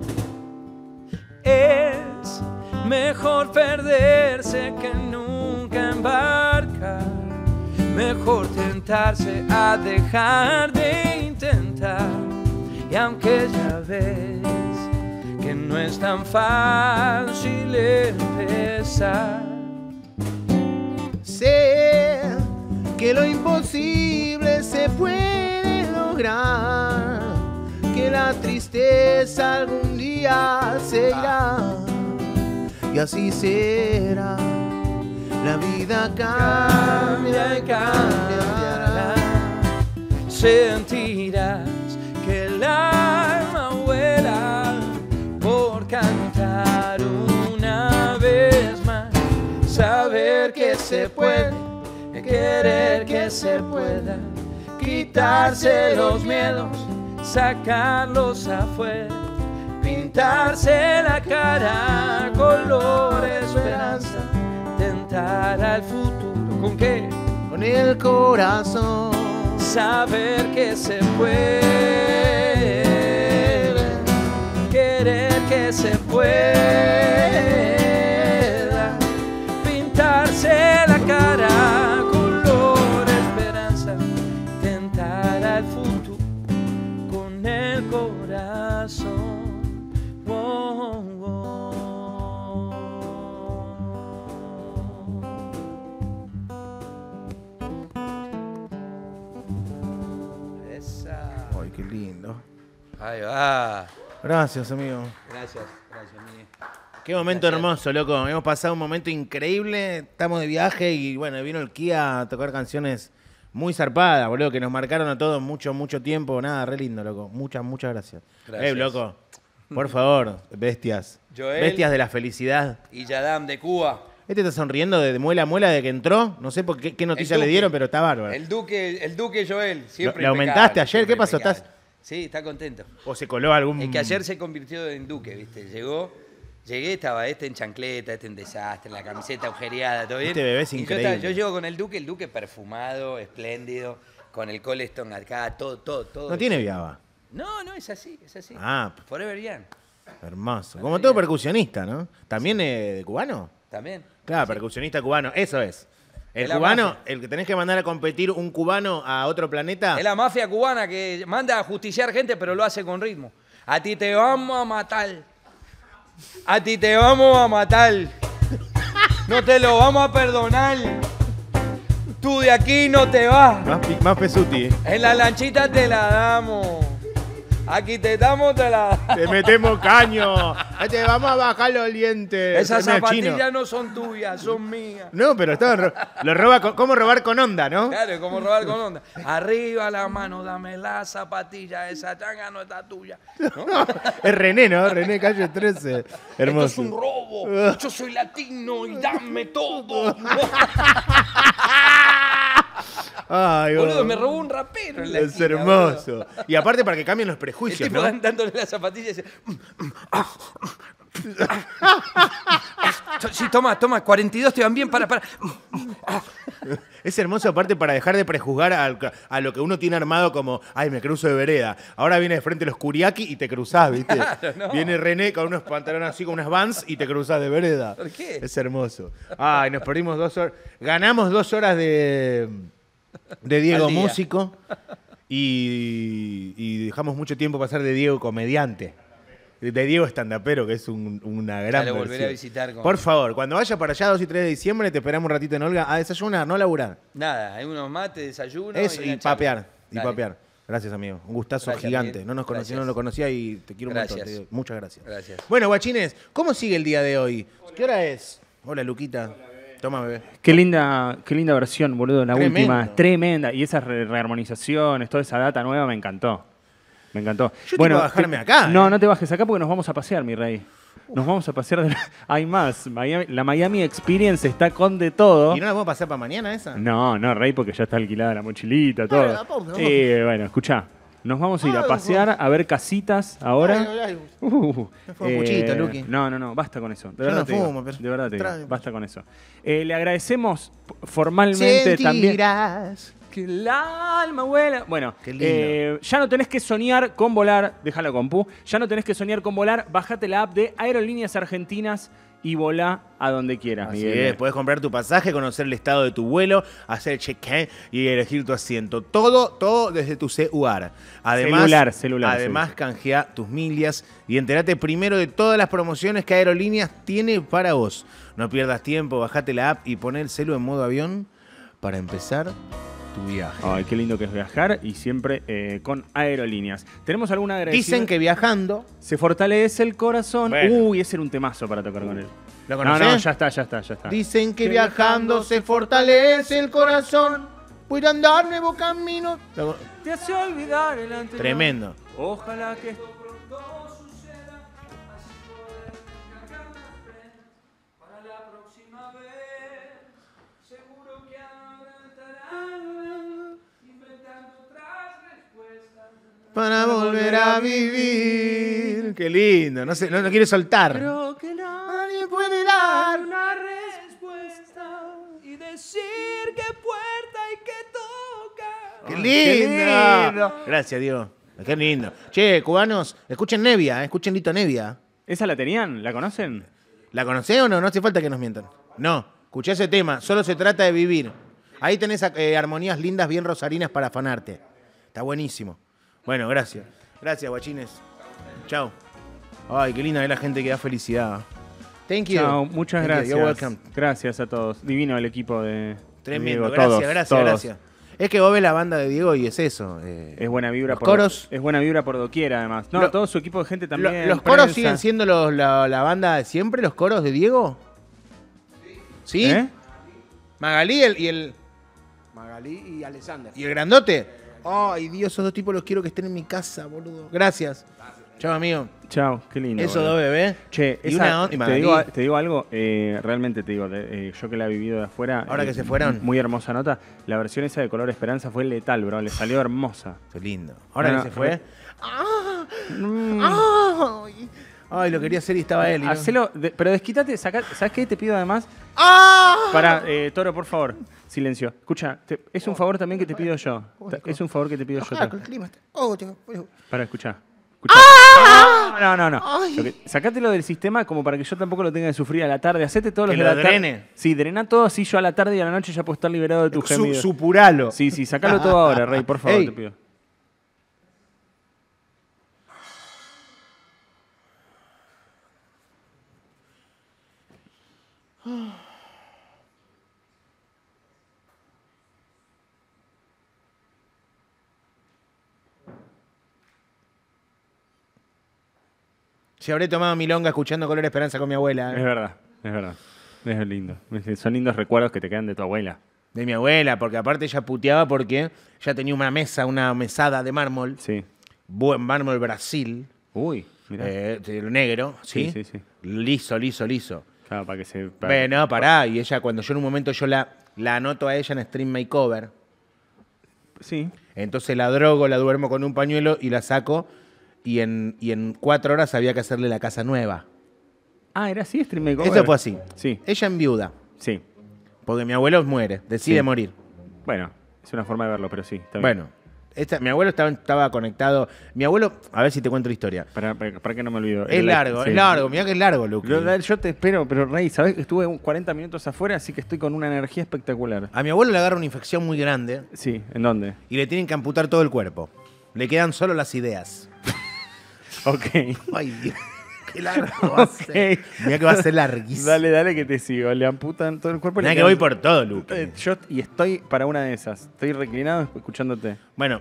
Es mejor perderse que nunca embarcar. Mejor tentarse a dejar de intentar. Y aunque ya ves que no es tan fácil empezar, Sé que lo imposible se puede lograr, que la tristeza algún día se irá y así será. La vida cambia y cambiará. sentirás que el alma vuela porque saber que se puede, querer que se pueda, quitarse los miedos, sacarlos afuera, pintarse la cara, color esperanza, tentar al futuro. ¿Con qué? Con el corazón. Saber que se puede, querer que se pueda, pintarse la cara, color esperanza, tentar al futuro con el corazón. Oh, oh. Esa. Ay, qué lindo. Ahí va. Gracias, amigo. Gracias, gracias, Miguel. Qué momento Gracias. hermoso, loco. Hemos pasado un momento increíble. Estamos de viaje y bueno, vino el Kia a tocar canciones muy zarpadas, boludo, que nos marcaron a todos mucho, mucho tiempo. Nada, re lindo, loco. Muchas, muchas gracias. Gracias. Eh, loco, por favor, bestias. Joel. Bestias de la felicidad. Y Yadam de Cuba. Este está sonriendo de muela a muela de que entró. No sé por qué, qué noticia El le Duque. día pero está bárbaro. El Duque, el Duque Joel, siempre ¿Le aumentaste impecable, ayer? siempre ¿Qué pasó? impecable. ¿Estás- Sí, está contento. O se coló algún... Es que ayer se convirtió en Duque, ¿viste? Llegó, llegué, estaba este en chancleta, este en desastre, la camiseta agujereada, ¿todo bien? Este bebé es Y yo increíble. estaba- Yo, llego con el Duque, el Duque perfumado, espléndido, con el Coleston acá, todo, todo, todo. No tiene viaba. No, no, es así, es así. Ah. Forever Young, Hermoso. Como todo percusionista, ¿no? ¿También eh, de cubano? también. Claro, percusionista cubano. Eso es. El Es la cubano, mafia. el que tenés que mandar a competir un cubano a otro planeta. Es la mafia cubana que manda a justiciar gente, pero lo hace con ritmo. A ti te vamos a matar. A ti te vamos a matar. No te lo vamos a perdonar. Tú de aquí no te vas. Más, pi- más pesuti. eh. En la lanchita te la damos. Aquí te damos, te la damos. Te metemos caño. Te vamos a bajar los dientes. Esas Termina chino. zapatillas no son tuyas, son mías. No, pero estaban ro- lo roba con- ¿cómo robar con onda, no? Claro, es como robar con onda. Arriba la mano, dame la zapatilla. Esa changa no está tuya. ¿No? Es René, ¿no? René Calle trece. Esto Hermoso. es un robo. Yo soy latino y dame todo. Ay, Boludo, oh. me robó un rapero en la Es esquina, hermoso. boludo. Y aparte para que cambien los El prejuicios, tipo ¿no? dándole la zapatilla y dice... Sí, toma, toma, cuarenta y dos te van bien, para, para. Es hermoso aparte para dejar de prejuzgar al- a, lo que uno tiene armado como, ay, me cruzo de vereda. Ahora viene de frente los Kuriaki y te cruzás, ¿viste? Claro, no. Viene René con unos pantalones así, con unas Vans y te cruzás de vereda. ¿Por qué? Es hermoso. Ay, nos perdimos dos horas. Ganamos dos horas de, de Diego Al día. músico y, y dejamos mucho tiempo pasar de Diego comediante. De Diego estandapero, que es un- una gran Ya lo volveré versión. a visitar con- Por favor, cuando vaya para allá dos y tres de diciembre, te esperamos un ratito en Olga a desayunar, no laburar. Nada, hay unos mates, desayuno. Eso, y, y una charla. papear, y Dale. papear. Gracias, amigo. Un gustazo Gracias, gigante. Miguel. No nos conocí, Gracias. no lo conocía y te quiero un montón. Gracias. te digo. Muchas gracias. Gracias. Bueno, guachines, ¿cómo sigue el día de hoy? ¿Qué hora es? Hola, Luquita. Toma, bebé. Qué linda, qué linda versión, boludo. La Tremendo. última, tremenda. Y esas re- rearmonizaciones, toda esa data nueva me encantó. Me encantó. Yo tengo que bajarme acá, No, eh. no te bajes acá porque nos vamos a pasear, mi rey. Nos vamos a pasear. De... Hay más. Miami- la Miami Experience está con de todo. ¿Y no la vamos a pasar para mañana esa? No, no, rey, porque ya está alquilada la mochilita, todo. la pausa, Eh, bueno, escuchá. Nos vamos a ir a pasear, a ver casitas ahora. Ay, ay, ay. Uh, No fumo puchito, Luqui. No, no, no, basta con eso. De Yo verdad no te digo, fumo, pero- de verdad te digo, Trae. basta con eso. Eh, le agradecemos p- formalmente también. Sentirás. Que el alma vuela. Bueno, Qué lindo. eh, ya no tenés que soñar con volar, déjala compu, ya no tenés que soñar con volar, bajate la app de Aerolíneas Argentinas y volá a donde quieras, Así Miguel. es, podés comprar tu pasaje, conocer el estado de tu vuelo, hacer el check-in y elegir tu asiento. Todo, todo desde tu celular. Además, Celular, celular, Además, sí. canjea tus millas y entérate primero de todas las promociones que Aerolíneas tiene para vos. No pierdas tiempo, bajate la app y poné el celu en modo avión para empezar tu viaje. Ay, qué lindo que es viajar y siempre eh, con Aerolíneas. ¿Tenemos alguna agradecimiento? Dicen que viajando... Se fortalece el corazón. Bueno. Uy, ese era un temazo para tocar con él. ¿Lo No, conocés? no, ya está, ya está, ya está. Dicen que viajando se fortalece el corazón. Voy a andar nuevo camino. Lo- Te hace olvidar el anterior. Tremendo. Ojalá que esto pronto suceda. Así poder cargar la fe para la próxima vez. para volver a vivir. Qué lindo, no, sé, no, no quiere soltar. Creo que nadie puede dar una respuesta y decir qué puerta hay que tocar. ¡Qué Ay, lindo! qué lindo. Gracias, Dios. Qué lindo. Che, cubanos, escuchen Nevia, eh, escuchen Lito Nevia. ¿Esa la tenían? ¿La conocen? ¿La conocés o no? No hace falta que nos mientan. No, escuché ese tema. Solo se trata de vivir. Ahí tenés eh, armonías lindas, bien rosarinas para afanarte. Está buenísimo. Bueno, gracias. Gracias, guachines. Chao. Ay, qué linda es la gente que da felicidad. Thank you. Chao, muchas Thank you. gracias. You're welcome. Gracias a todos. Divino el equipo de Tremendo. Diego, Gracias, todos, gracias, todos. gracias. Es que vos ves la banda de Diego y es eso. eh, Es buena vibra los por coros. Es buena vibra por doquier, además. No, Lo- todo su equipo de gente Lo- también. ¿Los coros prensa. siguen siendo los- la, la banda de siempre, los coros de Diego? ¿Sí? ¿Eh? Magalí y el, y el, Magalí y Alexander. y el grandote. Ay, Dios, esos dos tipos los quiero que estén en mi casa, boludo. Gracias. Chao, amigo. Chao, qué lindo. Eso boludo. dos bebés. Che, Y esa- una on- y te, Magalí. digo, te digo algo, eh, realmente te digo, de- eh, yo que la he vivido de afuera. Ahora eh, que se fueron. Muy hermosa nota. La versión esa de Color Esperanza fue letal, bro. Le salió hermosa. Qué lindo. Ahora No, que no, se fue. re- ¡Ah! Mm. ¡Ay! Ay, lo quería hacer y estaba él. y no. Hacelo, de- pero desquítate, saca, ¿sabes qué? Te pido además. ¡Ah! Para, eh, Toro, por favor, silencio. Escucha, te- es un favor también que te pido yo. Ta- Es un favor que te pido yo. Ah, con el clima está- oh, te- Para, escuchar. Escuchá. No, no, no. Ay. Lo que- sacátelo del sistema como para que yo tampoco lo tenga que sufrir a la tarde. Hacete todos los Que de lo la tarde. drene. Sí, drena todo así yo a la tarde y a la noche ya puedo estar liberado de tus Su, gemidos. supuralo. Sí, sí, sacalo todo ahora, Rey, por favor, Ey. te pido. Si habré tomado milonga escuchando Color Esperanza con mi abuela. Es ¿eh? verdad, es verdad. Es lindo. Son lindos recuerdos que te quedan de tu abuela. De mi abuela, porque aparte ella puteaba porque ya tenía una mesa, una mesada de mármol. Sí. Buen mármol Brasil. Uy, mira. Eh, de lo negro, ¿sí? Sí, sí, sí. Liso, liso, liso. Claro, para que se. para- Bueno, pará. Y ella, cuando yo en un momento yo la, la anoto a ella en Stream Makeover, Sí. entonces la drogo, la duermo con un pañuelo y la saco. Y en, y en cuatro horas había que hacerle la casa nueva. Ah, era así, Stream Makeover. Eso fue así. Sí, Ella en viuda. sí. Porque mi abuelo muere, decide Sí. morir. Bueno, es una forma de verlo, pero sí. Está bien. Bueno, esta- mi abuelo estaba, estaba conectado. Mi abuelo, a ver si te cuento la historia. Para, para, para que no me olvido. Es El- largo, sí. es largo. Mirá que es largo, Luke. Yo, yo te espero, pero Rey, ¿sabes? Estuve un cuarenta minutos afuera, así que estoy con una energía espectacular. A mi abuelo le agarra una infección muy grande Sí, ¿en dónde? y le tienen que amputar todo el cuerpo. Le quedan solo las ideas. Ok. Ay, Dios. Qué largo va a ser. Ok. Mirá que va a ser larguísimo. Dale, dale que te sigo. Le amputan todo el cuerpo. y le Mirá que quedan- voy por todo, Luke. Eh, Yo, y estoy para una de esas. Estoy reclinado escuchándote. Bueno,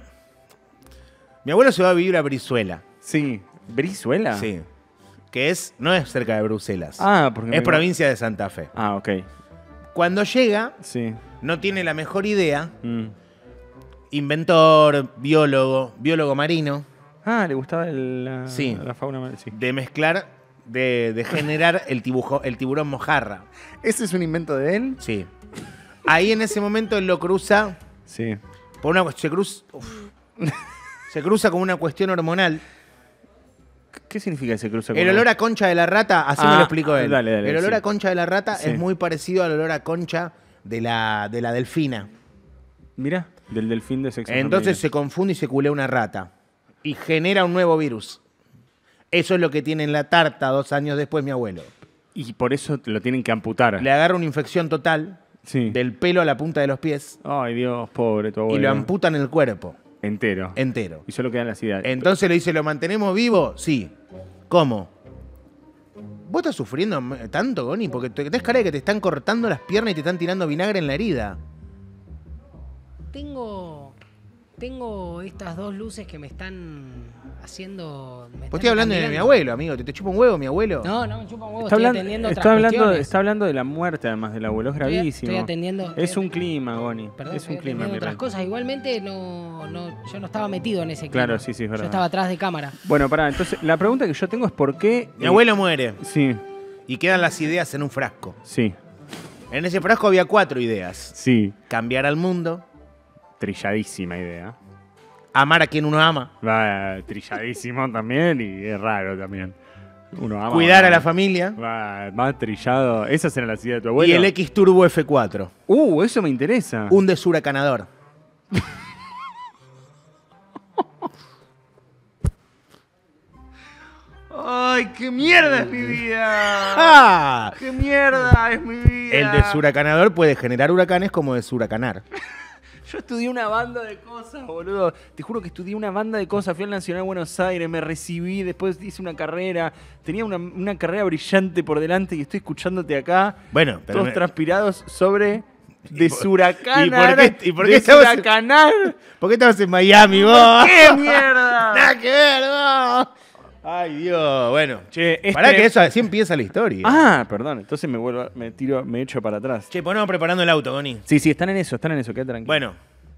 mi abuelo se va a vivir a Brizuela. Sí. ¿Brizuela? Sí. Que es, no es cerca de Bruselas. Ah, porque. Es me- provincia de Santa Fe. Ah, ok. Cuando llega, Sí. no tiene la mejor idea. Mm. Inventor, biólogo, biólogo marino, Ah, le gustaba el- la, Sí. la fauna. mar- Sí. de mezclar, de, de generar el, tibujo, el tiburón mojarra. ¿Ese es un invento de él? Sí. Ahí en ese momento él lo cruza Sí. por una se cruza, uf. se cruza con una cuestión hormonal. ¿Qué significa ese cruce? El olor a concha de la rata, así me Ah, lo explicó él. dale, dale, el olor sí. a concha de la rata Sí. es muy parecido al olor a concha de la, de la delfina. Mira, del delfín de sexo Entonces se femenino. confunde y se culea una rata. Y genera un nuevo virus. Eso es lo que tiene en la tarta dos años después mi abuelo. Y por eso lo tienen que amputar. Le agarra una infección total Sí. del pelo a la punta de los pies Ay, Dios, pobre tu abuelo. y lo amputan el cuerpo Entero. entero. Y solo quedan las ideas. Entonces le dice, ¿lo mantenemos vivo? Sí. ¿Cómo? ¿Vos estás sufriendo tanto, Goni? Porque te tenés cara de que te están cortando las piernas y te están tirando vinagre en la herida. Tengo. Tengo estas dos luces que me están haciendo. me Pues están estoy hablando de mi cambiando. abuelo, amigo. ¿Te, te chupa un huevo, mi abuelo? No, no me chupa un huevo, Está estoy hablando, atendiendo está, otras hablando, cuestiones. está hablando de la muerte, además del abuelo. Es Estoy- gravísimo. estoy atendiendo- Es estoy- un clima, Goni. Perdón, es un estoy clima, atendiendo mi otras rey. cosas. Igualmente no, no, yo no estaba metido en ese clima. Claro, sí, sí, es verdad. Yo estaba atrás de cámara. Bueno, pará, entonces la pregunta que yo tengo es por qué. Mi eh, abuelo muere Sí, y quedan las ideas en un frasco. sí, En ese frasco había cuatro ideas. sí. Cambiar al mundo, Trilladísima idea. Amar a quien uno ama. Va trilladísimo también y es raro también. Uno ama, Cuidar va, a la familia. Va más trillado. Esas eran las ideas de tu abuelo. Y el X Turbo F cuatro. Uh, eso me interesa. Un deshuracanador. ¡Ay, qué mierda es mi vida! ¡Ah! ¡Qué mierda es mi vida! El deshuracanador puede generar huracanes como deshuracanar. Yo estudié una banda de cosas, boludo. Te juro que estudié una banda de cosas. Fui al Nacional de Buenos Aires, me recibí, después hice una carrera. Tenía una, una carrera brillante por delante y estoy escuchándote acá. Bueno, pero todos me- transpirados sobre ¿Y deshuracanar. ¿Y por qué, y por qué estabas en, deshuracanar. ¿por qué estabas en Miami, vos? ¡Qué mierda! ¡Nada que ver, vos! Ay, Dios. Bueno, Che, este... pará que eso así empieza la historia. Ah, perdón. Entonces me vuelvo, me tiro, me echo para atrás. Che, ponemos preparando el auto, Goni. Sí, sí, están en eso, están en eso, quédate tranquilo. Bueno.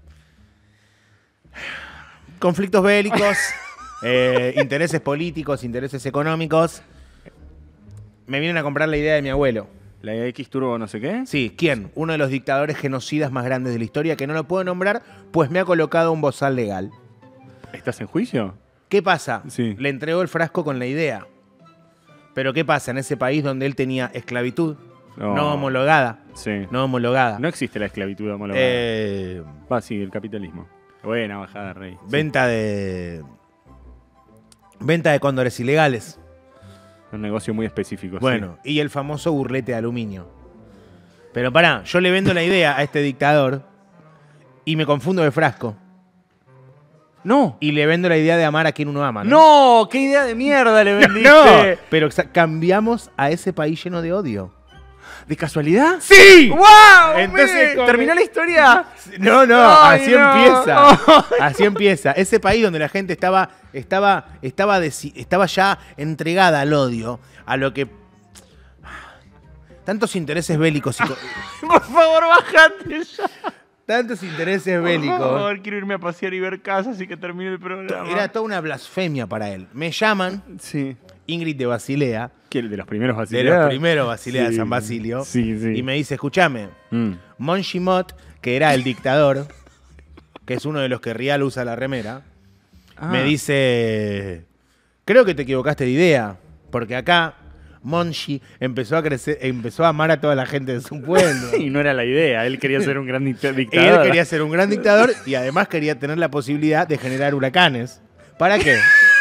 Conflictos bélicos, eh, intereses políticos, intereses económicos. Me vienen a comprar la idea de mi abuelo. ¿La X Turbo no sé qué? Sí, ¿quién? Uno de los dictadores genocidas más grandes de la historia, que no lo puedo nombrar, pues me ha colocado un bozal legal. ¿Estás en juicio? ¿Qué pasa? Sí. Le entregó el frasco con la idea. Pero ¿qué pasa en ese país donde él tenía esclavitud? No. No homologada. Sí. No homologada. No existe la esclavitud homologada. Eh, Va, sí, el capitalismo. Buena bajada, rey. Sí. venta de... Venta de cóndores ilegales. Un negocio muy específico. Bueno, y el famoso burlete de aluminio. Pero pará, yo le vendo la idea a este dictador y me confundo de frasco. Sí. No. Y le vendo la idea de amar a quien uno ama, ¿no? No, qué idea de mierda le vendiste. No, pero exa- cambiamos a ese país lleno de odio. ¿De casualidad? ¡Sí! ¡Wow! Entonces, Mire, como- ¿terminó la historia? No, no, Ay, así no. empieza. Así empieza. Ese país donde la gente estaba, estaba, estaba, deci- estaba ya entregada al odio, a lo que... Tantos intereses bélicos y co- Por favor, bájate ya. tantos intereses Por bélicos. favor, quiero irme a pasear y ver casas y que termine el programa. Era toda una blasfemia para él. Me llaman Sí. Ingrid de Basilea, ¿Qué, de los primeros de Basilea? los primeros Basilea Sí. de San Basilio, Sí, sí. y me dice, escúchame, Mm. Monchi Mott, que era el dictador, que es uno de los que Rial usa la remera, Ah. me dice, creo que te equivocaste de idea, porque acá Monchi empezó a crecer, empezó a amar a toda la gente de su pueblo. Y no era la idea, él quería ser un gran dicta- Él dictador. quería ser un gran dictador y además quería tener la posibilidad de generar huracanes. ¿Para qué?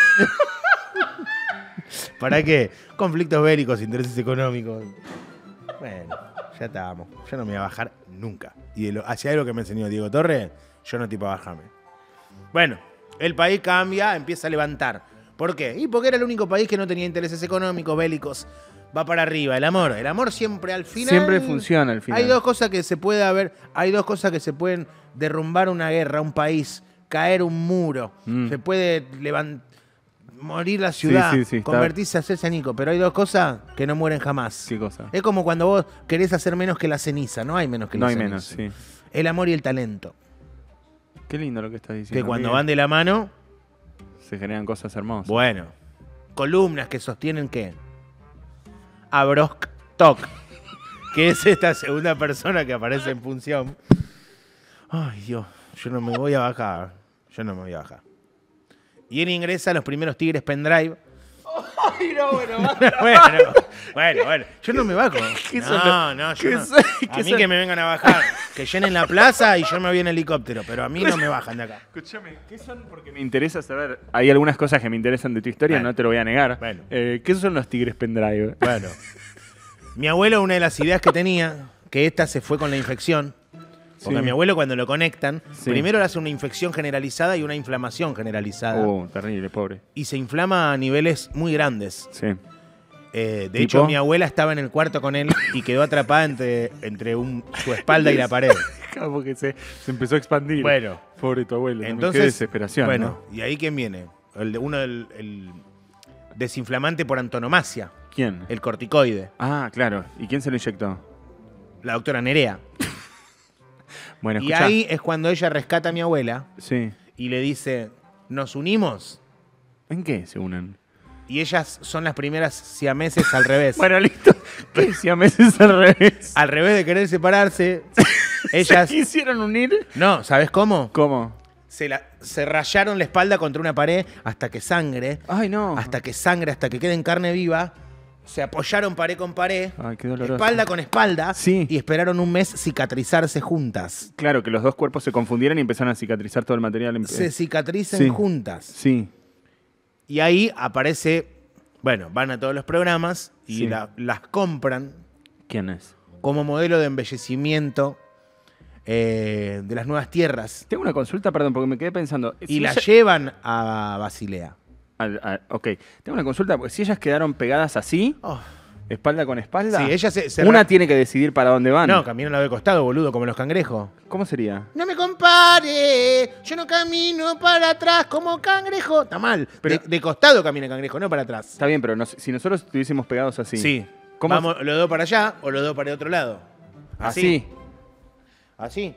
¿Para qué? Conflictos bélicos, intereses económicos. Bueno, ya estábamos. Yo no me voy a bajar nunca. Y de lo, hacia algo que me enseñó Diego Torres, yo no tipo a bajarme. Bueno, el país cambia, empieza a levantar. ¿Por qué? Y porque era el único país que no tenía intereses económicos, bélicos. Va para arriba, el amor. El amor siempre al final. Siempre funciona al final. Hay dos cosas que se puede haber, hay dos cosas que se pueden derrumbar una guerra, un país, caer un muro, Mm. se puede levantar, morir la ciudad, Sí, sí, sí, está- convertirse a hacerse Nico, pero hay dos cosas que no mueren jamás. ¿Qué cosa? Es como cuando vos querés hacer menos que la ceniza, no hay menos que No la hay ceniza. menos, sí. El amor y el talento, Qué lindo lo que estás diciendo. que cuando Miguel. van de la mano, Se generan cosas hermosas. bueno, columnas que sostienen qué? A Brock Tok, que es esta segunda persona que aparece en función. Ay, Dios, yo no me voy a bajar. Yo no me voy a bajar. Y él ingresa a los primeros Tigres Pendrive. Ay, no, bueno, bueno, bueno, bueno. Yo no me bajo. ¿Qué son No, los- no, yo qué no. son- A qué mí son- que me vengan a bajar. Que llenen la plaza y yo me voy en helicóptero. Pero a mí no me bajan de acá. Escúchame, ¿qué son? Porque me interesa saber. Hay algunas cosas que me interesan de tu historia, Bueno. no te lo voy a negar. Bueno. Eh, ¿Qué son los Tigres Pendrive? Bueno. Mi abuelo, una de las ideas que tenía, que esta se fue con la infección. Porque Sí. a mi abuelo cuando lo conectan, Sí. primero le hace una infección generalizada y una inflamación generalizada. Oh, terrible, pobre. Y se inflama a niveles muy grandes. Sí. Eh, de ¿Tipo? hecho, mi abuela estaba en el cuarto con él y quedó atrapada entre, entre un- su espalda y la pared. Como que se, se empezó a expandir. Bueno, Pobre tu abuelo. también. entonces, Qué desesperación. bueno, ¿no? ¿y ahí quién viene? El de, uno del el desinflamante por antonomasia, ¿Quién? el corticoide, Ah, claro. ¿Y quién se lo inyectó? la doctora Nerea. Bueno, Y escuchá. ahí es cuando ella rescata a mi abuela Sí. y le dice, ¿nos unimos? ¿En qué se unen? Y ellas son las primeras siameses al revés. Bueno, listo. ¿Qué decía meses al revés? Al revés de querer separarse, ellas... ¿Se quisieron unir? No, ¿sabes cómo? ¿Cómo? se, la, se rayaron la espalda contra una pared hasta que sangre, Ay, no. hasta que sangre, hasta que queden carne viva. Se apoyaron pared con pared, Ay, qué doloroso. espalda con espalda, Sí. y esperaron un mes cicatrizarse juntas. Claro, que los dos cuerpos se confundieran y empezaron a cicatrizar todo el material. en- Se cicatricen Sí. juntas. Sí. Y ahí aparece, bueno, van a todos los programas y Sí. la- las compran ¿Quién es? como modelo de embellecimiento eh, de las nuevas tierras. Tengo una consulta, perdón, porque me quedé pensando. Y Si la ella- llevan a Basilea. al- al- ok, tengo una consulta, porque si ellas quedaron pegadas así, Oh. espalda con espalda, Sí, ella se- se una ra- tiene que decidir para dónde van. No, caminan al lado de costado, boludo, como los cangrejos. ¿Cómo sería? No me compare, yo no camino para atrás como cangrejo. Está mal, Pero- de, de costado camina cangrejo, no para atrás. Está bien, pero nos- si nosotros estuviésemos pegados así. Sí. ¿Cómo? Vamos los dos para allá o los dos para el otro lado. Así. Así.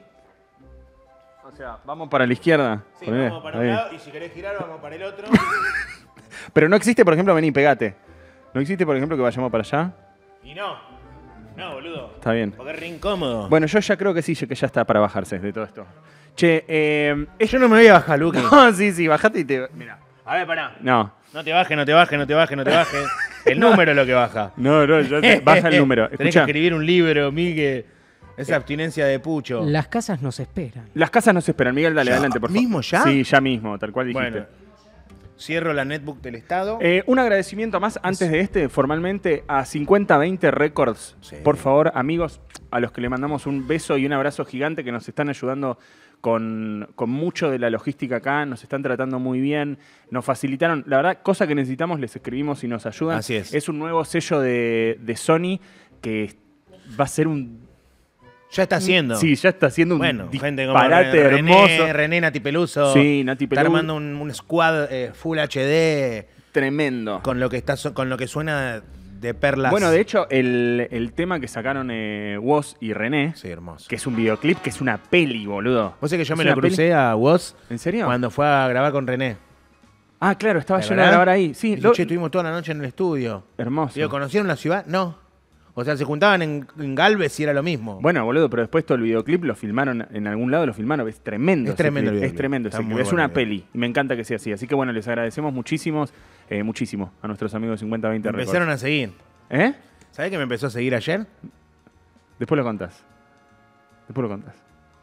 O sea, vamos para la izquierda. Sí, Ponele, vamos para ahí. un lado y si querés girar vamos para el otro. Pero no existe, por ejemplo, vení, pegate. No existe, por ejemplo, que vayamos para allá. Y no. No, boludo. Está bien. Porque es re incómodo. Bueno, yo ya creo que sí, que ya está para bajarse de todo esto. Che, eh, yo no me voy a bajar, Luqui. no, sí, sí, bajate y te. Mira. A ver, pará. No. No te bajes, no te bajes, no te bajes, no te bajes. El número es lo que baja. No, no, ya te- baja el número. Tenés que Escuchá, escribir un libro, Miguel. Esa abstinencia de pucho. Las casas nos esperan. las casas nos esperan. Miguel, dale, ¿Ya? adelante, por favor. ¿Mismo ya? Sí, ya mismo, tal cual dijiste. Bueno, cierro la netbook del Estado. Eh, un agradecimiento más antes de este, formalmente, a cincuenta veinte Records. Sí. Por favor, amigos, a los que le mandamos un beso y un abrazo gigante, que nos están ayudando con, con mucho de la logística acá, nos están tratando muy bien, nos facilitaron, la verdad, cosa que necesitamos, les escribimos y nos ayudan. Así es. Es un nuevo sello de, de Sony que va a ser un... Ya está haciendo. Sí, ya está haciendo un Bueno, gente como disparate René, hermoso. René Nati Peluso. Sí, Nati Está Peluso. armando un, un squad eh, Full H D Tremendo. con lo que está so- con lo que suena de perlas. Bueno, de hecho, el, el tema que sacaron eh, Woz y René, Sí, hermoso. que es un videoclip, que es una peli, boludo. Vos sabés que yo Es me la una peli- crucé a Woz ¿En serio? cuando fue a grabar con René. Ah, claro, estaba ¿De lleno de verdad? grabar ahí. Sí, Dije, lo- che, estuvimos toda la noche en el estudio. hermoso. Digo, ¿conocieron la ciudad? No. O sea, se juntaban en, en Galvez y era lo mismo. Bueno, boludo, pero después todo el videoclip lo filmaron, en algún lado lo filmaron. Es tremendo. Es ese tremendo clip, el Es videoclip. tremendo. Está ese clip. muy Es bueno una el videoclip. peli. Y me encanta que sea así. Así que bueno, les agradecemos muchísimos, eh, muchísimo a nuestros amigos de cincuenta veinte me Records. empezaron a seguir. ¿Eh? ¿Sabés que me empezó a seguir ayer? Después lo contás. Después lo contás.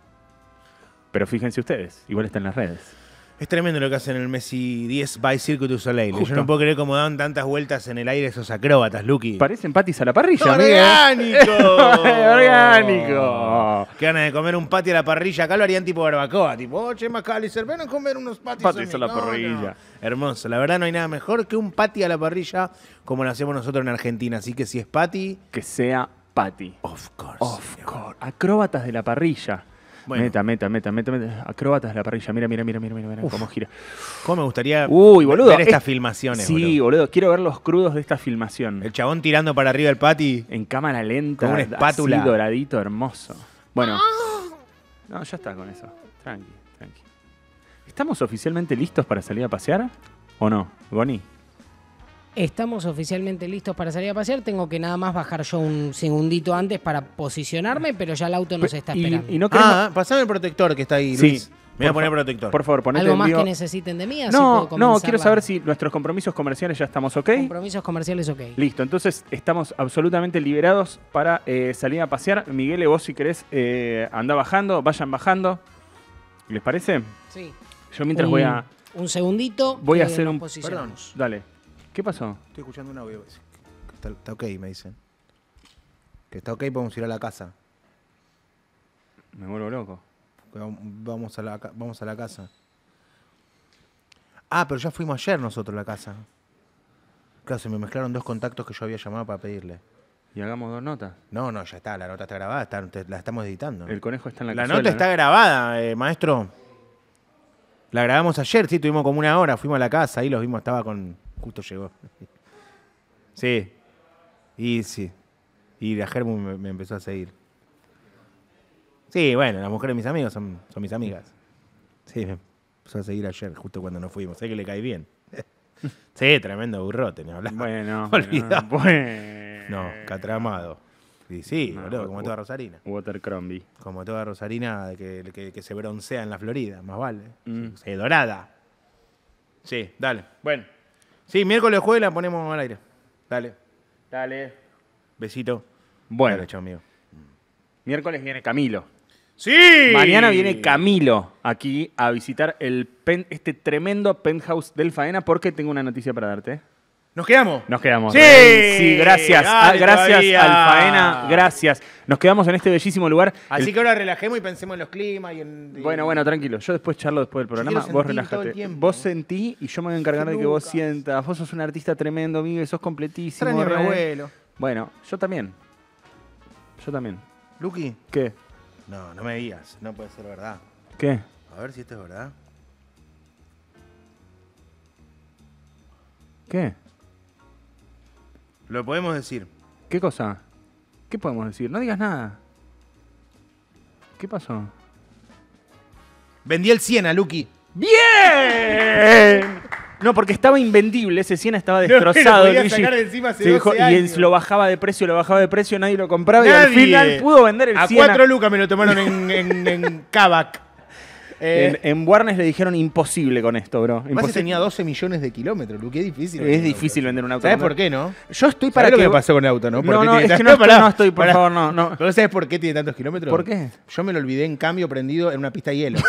Pero fíjense ustedes, igual está en las redes. Es tremendo lo que hacen en el Messi diez by Cirque du Soleil. Justo. Yo no puedo creer cómo dan tantas vueltas en el aire esos acróbatas, Luqui. Parecen patis a la parrilla, Miguel. ¡Orgánico! ¡Orgánico! Qué ganas de comer un patio a la parrilla. Acá lo harían tipo barbacoa. Tipo, oh, che, Macalister, ven a comer unos patios Patis a, a la mi- no, parrilla. no. Hermoso. La verdad no hay nada mejor que un patio a la parrilla como lo hacemos nosotros en Argentina. Así que si es patty, Que sea pati. of course. Of course. Acróbatas de la parrilla. Bueno. Meta, meta, meta, meta, meta. Acróbatas de la parrilla. Mira, mira, mira, mira, mira, mira cómo gira. ¿Cómo me gustaría Uy, boludo. ver estas es- filmaciones, Sí, boludo? boludo. Quiero ver los crudos de esta filmación. El chabón tirando para arriba el patty. En cámara lenta. Con una espátula. Así, doradito, hermoso. Bueno. No, ya está con eso. Tranqui, tranqui. ¿Estamos oficialmente listos para salir a pasear? ¿O no, Goni? Estamos oficialmente listos para salir a pasear. Tengo que nada más bajar yo un segundito antes para posicionarme, pero ya el auto nos está Y- esperando. Y, no queremos... Ah, pasame el protector que está ahí, Sí, Luis. Me voy a por poner fa- protector. Por favor, ponete ¿Algo el más lío. que necesiten de mí? Así No, puedo no, comenzar quiero la- saber si nuestros compromisos comerciales ya estamos ok. Compromisos comerciales, ok. Listo, entonces estamos absolutamente liberados para eh, salir a pasear. Miguel, vos si querés eh, andá bajando, vayan bajando. ¿Les parece? Sí. Yo mientras un, voy a... Un segundito. Voy a que hacer nos un- posicionamos. Dale. ¿Qué pasó? Estoy escuchando un audio. Está, está ok, me dicen. Que está ok, podemos ir a la casa. Me vuelvo loco. Vamos a la, ca- vamos a la casa. Ah, pero ya fuimos ayer nosotros a la casa. Claro, se me mezclaron dos contactos que yo había llamado para pedirle. Y hagamos dos notas. No, no, ya está, la nota está grabada, está- te- la estamos editando. El conejo está en la La cazuela, nota está ¿no? grabada, eh, maestro. La grabamos ayer, sí, tuvimos como una hora, fuimos a la casa, ahí los vimos, estaba con... Justo llegó. Sí. Y sí. Y la Germu me, me empezó a seguir. Sí, bueno, las mujeres de mis amigos son, son mis amigas. Sí, me empezó a seguir ayer, justo cuando nos fuimos. Sé que le cae bien. Sí, tremendo burrote, ni hablar. Bueno, Olvidá. bueno. No, catramado. Y sí, No, boludo, wa- como wa- toda rosarina. Watercrombie. Como toda rosarina que, que, que se broncea en la Florida, más vale. Mm. Se dorada. Sí, dale. Bueno. Sí, miércoles jueves la ponemos al aire. Dale. Dale. Besito. Bueno, Dale, chao, amigo. miércoles viene Camilo. ¡Sí! Mañana viene Camilo aquí a visitar el pen- este tremendo penthouse del Faena porque tengo una noticia para darte. ¿Nos quedamos? Nos quedamos. ¡Sí! Rey. Sí, gracias. Dale, Ah, gracias todavía. al Faena. Gracias. Nos quedamos en este bellísimo lugar. Así El- que ahora relajemos y pensemos en los climas y en... y- Bueno, bueno, tranquilo. Yo después charlo después del programa. quiero Vos sentir todo el relájate. tiempo. Vos sentí y yo me voy a encargar de que vos Lucas. sientas. Vos sos un artista tremendo, Miguel. Sos completísimo. Extraño a mi Rey. abuelo. Bueno, yo también. Yo también. Luqui. ¿Qué? No, no me digas. No puede ser verdad. ¿Qué? A ver si esto es verdad. ¿Qué? Lo podemos decir. ¿Qué cosa? ¿Qué podemos decir? No digas nada. ¿Qué pasó? Vendí el Siena, Luqui. ¡Bien! No, porque estaba invendible. Ese Siena estaba No, lo destrozado. podía Luigi. sacar de encima hace Se dijo- doce y años. él lo bajaba de precio, lo bajaba de precio, nadie lo compraba y al Nadie. final pudo vender el A Siena. cuatro lucas me lo tomaron en, en, en Kavak. Eh, En, en Warnes le dijeron imposible con esto, bro. Además Imposible. tenía doce millones de kilómetros, Luqui. Es difícil. Es vender un difícil auto. vender un auto. ¿Sabes por qué, no? Yo estoy ¿Para para lo que que pasó con el auto, no? ¿Por No, qué no, tiene es tan- que no estoy, pará, no estoy, por pará. favor, no, no. ¿Pero sabes por qué tiene tantos kilómetros? ¿Por qué? Yo me lo olvidé en cambio prendido en una pista de hielo.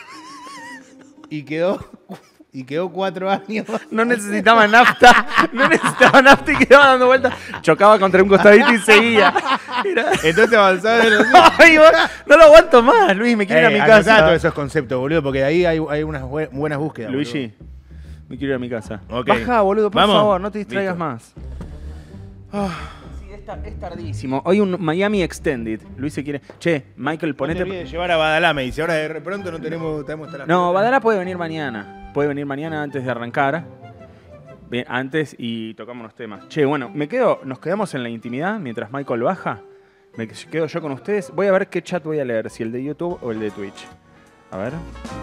y quedó y quedó cuatro años. No necesitaba nafta, no necesitaba nafta y quedaba dando vueltas. Chocaba contra un costadito y seguía. Era- Entonces avanzaba de los Ay, vos- no lo aguanto más, Luis, me quiero ir a mi anotá casa. todos esos conceptos, boludo, porque de ahí hay, hay unas bue- buenas búsquedas. Luigi, me quiero ir a mi casa. Ok. Baja, boludo, por Vamos. favor, no te distraigas Listo. más. Ah, sí, es, tar- es tardísimo. Hoy un Miami Extended. Luis se quiere. Che, Michael, Ponete... No te ponete. olvides de llevar a Badalá, me dice. Ahora de pronto no tenemos... Estamos hasta la No, pelota. Badalá puede venir mañana. Puede venir mañana antes de arrancar. Bien, antes y tocamos unos temas. Che, bueno, me quedo, nos quedamos en la intimidad mientras Michael baja. Me quedo yo con ustedes. Voy a ver qué chat voy a leer, si el de YouTube o el de Twitch. A ver.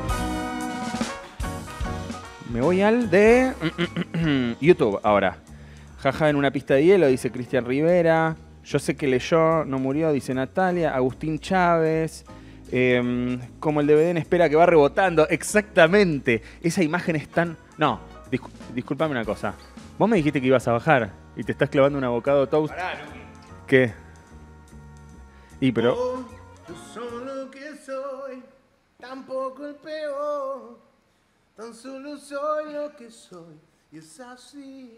Me voy al de YouTube ahora. Jaja en una pista de hielo, dice Cristian Rivera. Yo sé que leyó, no murió, dice Natalia. Agustín Chávez. Eh, como el D V D en espera que va rebotando. Exactamente. Esa imagen es tan... No, discu- disculpame una cosa. Vos me dijiste que ibas a bajar y te estás clavando un avocado toast. ¿Qué? Y pero... Oh, yo soy lo que soy, tampoco el peor. Tan solo soy lo que soy, y es así.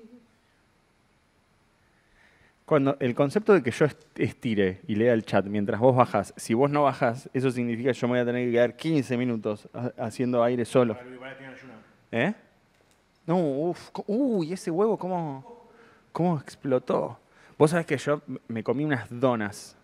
Cuando el concepto de que yo est- estire y lea el chat mientras vos bajás, si vos no bajás, eso significa que yo me voy a tener que quedar quince minutos ha- haciendo aire solo. ¿Eh? No, uff, co- uy, ese huevo, ¿cómo, cómo explotó? Vos sabés que yo m- me comí unas donas.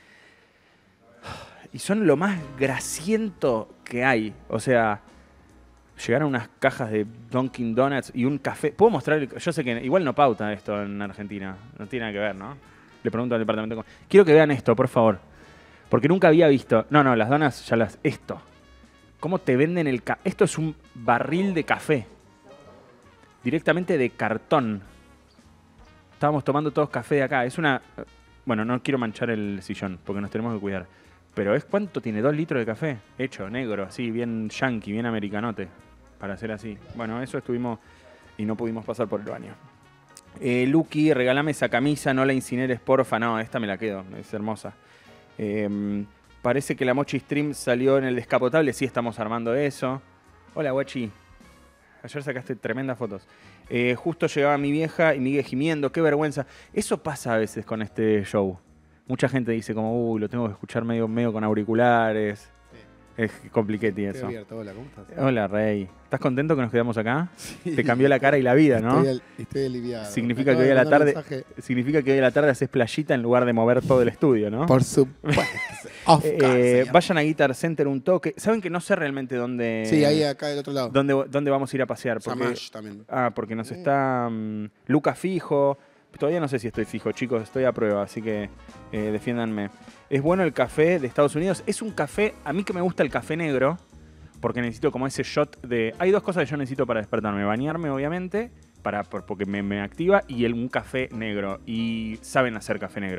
Y son lo más grasiento que hay. O sea, llegaron unas cajas de Dunkin' Donuts y un café. ¿Puedo mostrar? el- Yo sé que igual no pauta esto en Argentina. No tiene nada que ver, ¿no? Le pregunto al departamento. de com- Quiero que vean esto, por favor. Porque nunca había visto. No, no, las donas ya las. Esto. ¿Cómo te venden el café? Esto es un barril de café. Directamente de cartón. Estábamos tomando todos café de acá. Es una. Bueno, no quiero manchar el sillón porque nos tenemos que cuidar. Pero es cuánto tiene, dos litros de café. Hecho, negro, así, bien yankee, bien americanote. Para hacer así. Bueno, eso estuvimos y no pudimos pasar por el baño. Eh, Lucky, regálame esa camisa, no la incineres, porfa. No, esta me la quedo, es hermosa. Eh, parece que la Mochi Stream salió en el descapotable. Sí, estamos armando eso. Hola, guachi. Ayer sacaste tremendas fotos. Eh, justo llegaba mi vieja y Miguel gimiendo. Qué vergüenza. Eso pasa a veces con este show. Mucha gente dice como, uy, lo tengo que escuchar medio, medio con auriculares. Es compliquete Estoy eso. abierto. Hola, ¿cómo estás? Hola, Rey. ¿Estás contento que nos quedamos acá? Te cambió la cara y la vida, ¿no? Estoy, al- estoy aliviado. Significa Me que hoy a acaba la de mandar tarde un mensaje. significa que hoy a la tarde haces playita en lugar de mover todo el estudio, ¿no? Por supuesto. Of Eh, course, eh, señor. vayan a Guitar Center un toque. ¿Saben que no sé realmente dónde, Sí, ahí acá del otro lado. dónde, dónde vamos a ir a pasear? Porque, Samash también. ah, porque nos está mm, Luca fijo. Todavía no sé si estoy fijo, chicos. Estoy a prueba, así que eh, defiéndanme. Es bueno el café de Estados Unidos. Es un café, a mí que me gusta el café negro, porque necesito como ese shot de... Hay dos cosas que yo necesito para despertarme. Bañarme, obviamente, para, por- porque me, me activa, y el, un café negro. Y saben hacer café negro.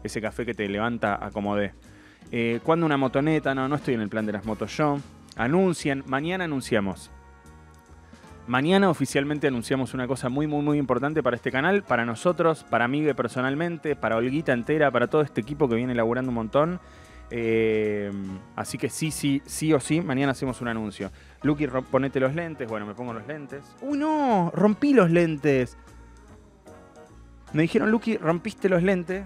ese café que te levanta a como dé. Eh, ¿Cuándo una motoneta? No, no estoy en el plan de las motos yo. Anuncian, mañana anunciamos. Mañana oficialmente anunciamos una cosa muy, muy, muy importante para este canal, para nosotros, para Migue personalmente, para Olguita entera, para todo este equipo que viene laburando un montón. Eh, así que sí, sí, sí o sí, mañana hacemos un anuncio. Luqui, ponete los lentes. Bueno, me pongo los lentes. ¡Uy, no! Rompí los lentes. Me dijeron, Luqui, rompiste los lentes.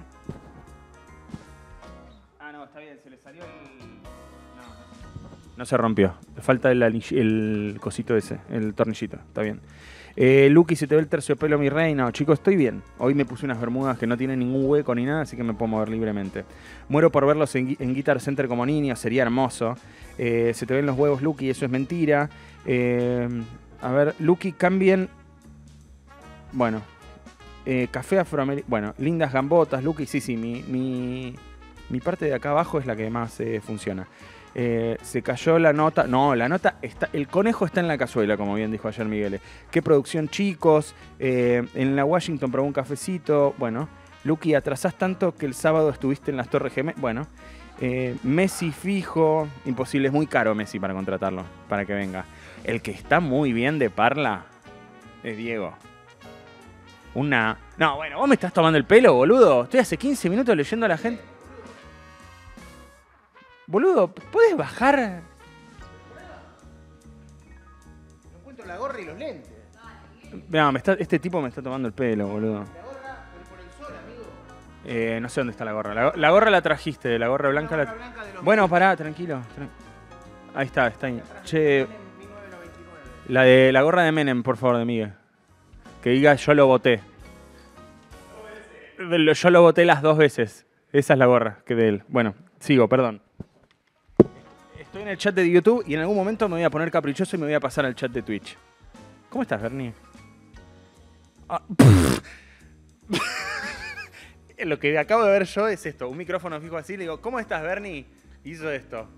Ah, no, está bien, se le salió el... No, no, no se rompió. Le falta el, el cosito ese, el tornillito, está bien. Eh, Luqui, se te ve el terciopelo, mi reina. Chicos, estoy bien. Hoy me puse unas bermudas que no tienen ningún hueco ni nada, así que me puedo mover libremente. Muero por verlos en, en Guitar Center como niños, sería hermoso. Eh, se te ven los huevos, Luqui, eso es mentira. Eh, a ver, Luqui, cambien... Bueno... Eh, café afroamericano. Bueno, lindas gambotas, Luqui. Sí, sí, mi, mi, mi parte de acá abajo es la que más eh, funciona. Eh, se cayó la nota. No, la nota está. El conejo está en la cazuela, como bien dijo ayer Miguel. Qué producción, chicos. Eh, en la Washington probé un cafecito. Bueno, Luqui, atrasás tanto que el sábado estuviste en las Torres Gemelas. Bueno, eh, Messi fijo. Imposible, es muy caro Messi para contratarlo, para que venga. El que está muy bien de parla es Diego. Una... No, bueno, vos me estás tomando el pelo, boludo. Estoy hace quince minutos leyendo a la gente. Boludo, ¿puedes bajar? No encuentro la gorra y los lentes. No, me está, este tipo me está tomando el pelo, boludo. La gorra, pero por el sol, amigo. Eh, no sé dónde está la gorra. La, la gorra la trajiste, la gorra blanca. La gorra blanca de los bueno, mil. pará, tranquilo. Tran... Ahí está, está ahí. Che, la de la gorra de Menem, por favor, de Miguel. Que diga yo lo voté. Yo lo voté las dos veces. Esa es la gorra que de él. Bueno, sigo, perdón. Estoy en el chat de YouTube y en algún momento me voy a poner caprichoso y me voy a pasar al chat de Twitch. ¿Cómo estás, Bernie? Ah, lo que acabo de ver yo es esto. Un micrófono fijo así. Le digo, ¿cómo estás, Bernie? Hizo esto.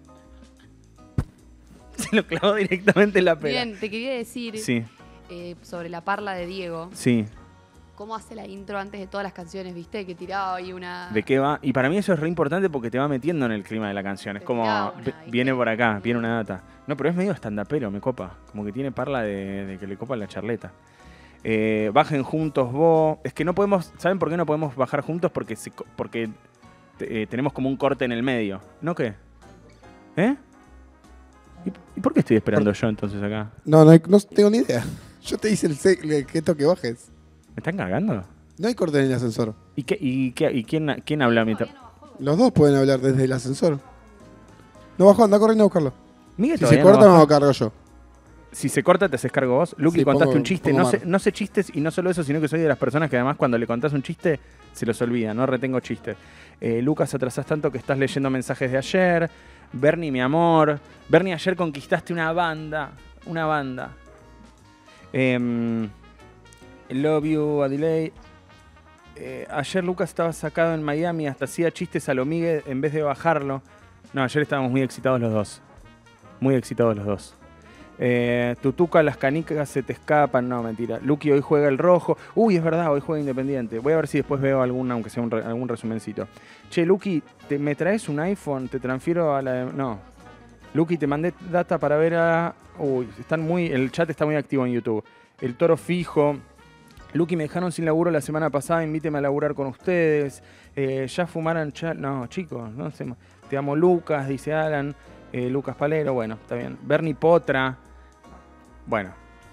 Se lo clavó directamente en la pera. Bien, te quería decir... Sí. Eh, sobre la parla de Diego. Sí. ¿Cómo hace la intro antes de todas las canciones? ¿Viste? Que tiraba ahí una... ¿De qué va? Y para mí eso es re importante porque te va metiendo en el clima de la canción. Es como, una, viene por acá, viene una data. No, pero es medio estandapero, me copa. Como que tiene parla de, de que le copa la charleta. Eh, bajen juntos vos. Es que no podemos... ¿Saben por qué no podemos bajar juntos? Porque, se, porque eh, tenemos como un corte en el medio. ¿No qué? ¿Eh? ¿Y, ¿Y por qué estoy esperando yo entonces acá? No, no, hay- no tengo ni idea. Yo te hice el se- le- que esto que bajes. ¿Me están cagando? No hay corte en el ascensor. ¿Y, qué, y, qué, y quién, quién habla a mitad? Los dos pueden hablar desde el ascensor. No bajó, anda corriendo a buscarlo. Miguel Si se todavía no corta, me bajó. lo cargo yo. Si se corta, te haces cargo vos. Luqui, Sí, contaste pongo- un chiste. pongo No sé, mar. no sé chistes y no solo eso, sino que soy de las personas que además cuando le contás un chiste se los olvida. No retengo chistes. Eh, Lucas, atrasás tanto que estás leyendo mensajes de ayer. Bernie, mi amor. Bernie, ayer conquistaste una banda. Una banda. Eh, love you, Adilei. Eh, ayer Lucas estaba sacado en Miami. Hasta hacía chistes a lo Migue en vez de bajarlo. No, ayer estábamos muy excitados los dos. Muy excitados los dos. Eh, Tutuca, las canicas se te escapan. No, mentira. Luqui hoy juega el rojo. Uy, es verdad, hoy juega Independiente. Voy a ver si después veo alguna, aunque sea un re- algún resumencito. Che, Luqui, ¿te, ¿me traes un iPhone? Te transfiero a la... de- No. Luqui, te mandé data para ver a... Uy, están muy... El chat está muy activo en YouTube. El Toro Fijo. Luqui, me dejaron sin laburo la semana pasada. Invíteme a laburar con ustedes. Eh, ya fumaron... cha- No, chicos, no sé. Te amo, Lucas, dice Alan. Eh, Lucas Palero, bueno, está bien. Bernie Potra. Bueno.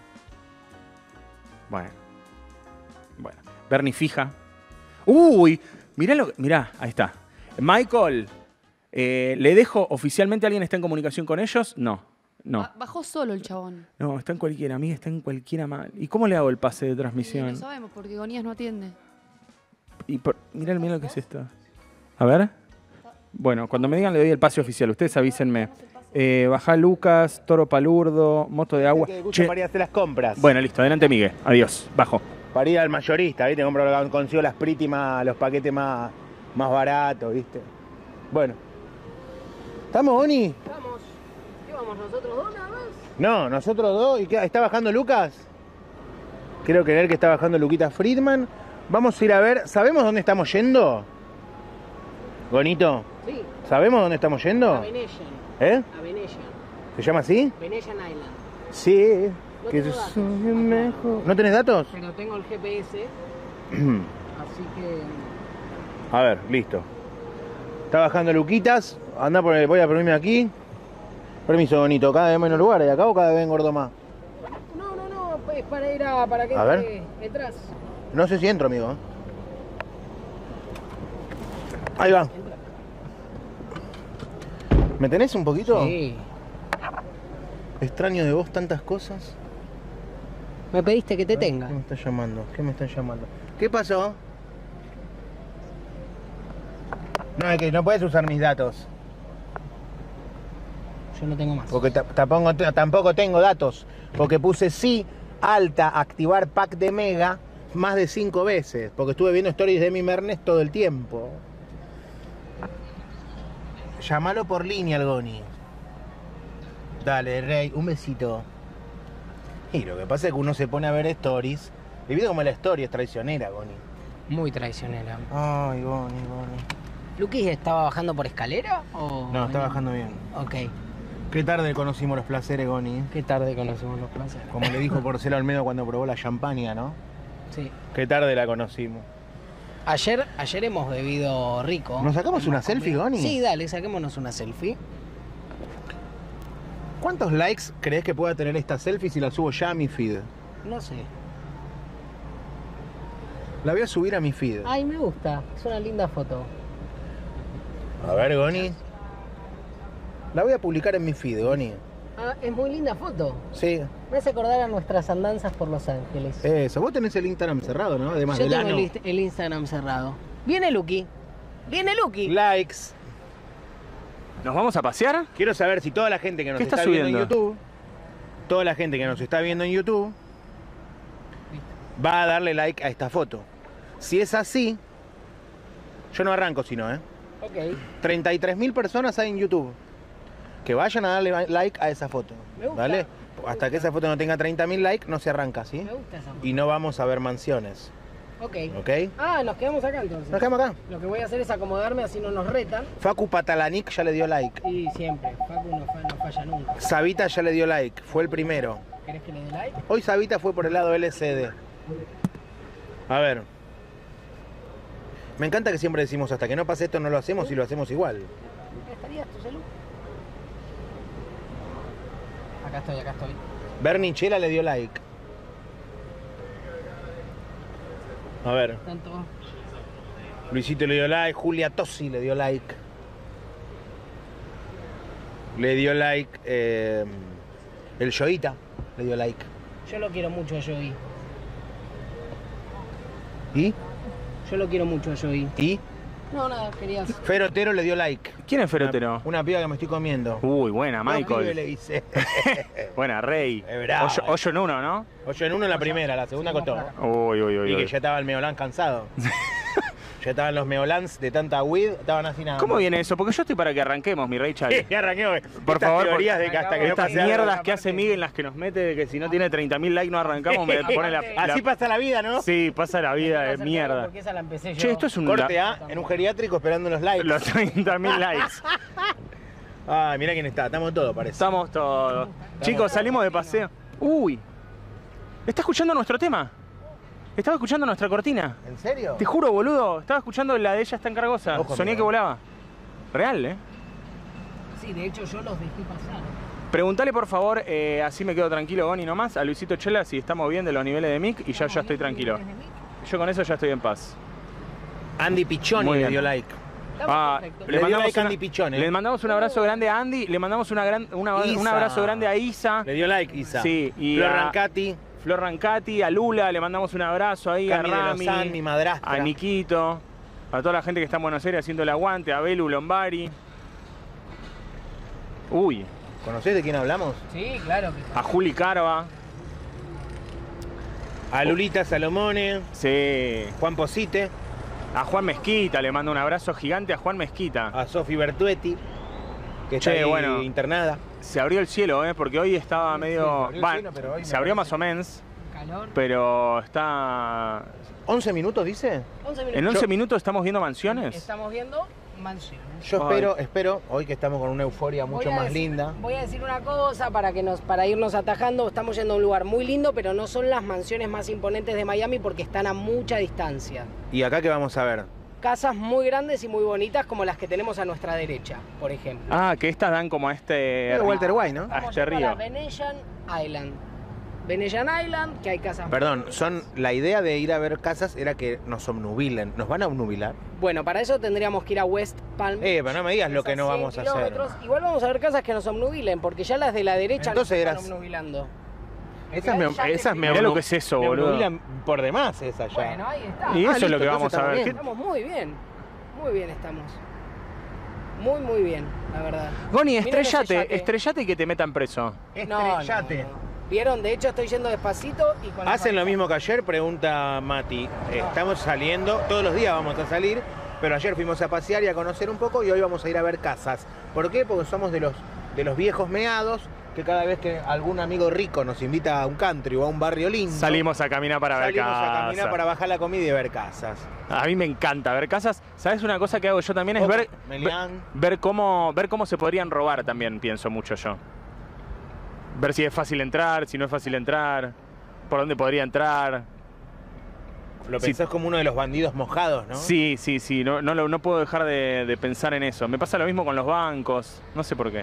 Bueno. Bueno. Bernie Fija. Uy, mirá lo que... Mirá, ahí está. Michael, eh, ¿le dejo oficialmente? ¿Alguien está en comunicación con ellos? No. No. Ba- Bajó solo el chabón. No, está en cualquiera, amiga, está en cualquiera mal. ¿Y cómo le hago el pase de Y transmisión? no sabemos porque Gonías no atiende. Y por... Mirá, mirá lo que es esto. A ver. Bueno, cuando me digan le doy el pase oficial. Ustedes avísenme. Eh, bajá Lucas, Toro Palurdo, Moto de Agua. Che, Para ir a hacer las compras. bueno, listo. Adelante, Miguel. Adiós. Bajo. Para ir al mayorista, ¿viste? Compro, consigo las Pretty más, los paquetes más, más baratos, ¿viste? Bueno. ¿Estamos, Boni? Vamos. ¿Qué vamos nosotros dos nada más? No, nosotros dos. ¿Y qué? ¿Está bajando Lucas? Creo creer que está bajando Luquita Friedman. Vamos a ir a ver. ¿Sabemos dónde estamos yendo? Gonito, Sí, ¿sabemos dónde estamos yendo? a Venetian. ¿Eh? A Venetian. ¿Se llama así? Venetian Island. Sí. No Que tengo soy datos. el mejor. ¿No tenés datos? Pero tengo el G P S, así que... A ver, listo. Está bajando Luquitas. Anda por el, voy a ponerme aquí. Permiso, Bonito. ¿Cada vez menos lugares? ¿De acá o cada vez engordo más? No, no, no, pues para ir a... para que A ver. entre detrás. No sé si entro, amigo. ¿eh? Ahí va. ¿Me tenés un poquito? Sí. Extraño de vos tantas cosas. Me pediste que te tenga. ¿Qué me está llamando? ¿Qué me están llamando? ¿Qué pasó? No, es que no puedes usar mis datos. Yo no tengo más. Porque ta- tampoco, tampoco tengo datos. Porque puse sí, alta, activar pack de mega más de cinco veces. Porque estuve viendo stories de mi Mernes todo el tiempo. Llámalo por línea al Goni. Dale, Rey, un besito. Y lo que pasa es que uno se pone a ver stories. Y viste como la story es traicionera, Goni. Muy traicionera. Ay, Goni, Goni. ¿Luquis estaba bajando por escalera o...? No, está bajando bien. Ok. Qué tarde conocimos los placeres, Goni. Qué tarde conocimos los placeres. Como le dijo Porcelo Almedo cuando probó la champaña, ¿no? Sí. Qué tarde la conocimos. Ayer, ayer hemos bebido rico. ¿Nos sacamos Hemos una selfie, comido- Goni? Sí, dale, saquémonos una selfie. ¿Cuántos likes crees que pueda tener esta selfie si la subo ya a mi feed? No sé. La voy a subir a mi feed. Ay, me gusta. Es una linda foto. A ver, Goni. La voy a publicar en mi feed, Goni. Ah, es muy linda foto. Sí, Me hace acordar a nuestras andanzas por Los Ángeles. eso. Vos tenés el Instagram cerrado, ¿no? Además Yo del tengo ano. el, inst- el Instagram cerrado. Viene Luqui. Viene Luqui. Likes. ¿Nos vamos a pasear? Quiero saber si toda la gente que nos ¿Qué está estás viendo en subiendo? YouTube, toda la gente que nos está viendo en YouTube, va a darle like a esta foto. Si es así, yo no arranco sino, ¿eh? Ok. treinta y tres mil personas hay en YouTube. Que vayan a darle like a esa foto. Me gusta. ¿Vale? Hasta que esa foto no tenga treinta mil likes, no se arranca, ¿sí? Me gusta esa foto. Y no vamos a ver mansiones. Ok. ¿Ok? Ah, nos quedamos acá entonces. Nos quedamos acá. Lo que voy a hacer es acomodarme así no nos retan. Facu Patalanic ya le dio like. Y siempre, Facu no, fa- no falla nunca. Sabita ya le dio like. Fue el primero. ¿Querés que le dé like? Hoy Sabita fue por el lado L C D. A ver. Me encanta que siempre decimos hasta que no pase esto no lo hacemos y lo hacemos igual. ¿Acá estarías tu celu? Acá estoy, acá estoy. Bernie Chela le dio like. A ver. Tanto. Luisito le dio like. Julia Tosi le dio like. Le dio like. eh, el Yoita le dio like. Yo lo quiero mucho a Joey. ¿Y? Yo lo quiero mucho a Joey. ¿Y? No, nada, querías. Ferotero le dio like. ¿Quién es Ferotero? Una, una piba que me estoy comiendo. Uy, buena, No, pibe, le Michael. dice. Buena, Rey. Es bravo, Hoyo, eh. hoyo en uno, ¿no? Ocho en uno en la primera, la segunda costó. Uy, uy, uy. Y que uy. ya estaba el Meolán cansado. Ya estaban los Meolans de tanta weed, estaban así nada. ¿Cómo viene eso? Porque yo estoy para que arranquemos, mi Rey Charlie. Ya arranqué. Por Estas favor, teorías por- de que hasta que no Estas pase algo. mierdas que hace Miguel en las que nos mete de que si no tiene treinta mil likes no arrancamos, me pone la... la- Así pasa la vida, ¿no? Sí, pasa la vida de mierda. Porque esa la empecé yo. Che, esto es un... Corte la- A, en un geriátrico esperando los likes. Los treinta mil likes. Ay, mira quién está, estamos todos, parece. Estamos todos. Chicos, salimos de paseo. Uy. ¿Está escuchando nuestro tema? Estaba escuchando nuestra cortina. ¿En serio? Te juro, boludo. Estaba escuchando la de Ella está en Cargosa. Ojo, Soñé amigo. que volaba. Real, ¿eh? Sí, de hecho yo los dejé pasar. Preguntale, por favor, eh, así me quedo tranquilo, Goni, nomás, a Luisito Chela si estamos bien de los niveles de mic y ya, ya estoy tranquilo. Yo con eso ya estoy en paz. Andy Pichoni Muy le bien. dio like. Ah, perfecto. Le dio mandamos like a una- Andy Pichone. le mandamos un abrazo grande a Andy, le mandamos una gran, una- Isa. un abrazo grande a Isa, Le dio like, Isa. Sí, y Flor a- Rancati, Flor Rancati, a Lula, le mandamos un abrazo ahí, Cami a de Rami, Lozán, mi madrastra. a Niquito, a toda la gente que está en Buenos Aires haciendo el aguante, a Belu Lombari. Uy, ¿Conocés de quién hablamos? Sí, claro que a Juli Carva. A Lulita Salomone, Sí. Juan Posite, A Juan Mezquita, le mando un abrazo gigante a Juan Mezquita. a Sofi Bertuetti, que está Che, ahí bueno. internada. Se abrió el cielo, ¿eh? Porque hoy estaba medio... abrió el Va, cielo, pero hoy me se abrió parece- más o menos, calor. pero está... ¿once minutos dice? once minutos. ¿En once Yo- minutos estamos viendo mansiones? Estamos viendo mansiones. Yo espero, espero, hoy que estamos con una euforia mucho Voy a más decir- linda. Voy a decir una cosa para que nos, para irnos atajando. Estamos yendo a un lugar muy lindo, pero no son las mansiones más imponentes de Miami porque están a mucha distancia. ¿Y acá qué vamos a ver? Casas muy grandes y muy bonitas como las que tenemos a nuestra derecha, por ejemplo. Ah, que estas dan como a este... Pero Walter White, ¿no? A Estamos este yendo a río. la Venetian Island. Venetian Island, que hay casas... Perdón, son la idea de ir a ver casas era que nos obnubilen. ¿Nos van a obnubilar? Bueno, para eso tendríamos que ir a West Palm. Eh, pero no me digas lo Es que no cien vamos a hacer. kilómetros. Igual vamos a ver casas que nos obnubilen, porque ya las de la derecha Entonces nos eras- están obnubilando. Esas me, Ya te esas me Mirá lo obnu- que es eso, me boludo. obnubilan por demás esas ya. Bueno, ahí está. Y Ah, eso es lo listo, que vamos entonces a ver. estamos ¿Qué- Estamos muy bien. Muy bien estamos. Muy, muy bien, la verdad. Goni, Miren ese estrellate, yate. estrellate y que te metan preso. No, no, Estrellate. no. ¿Vieron? De hecho, estoy yendo despacito y con la ¿Hacen lo manija. mismo que ayer? Pregunta Mati. Estamos saliendo, todos los días vamos a salir, pero ayer fuimos a pasear y a conocer un poco y hoy vamos a ir a ver casas. ¿Por qué? Porque somos de los, de los viejos meados que cada vez que algún amigo rico nos invita a un country o a un barrio lindo, Salimos a caminar para ver salimos casas. a caminar para bajar la comida y ver casas. A mí me encanta ver casas. ¿Sabes una cosa que hago yo también? Es Ojo, ver, Melián. ver, ver cómo, ver cómo se podrían robar también, pienso mucho yo. Ver si es fácil entrar, si no es fácil entrar, por dónde podría entrar. Lo Sí. pensás como uno de los bandidos mojados, ¿no? Sí, sí, sí, no, no, lo- no puedo dejar de, de pensar en eso. Me pasa lo mismo con los bancos, no sé por qué.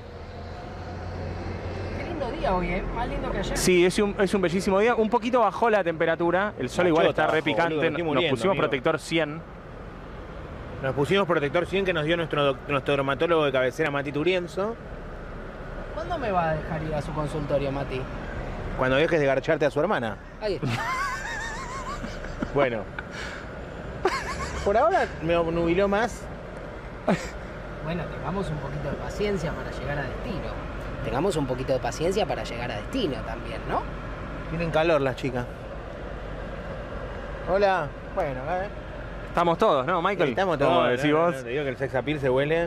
Qué lindo día hoy, ¿eh? Más lindo que ayer. Sí, es un, es un bellísimo día. Un poquito bajó la temperatura, el sol La igual chota está re bajó, picante. boludo, estoy Nos muriendo, pusimos amigo. protector cien. Nos pusimos protector cien que nos dio nuestro, doc- nuestro dermatólogo de cabecera, Mati Turienzo. ¿Cuándo me va a dejar ir a su consultorio, Mati? Cuando dejes de garcharte a su hermana. Ahí está. Bueno. Por ahora me obnubiló más. Bueno, tengamos un poquito de paciencia para llegar a destino. Tengamos un poquito de paciencia para llegar a destino también, ¿no? Tienen calor las chicas. Hola. Bueno, a ver. Estamos todos, ¿no, Michael? Estamos Como todos. decís no, no, vos. no, te digo que el sex appeal se huele.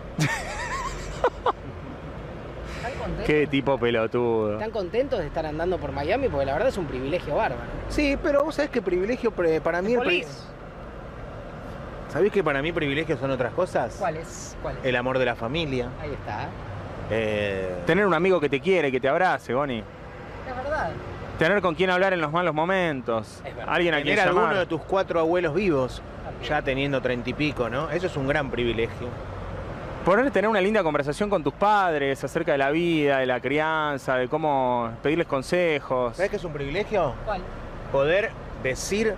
¿Están contentos? Qué tipo pelotudo. ¿Están contentos de estar andando por Miami? Porque la verdad es un privilegio bárbaro. Sí, pero vos sabés que privilegio pre- para mí... el pri- Polis. ¿Sabés que para mí privilegios son otras cosas? ¿Cuál es? ¿Cuál es? El amor de la familia. Ahí está. eh, Tener un amigo que te quiere, que te abrace, Goni. Es verdad. Tener con quien hablar en los malos momentos. Es verdad. Alguien a quien Tener alguno llamar. de tus cuatro abuelos vivos, ya teniendo treinta y pico, ¿no? Eso es un gran privilegio. Poder tener una linda conversación con tus padres acerca de la vida, de la crianza, de cómo pedirles consejos. ¿Sabés qué es un privilegio? ¿Cuál? Poder decir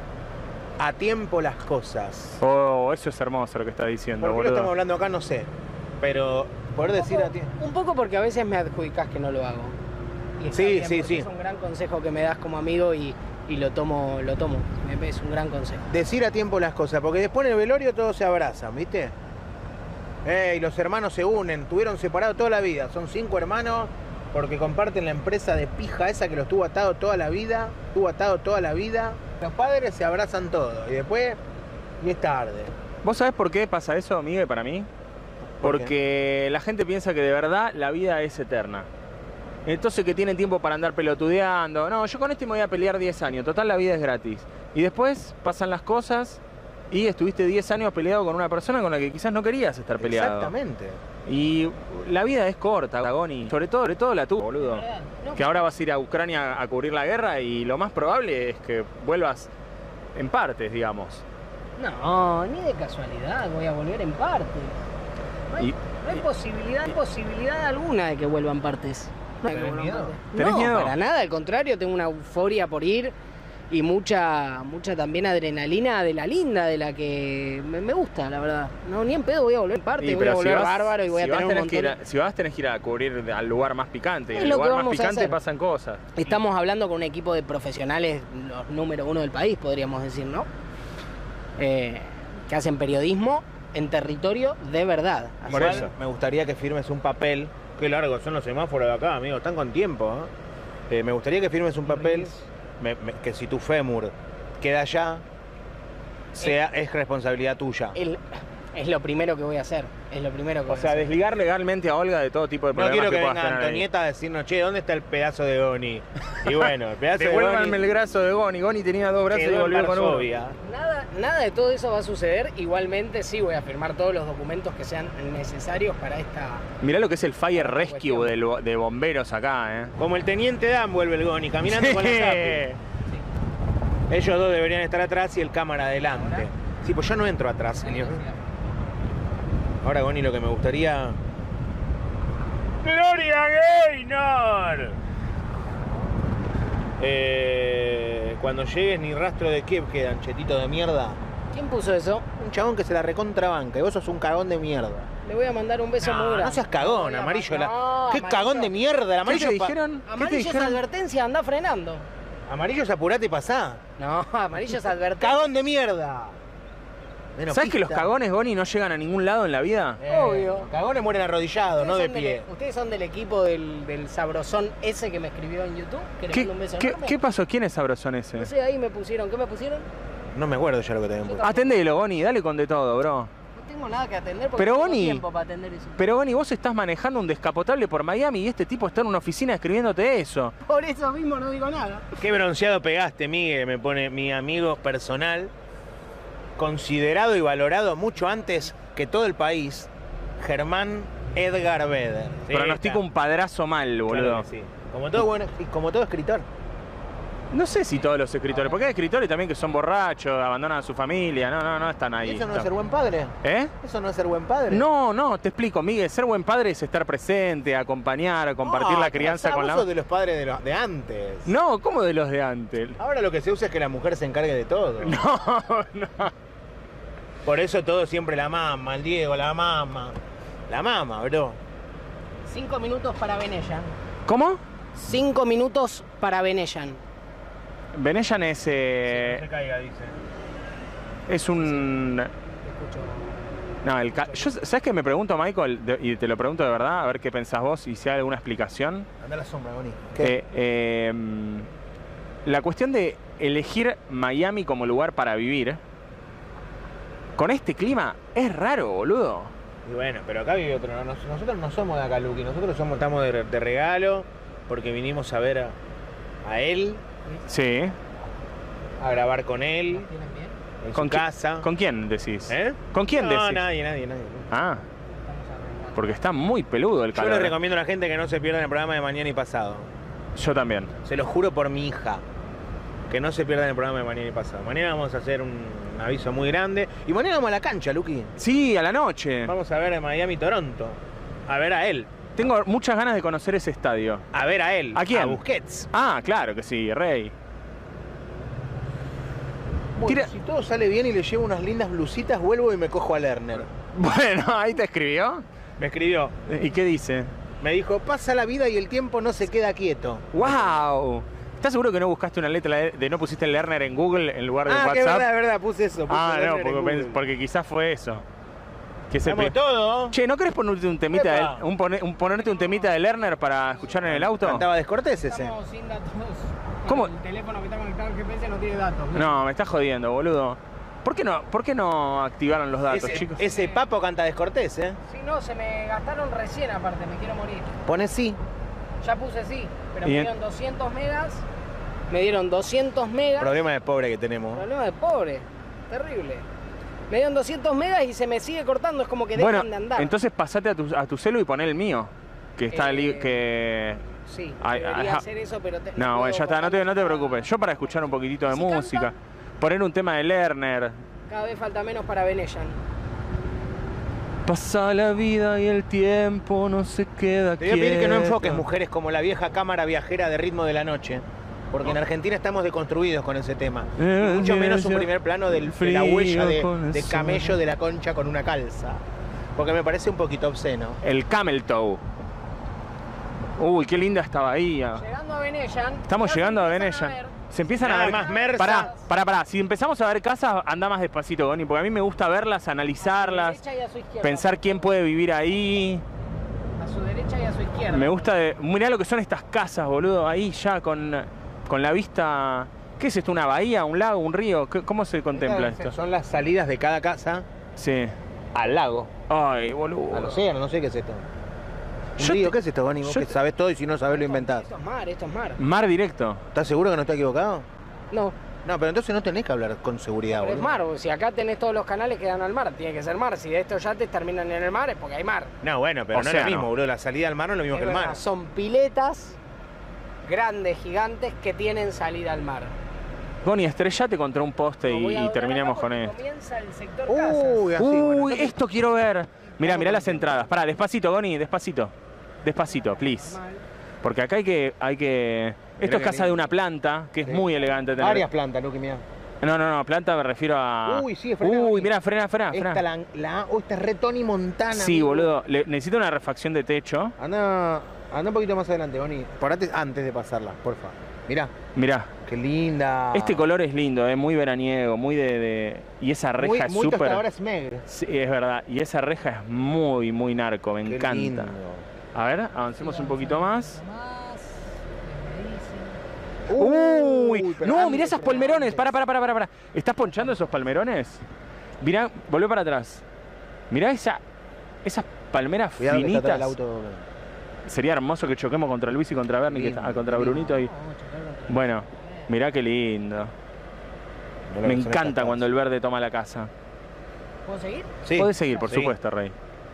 a tiempo las cosas. Oh, eso es hermoso lo que estás diciendo, ¿Por qué lo boludo. estamos hablando acá? No sé. Pero poder decir a tiempo... Un poco porque a veces me adjudicás que no lo hago. Y está Sí, bien, sí, porque sí. Es un gran consejo que me das como amigo y, y lo tomo, lo tomo. Me- Es un gran consejo. Decir a tiempo las cosas, porque después en el velorio todos se abrazan, ¿viste? Eh, y los hermanos se unen, tuvieron separados toda la vida. Son cinco hermanos porque comparten la empresa de pija esa que los tuvo atado toda la vida, tuvo atado toda la vida. Los padres se abrazan todos y después, y es tarde. ¿Vos sabés por qué pasa eso, Miguel, para mí? ¿Por Porque la gente piensa que de verdad la vida es eterna. Entonces que tienen tiempo para andar pelotudeando. No, yo con este me voy a pelear diez años. Total, la vida es gratis. Y después pasan las cosas y estuviste diez años peleado con una persona con la que quizás no querías estar peleado. Exactamente. Y la vida es corta, Goni. Sobre todo, sobre todo la tuya, boludo. No, Que ahora vas a ir a Ucrania a cubrir la guerra y lo más probable es que vuelvas en partes, digamos. No, ni de casualidad voy a volver en parte. No hay, Y- no hay posibilidad, no hay posibilidad alguna de que vuelvan partes. No hay que ¿Tenés vuelvan miedo? partes. ¿Tenés no, miedo? para nada, al contrario, tengo una euforia por ir y mucha, mucha también adrenalina de la linda, de la que me, me gusta, la verdad. No, ni en pedo voy a volver en parte, Y, voy a pero volver vas- bárbaro y voy si a vas tener un tenés que montón. ir a- si vas tenés que ir a cubrir al lugar más picante. Y Es en el lo que lugar más vamos a picante hacer. pasan cosas. Estamos hablando con un equipo de profesionales, los número uno del país, podríamos decir, ¿no? Eh, que hacen periodismo en territorio de verdad. Así Por que- eso. Me gustaría que firmes un papel. Qué largos son los semáforos de acá, amigo. Están con tiempo. ¿eh? Eh, me gustaría que firmes un papel me- me- que si tu fémur queda allá, sea, es responsabilidad tuya. El- Es lo primero que voy a hacer. Es lo primero que O voy sea, a hacer. desligar legalmente a Olga de todo tipo de No problemas quiero que, que puedas venga tener ahí. Antonieta a decirnos, che, ¿dónde está el pedazo de Goni? Y bueno, el pedazo de Devuélvanme Goni el brazo de Goni. Goni tenía dos brazos y quedó en volvió con uno. Varsovia. Nada, nada de todo eso va a suceder. Igualmente sí voy a firmar todos los documentos que sean necesarios para esta... Mirá lo que es el Fire Para Rescue cuestión. de, lo- de bomberos acá, ¿eh? Como el teniente Dan vuelve el Goni, caminando Sí. con la Zapi. Ellos dos deberían estar atrás y el cámara adelante. Sí, pues yo no entro atrás, señor. Ahora, Goni, lo que me gustaría... ¡Gloria Gaynor! Eh, cuando llegues ni rastro de qué quedan, chetito de mierda. ¿Quién puso eso? Un chabón que se la recontrabanca y vos sos un cagón de mierda. Le voy a mandar un beso muy No, grande. no seas cagón, Voy a amarillo. ma- la- No, ¿Qué amarillo. cagón de mierda? El ¿Qué amarillo te pa- dijeron? ¿Qué te Amarillo es dijeron? advertencia, anda frenando. Amarillo es apurate y pasá. No, amarillo es advertencia. ¡Cagón de mierda! Menos ¿Sabes que los pista. cagones, Goni, no llegan a ningún lado en la vida? Eh, Obvio. Cagones mueren arrodillados, no de son del- pie. ¿Ustedes son del equipo del, del sabrosón ese que me escribió en YouTube? Que le ¿Qué, mando un beso qué- enorme. qué pasó? ¿Quién es Sabrosón ese? No sé, ahí me pusieron. ¿Qué me pusieron? No me acuerdo ya lo que te habían puesto. Atendelo, Goni, dale con de todo, bro. No tengo nada que atender porque Pero, no tengo Boni, tiempo para atender eso. Pero Goni, vos estás manejando un descapotable por Miami y este tipo está en una oficina escribiéndote eso. Por eso mismo no digo nada. Qué bronceado pegaste, Miguel, me pone mi amigo personal, considerado y valorado mucho antes que todo el país, Germán Edgar Beder. Sí, Pronostico está. un padrazo mal, boludo. Claro que sí. Como todo bueno, como todo escritor. No sé si todos los escritores, porque hay escritores también que son borrachos, abandonan a su familia, no, no, no están ahí. ¿Eso no es ser buen padre? ¿Eh? ¿Eso no es ser buen padre? No, no, te explico, Miguel, ser buen padre es estar presente, acompañar, compartir No, la ¿qué crianza pasa? con Vos la... sos de los padres de, los, de antes. No, ¿cómo de los de antes? Ahora lo que se usa es que la mujer se encargue de todo. No, no. Por eso todo siempre la mama, el Diego, la mama. La mama, bro. Cinco minutos para Benellan. ¿Cómo? Cinco minutos para Benellan. Benellan es, eh, No se caiga, dice. es un... Te escucho. No, el ca- yo, ¿sabes qué me pregunto, Michael? De- y te lo pregunto de verdad, a ver qué pensás vos y si hay alguna explicación. Anda a la sombra, Boni. Eh, eh, la cuestión de elegir Miami como lugar para vivir, con este clima, es raro, boludo. Y bueno, pero acá vive otro. ¿no? Nos- Nosotros no somos de acá, Luqui. Nosotros somos, estamos de, de regalo porque vinimos a ver a, a él, Sí. a grabar con él, ¿Tienen bien? en ¿Con su qui- casa. ¿Con quién decís? ¿Eh? ¿Con quién no, decís? nadie, nadie, nadie. Ah, porque está muy peludo el Yo calor. le ¿eh? recomiendo a la gente que no se pierdan el programa de mañana y pasado. Yo también. Se lo juro por mi hija. Que no se pierdan el programa de mañana y pasado. Mañana vamos a hacer un aviso muy grande. Y mañana vamos a la cancha, Luqui. Sí, a la noche. Vamos a ver a Miami-Toronto. A ver a él. Tengo muchas ganas de conocer ese estadio. A ver a él. ¿A quién? A Busquets. Ah, claro que sí, Rey. Bueno, Tira- si todo sale bien y le llevo unas lindas blusitas, vuelvo y me cojo a Lerner. Bueno, ahí te escribió. Me escribió. ¿Y qué dice? Me dijo, pasa la vida y el tiempo no se queda quieto. ¡Wow! ¿Estás seguro que no buscaste una letra de, de no pusiste el Lerner en Google en lugar de Ah, que es WhatsApp? verdad, es verdad, puse eso. Puse ah, no, Lerner en porque, Google. pens- porque quizás fue eso. Que se Estamos pe- todo. Che, ¿no querés ponerte un temita Epa. de, un, pone- un- ponerte un temita de Lerner para escuchar en el auto? Cantaba descortés ese. Estamos sin datos. ¿Cómo? El teléfono que está conectado al G P S no tiene datos. No, me estás jodiendo, boludo. ¿Por qué no, por qué no activaron los datos, Ese, chicos? ese papo canta descortés, ¿eh? Sí, no, se me gastaron recién aparte, me quiero morir. Pone sí. Ya puse sí, pero Bien. me dieron doscientos megas. Me dieron doscientos megas. Problema de pobre que tenemos. Problema de pobre. Terrible. Me dieron doscientos megas y se me sigue cortando, es como que dejan Bueno, de andar. entonces pasate a tu, a tu celu y poné el mío. Que está Eh, li- que... Sí, Ay, debería ajá. hacer eso, pero... Te, No, puedo bueno, ya está, no te, no te porque preocupes. Yo para escuchar un poquitito de ¿Si música, canta? poner un tema de Lerner. Cada vez falta menos para Benellan. Pasa la vida y el tiempo no se queda Te voy a pedir que no quieto. enfoques mujeres como la vieja cámara viajera de Ritmo de la Noche. Porque en Argentina estamos deconstruidos con ese tema. Y mucho menos un primer plano del, de la huella de, de camello de la concha con una calza. Porque me parece un poquito obsceno. El Camel Toe. Uy, qué linda esta bahía. Llegando a Benellan. Estamos ya llegando a se empiezan Benellan. ver. Se empiezan Nada a ver. más Mersa. Pará, pará, pará. Si empezamos a ver casas, anda más despacito, Goni, porque a mí me gusta verlas, A su analizarlas, derecha y a su izquierda. pensar quién puede vivir ahí. A su derecha y a su izquierda. Me gusta de. Mirá lo que son estas casas, boludo. Ahí ya con, con la vista. ¿Qué es esto? ¿Una bahía? ¿Un lago? ¿Un río? ¿Qué- ¿Cómo se contempla Estas esto? Son las salidas de cada casa. Sí. al lago, Ay, boludo. al océano, no sé qué es esto. Un Yo río, te- ¿qué es esto, Bonnie? Vos yo que te- sabés todo y si no sabés lo inventás. Esto es mar, esto es mar. Mar directo. ¿Estás seguro que no está equivocado? No, No, pero entonces no tenés que hablar con seguridad, pero es boludo. mar. Si acá tenés todos los canales que dan al mar, tiene que ser mar. Si de estos yates terminan en el mar es porque hay mar. No, bueno, pero no es Océano. lo mismo, boludo. La salida al mar no es lo mismo Es que el verdad, mar. Son piletas grandes, gigantes, que tienen salida al mar. Bonnie, estrellate contra un poste Lo y, voy a y doblar terminemos acá con porque esto. Comienza el sector Uy, así, Uy, bueno, entonces- esto quiero ver. Mirá, mirá las entradas. Pará, despacito, Bonnie, despacito. Despacito, please. Porque acá hay que... Hay que... Esto es que casa ni- de una planta, que es Sí. muy elegante tener. Varias plantas, Luqui, mirá. No, no, no, planta me refiero a... Uy, sí, frena, Uy, Bonnie. mirá, frena, frena, frena. Esta la, la oh, esta es re Tony Montana. Sí, amigo. boludo. Le- necesito una refacción de techo. Anda, anda un poquito más adelante, Bonnie. Por antes, antes de pasarla, porfa. Mirá, Mirá. qué linda. Este color es lindo, es muy veraniego, muy de... de- Y esa reja muy, es muy súper... tostadora Smeg. Sí, es verdad. Y esa reja es muy, muy narco, me Qué encanta. lindo. A ver, avancemos un poquito más. Uy, Uy, pero no, antes, mirá esas pero palmerones. antes. Para, para, para, para, para. ¿Estás ponchando esos palmerones? Mirá, volvé para atrás. Mirá esa, esas palmeras Cuidado que está atrás finitas. el auto. Sería hermoso que choquemos contra Luis y contra Bernie, que Lindo, está- contra lindo. Brunito. Y... Bueno, mirá qué lindo. Mirá Me que son encanta estas cuando el verde toma la casa. ¿Puedo seguir? Sí. Podés seguir, por Sí. supuesto, Rey.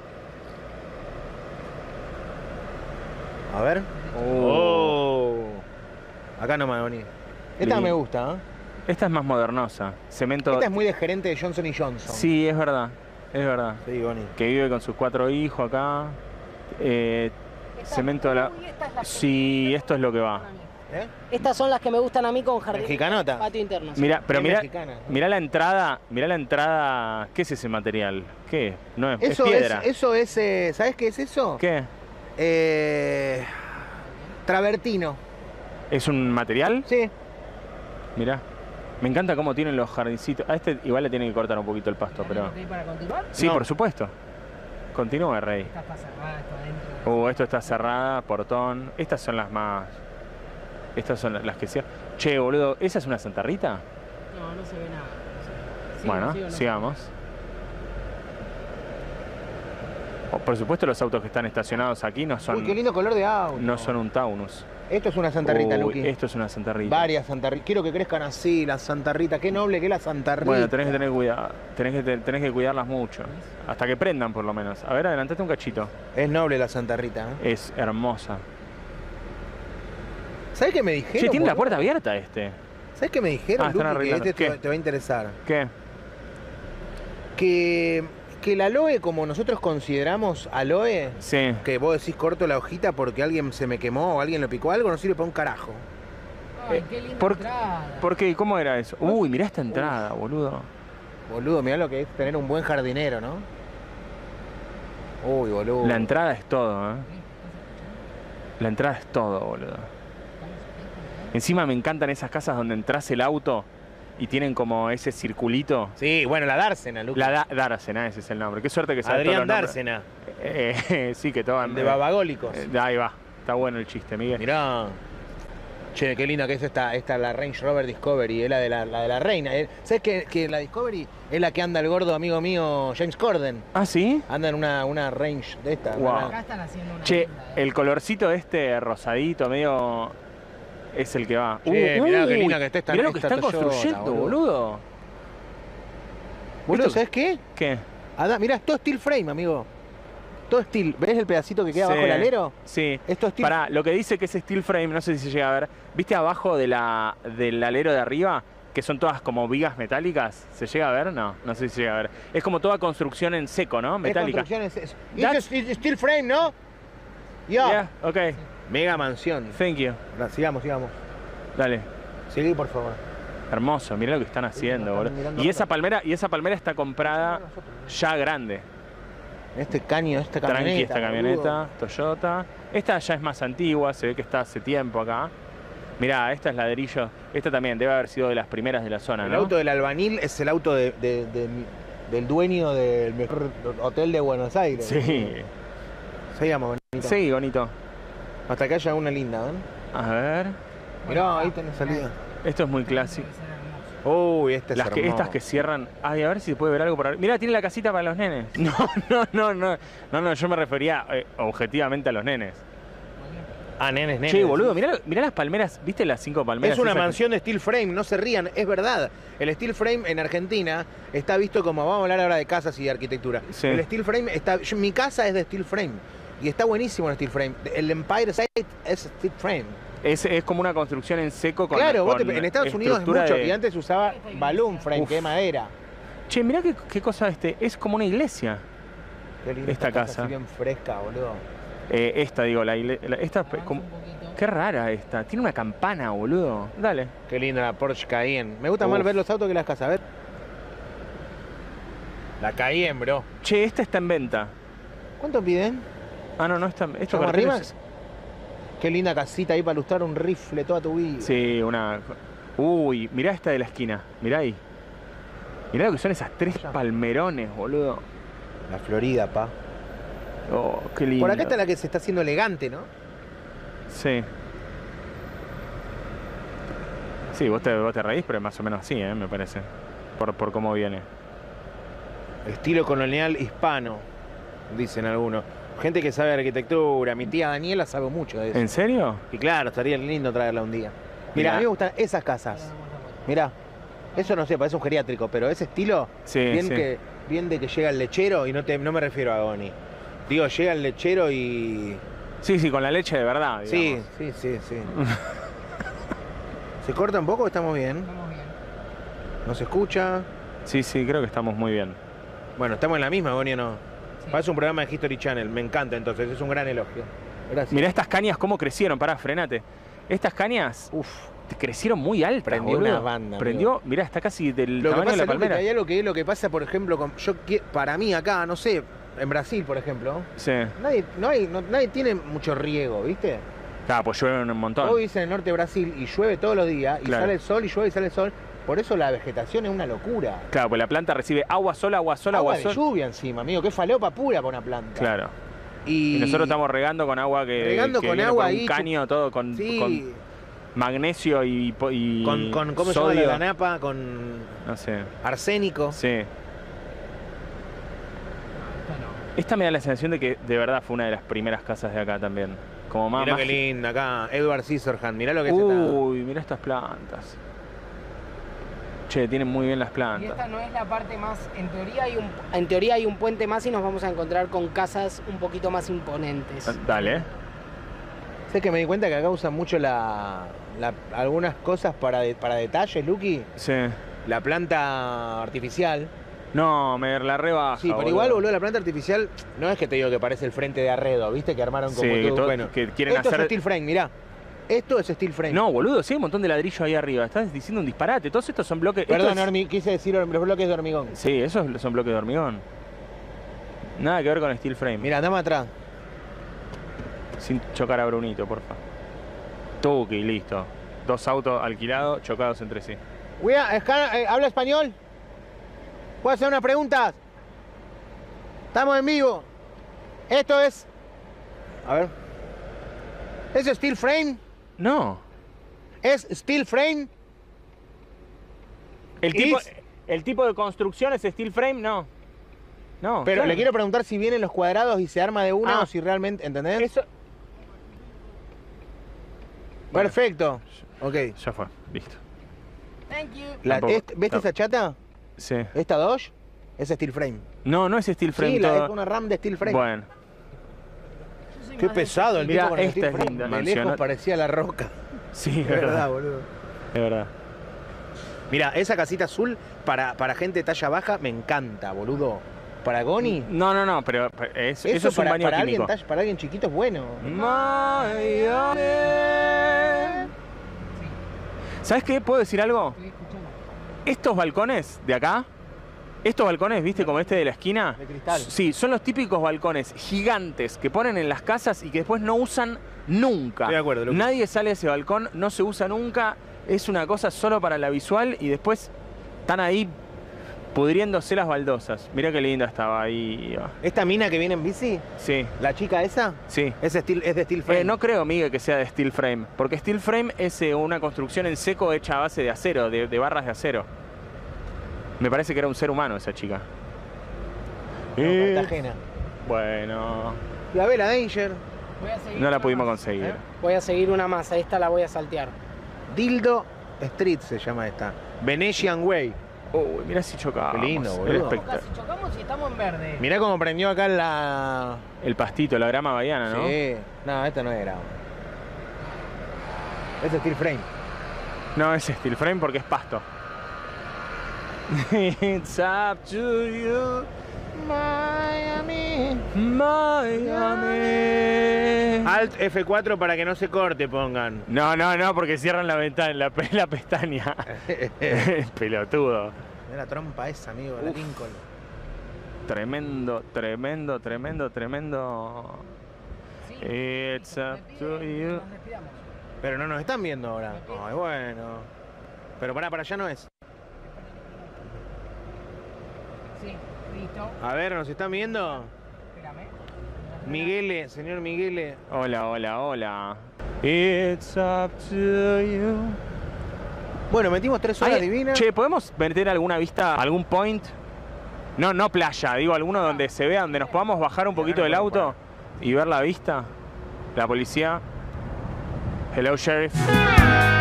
A ver. Oh. Acá nomás, Bonnie. Esta Lindo. me gusta, ¿eh? Esta es más modernosa. Cemento. Esta es muy de gerente de Johnson y Johnson. Sí, es verdad. Es verdad. Sí, Bonnie. Que vive con sus cuatro hijos acá. Eh, cemento de la... Uy, esta es la que Sí, me esto es lo que va. ¿Eh? Estas son las que me gustan a mí con jardín. Mexicanota. Patio interno. sí. Mira, pero Es mira, mexicana. mira la entrada, mira la entrada. ¿Qué es ese material? ¿Qué? No es, Eso es es, piedra. eso es, eh, ¿sabes qué es eso? ¿Qué? Eh, travertino. ¿Es un material? Sí. Mira. Me encanta cómo tienen los jardincitos. A este igual le tienen que cortar un poquito el pasto, pero. ¿Ok para continuar? Sí, No. por supuesto. Continúa, Rey. Esta está cerrada, esto adentro. Uh, esto está cerrada, portón. Estas son las más. Estas son las que cierran. Che, boludo, ¿esa es una Santa Rita? No, no se ve nada. no se ve. Sigo, Bueno, sigo, no. sigamos. Oh, por supuesto, los autos que están estacionados aquí no son, Uy, qué lindo color de auto. no son un Taunus. Esto es una Santa Rita, Uy, Luqui. esto es una Santa Rita. Varias Santa Rita. Quiero que crezcan así, las Santa Rita. Qué noble que es la Santa Rita. Bueno, tenés que tener cuidado. Tenés que, te- tenés que cuidarlas mucho. Hasta que prendan, por lo menos. A ver, adelantate un cachito. Es noble la Santa Rita. ¿eh? Es hermosa. ¿Sabes qué me dijeron? Che, tiene la boludo? puerta abierta este. ¿Sabes qué me dijeron, Ah, están Luqui? Que arreglando. este te, ¿Qué? te va a interesar. ¿Qué? Que, que el aloe, como nosotros consideramos aloe, Sí. que vos decís corto la hojita porque alguien se me quemó o alguien lo picó algo, no sirve para un carajo. Ay, qué linda ¿Por, entrada. ¿Por qué? ¿Cómo era eso? Uy, mirá esta entrada, boludo. Boludo, mirá lo que es tener un buen jardinero, ¿no? Uy, boludo. La entrada es todo, ¿eh? La entrada es todo, boludo. Encima me encantan esas casas donde entras el auto y tienen como ese circulito. Sí, bueno, la dársena, Luqui. La da Dársena, ese es el nombre. Qué suerte que sabes Adrián todos los nombres. Dársena, Eh, sí, que todo. de babagólicos. Eh, ahí va. Está bueno el chiste, Miguel. Mirá. Che, qué linda que es esta, esta la Range Rover Discovery, es la de la, la de la reina. Eh, ¿Sabes que, que la Discovery es la que anda el gordo amigo mío James Corden? ¿Ah, sí? Anda en una, una Range de esta. Wow. una- Acá están haciendo una Che, linda, eh. el colorcito este rosadito, medio. Es el que va. Che, mirá qué linda que está esta- Mirá lo que esta están Toyota, construyendo, boludo. boludo. Boludo, Esto- ¿sabes qué? ¿Qué? Adá, mirá, es todo steel frame, amigo. Todo steel. ¿Ves el pedacito que queda Sí. bajo el alero? Sí. Esto es steel. Pará, lo que dice que es steel frame, no sé si se llega a ver. ¿Viste abajo de la, del alero de arriba? Que son todas como vigas metálicas. ¿Se llega a ver? No, no sé si se llega a ver. Es como toda construcción en seco, ¿no? Es Metálica. construcción, es- es- That's- It's a steel- steel frame, ¿no? Ya. Yeah, ok. Mega mansión. Thank you. Ahora, sigamos, sigamos. Dale. Seguí, por favor. Hermoso, mirá lo que están haciendo, están boludo. mirando Y esa nosotros. palmera, y esa palmera está comprada ya grande. Este caño, esta camioneta. Tranqui esta boludo. camioneta, Toyota. Esta ya es más antigua, se ve que está hace tiempo acá. Mirá, esta es ladrillo. Esta también debe haber sido de las primeras de la zona, El ¿no? auto del albanil es el auto de, de- de mi- del dueño del mejor hotel de Buenos Aires. Sí. Seguimos, bonito. Sí, bonito. Hasta que haya una linda, ¿eh? A ver. Mirá, ahí tenés salida. Esto es muy clásico. Debe ser hermoso. Uy, este es Las que, hermoso. estas que cierran. Ay, a ver si se puede ver algo por ahí. Mirá, tiene la casita para los nenes. No, no, no, no. No, no, yo me refería eh, objetivamente a los nenes. Ah, nenes, nenes. Che, boludo, mirá, mirá las palmeras. ¿Viste las cinco palmeras? Es una esas que- mansión de steel frame, no se rían, es verdad. El steel frame en Argentina está visto como, vamos a hablar ahora de casas y de arquitectura. Sí. El steel frame está, yo- mi casa es de steel frame y está buenísimo el steel frame. El Empire State es steel frame. Es, es como una construcción en seco con. claro, vos con te- en Estados Unidos es estructura mucho, de- y antes se usaba balloon frame, Uf. que es madera. Che, mirá qué, qué cosa este. Es como una iglesia. Qué linda Esta casa. así bien fresca, boludo. Eh, esta, digo, la iglesia. Esta. como- qué rara esta. Tiene una campana, boludo. Dale. Qué linda la Porsche Cayenne. Me gusta Uf. más ver los autos que las casas, a ver. La Cayenne, bro. Che, esta está en venta. ¿Cuánto piden? Ah, no, no está. Estos ¿Vamos carteles- arriba? Qué linda casita ahí para ilustrar un rifle toda tu vida. Sí, una. Uy, mirá esta de la esquina. Mirá ahí. Mirá lo que son esas tres palmerones, boludo. La Florida, pa. Oh, qué lindo. Por acá está la que se está haciendo elegante, ¿no? Sí. Sí, vos te, vos te reís, pero más o menos así, ¿eh? Me parece. Por, por cómo viene. Estilo colonial hispano, dicen algunos. Gente que sabe de arquitectura. Mi tía Daniela sabe mucho de eso. ¿En serio? Y claro, estaría lindo traerla un día. Mira, Mirá. a mí me gustan esas casas. Mira, eso no sé, parece un geriátrico, pero ese estilo, Sí, bien, sí. Que, bien de que llega el lechero, y no, te, no me refiero a Goni. Digo, llega el lechero y... Sí, sí, con la leche de verdad, Sí, digamos. sí, sí, sí. ¿Se corta un poco o estamos bien? Estamos bien. ¿No se escucha? Sí, sí, creo que estamos muy bien. Bueno, estamos en la misma, Goni, ¿o no? Sí. Parece un programa de History Channel, me encanta entonces, es un gran elogio. Gracias. Mirá estas cañas cómo crecieron, pará, frenate. Estas cañas, Uf. crecieron muy altas, Prendió boludo. una banda, Prendió, mirá, está casi del Lo que tamaño pasa de la Luque, que palmera. hay algo que es lo que pasa, por ejemplo, con, yo qui- para mí acá, no sé, en Brasil, por ejemplo, Sí. nadie, no hay, no- nadie tiene mucho riego, ¿viste? Claro, pues llueven un montón. Vos vivís en el norte de Brasil y llueve todos los días, y Claro. sale el sol, y llueve y sale el sol. Por eso la vegetación es una locura. Claro, pues la planta recibe agua sola, agua sola, Agua agua de sola. lluvia encima, amigo, que falopa pura para una planta. Claro. Y, Y nosotros estamos regando con agua que. Regando que con viene agua por un ahí, caño, todo con, Sí, con magnesio y, po- y con, con, ¿cómo se llama sodio. la de la napa? Con No sé. arsénico. Sí. Esta me da la sensación de que de verdad fue una de las primeras casas de acá también. Como más. Mirá más- qué linda acá, Edward Scissorhands, mirá lo que se Uy, mirá estas plantas. Che, tienen muy bien las Y plantas. esta no es la parte más, en teoría hay un, en teoría hay un puente más y nos vamos a encontrar con casas un poquito más imponentes. Dale. Sé que me di cuenta que acá usan mucho la, la- algunas cosas para, de- para detalles, Luqui. Sí. La planta artificial. No, me la rebaja. Sí, pero igual, boludo, la planta artificial no es que te digo que parece el frente de Arredo, ¿viste? Que armaron como Sí, todo. todo- bueno, que quieren esto hacer- es steel frame, mirá. Esto es steel frame. No, boludo, sí hay un montón de ladrillo ahí arriba. Estás diciendo un disparate. Todos estos son bloques. esto Perdón, es- hormi- quise decir los bloques de hormigón. Sí, esos son bloques de hormigón. Nada que ver con steel frame. Mira, dame atrás. Sin chocar a Brunito, porfa. Tuki, listo. Dos autos alquilados, chocados entre sí. Wea, esca- eh, ¿habla español? ¿Puedo hacer unas preguntas? Estamos en vivo. Esto es... A ver. ¿Es steel frame? No. ¿Es steel frame? El tipo, Is- el tipo de construcción es steel frame, no. No. Pero claro. le quiero preguntar si vienen los cuadrados y se arma de una Ah. o si realmente... ¿Entendés? Eso. Bueno. Perfecto. Ok. Ya fue, listo. Thank you. La- Tampoco. est- ¿Ves No. esa chata? Sí. Esta Dodge es steel frame. No, no es steel frame Sí, la, todo. es una RAM de steel frame. Bueno. Qué pesado el Mirá, tipo con el esta steel es frame. linda, De mansión. lejos parecía la roca. Sí, es Es verdad, verdad. boludo. Es verdad. Mira, esa casita azul para, para gente de talla baja me encanta, boludo. Para Goni, No, no, no, pero pero es, eso, eso es para, un baño para alguien, químico. talla- para alguien chiquito es bueno. ¿Sabes qué? ¿Puedo decir algo? Estos balcones de acá, estos balcones, ¿viste? Como este de la esquina. De cristal. Sí, son los típicos balcones gigantes que ponen en las casas y que después no usan nunca. Estoy de acuerdo, Lucas. Nadie sale a ese balcón, no se usa nunca. Es una cosa solo para la visual y después están ahí Pudriéndose las baldosas. Mirá qué linda estaba ahí. ¿Esta mina que viene en bici? Sí. ¿La chica esa? Sí. Es, steel, es de steel frame. Eh, no creo, Miguel, que sea de steel frame. Porque steel frame es eh, una construcción en seco hecha a base de acero, de, de barras de acero. Me parece que era un ser humano esa chica. No, Eh, Cartagena. Bueno. La Bella Danger. Voy a seguir No la una pudimos más. conseguir. Voy a seguir una más, a esta la voy a saltear. Dildo Street se llama esta. Venetian Way. Uy, mirá si chocamos. Qué lindo, El boludo. espectá- Casi chocamos y estamos en verde. Mirá cómo prendió acá la... El pastito, la grama bahiana, ¿no? Sí. No, esta no era. Es steel frame. No, es steel frame porque es pasto. It's up to you, Miami. Miami. Alt F cuatro para que no se corte, pongan. No, no, no, porque cierran la ventana, la, pe- la pestaña. Pelotudo. Mirá la trompa esa, amigo, la Lincoln. Tremendo, tremendo, tremendo, tremendo. It's up to you. Pero no nos están viendo ahora. Ay, bueno. Pero pará, para allá no es. Sí, listo. A ver, ¿nos están viendo? Espérame. Miguele, señor Miguele. Hola, hola, hola. It's up to you. Bueno, metimos tres horas Ay, divinas. Che, ¿podemos meter alguna vista, algún point? No, no playa, digo alguno donde se vea, donde nos podamos bajar un poquito del auto y ver la vista. La policía. Hello, sheriff.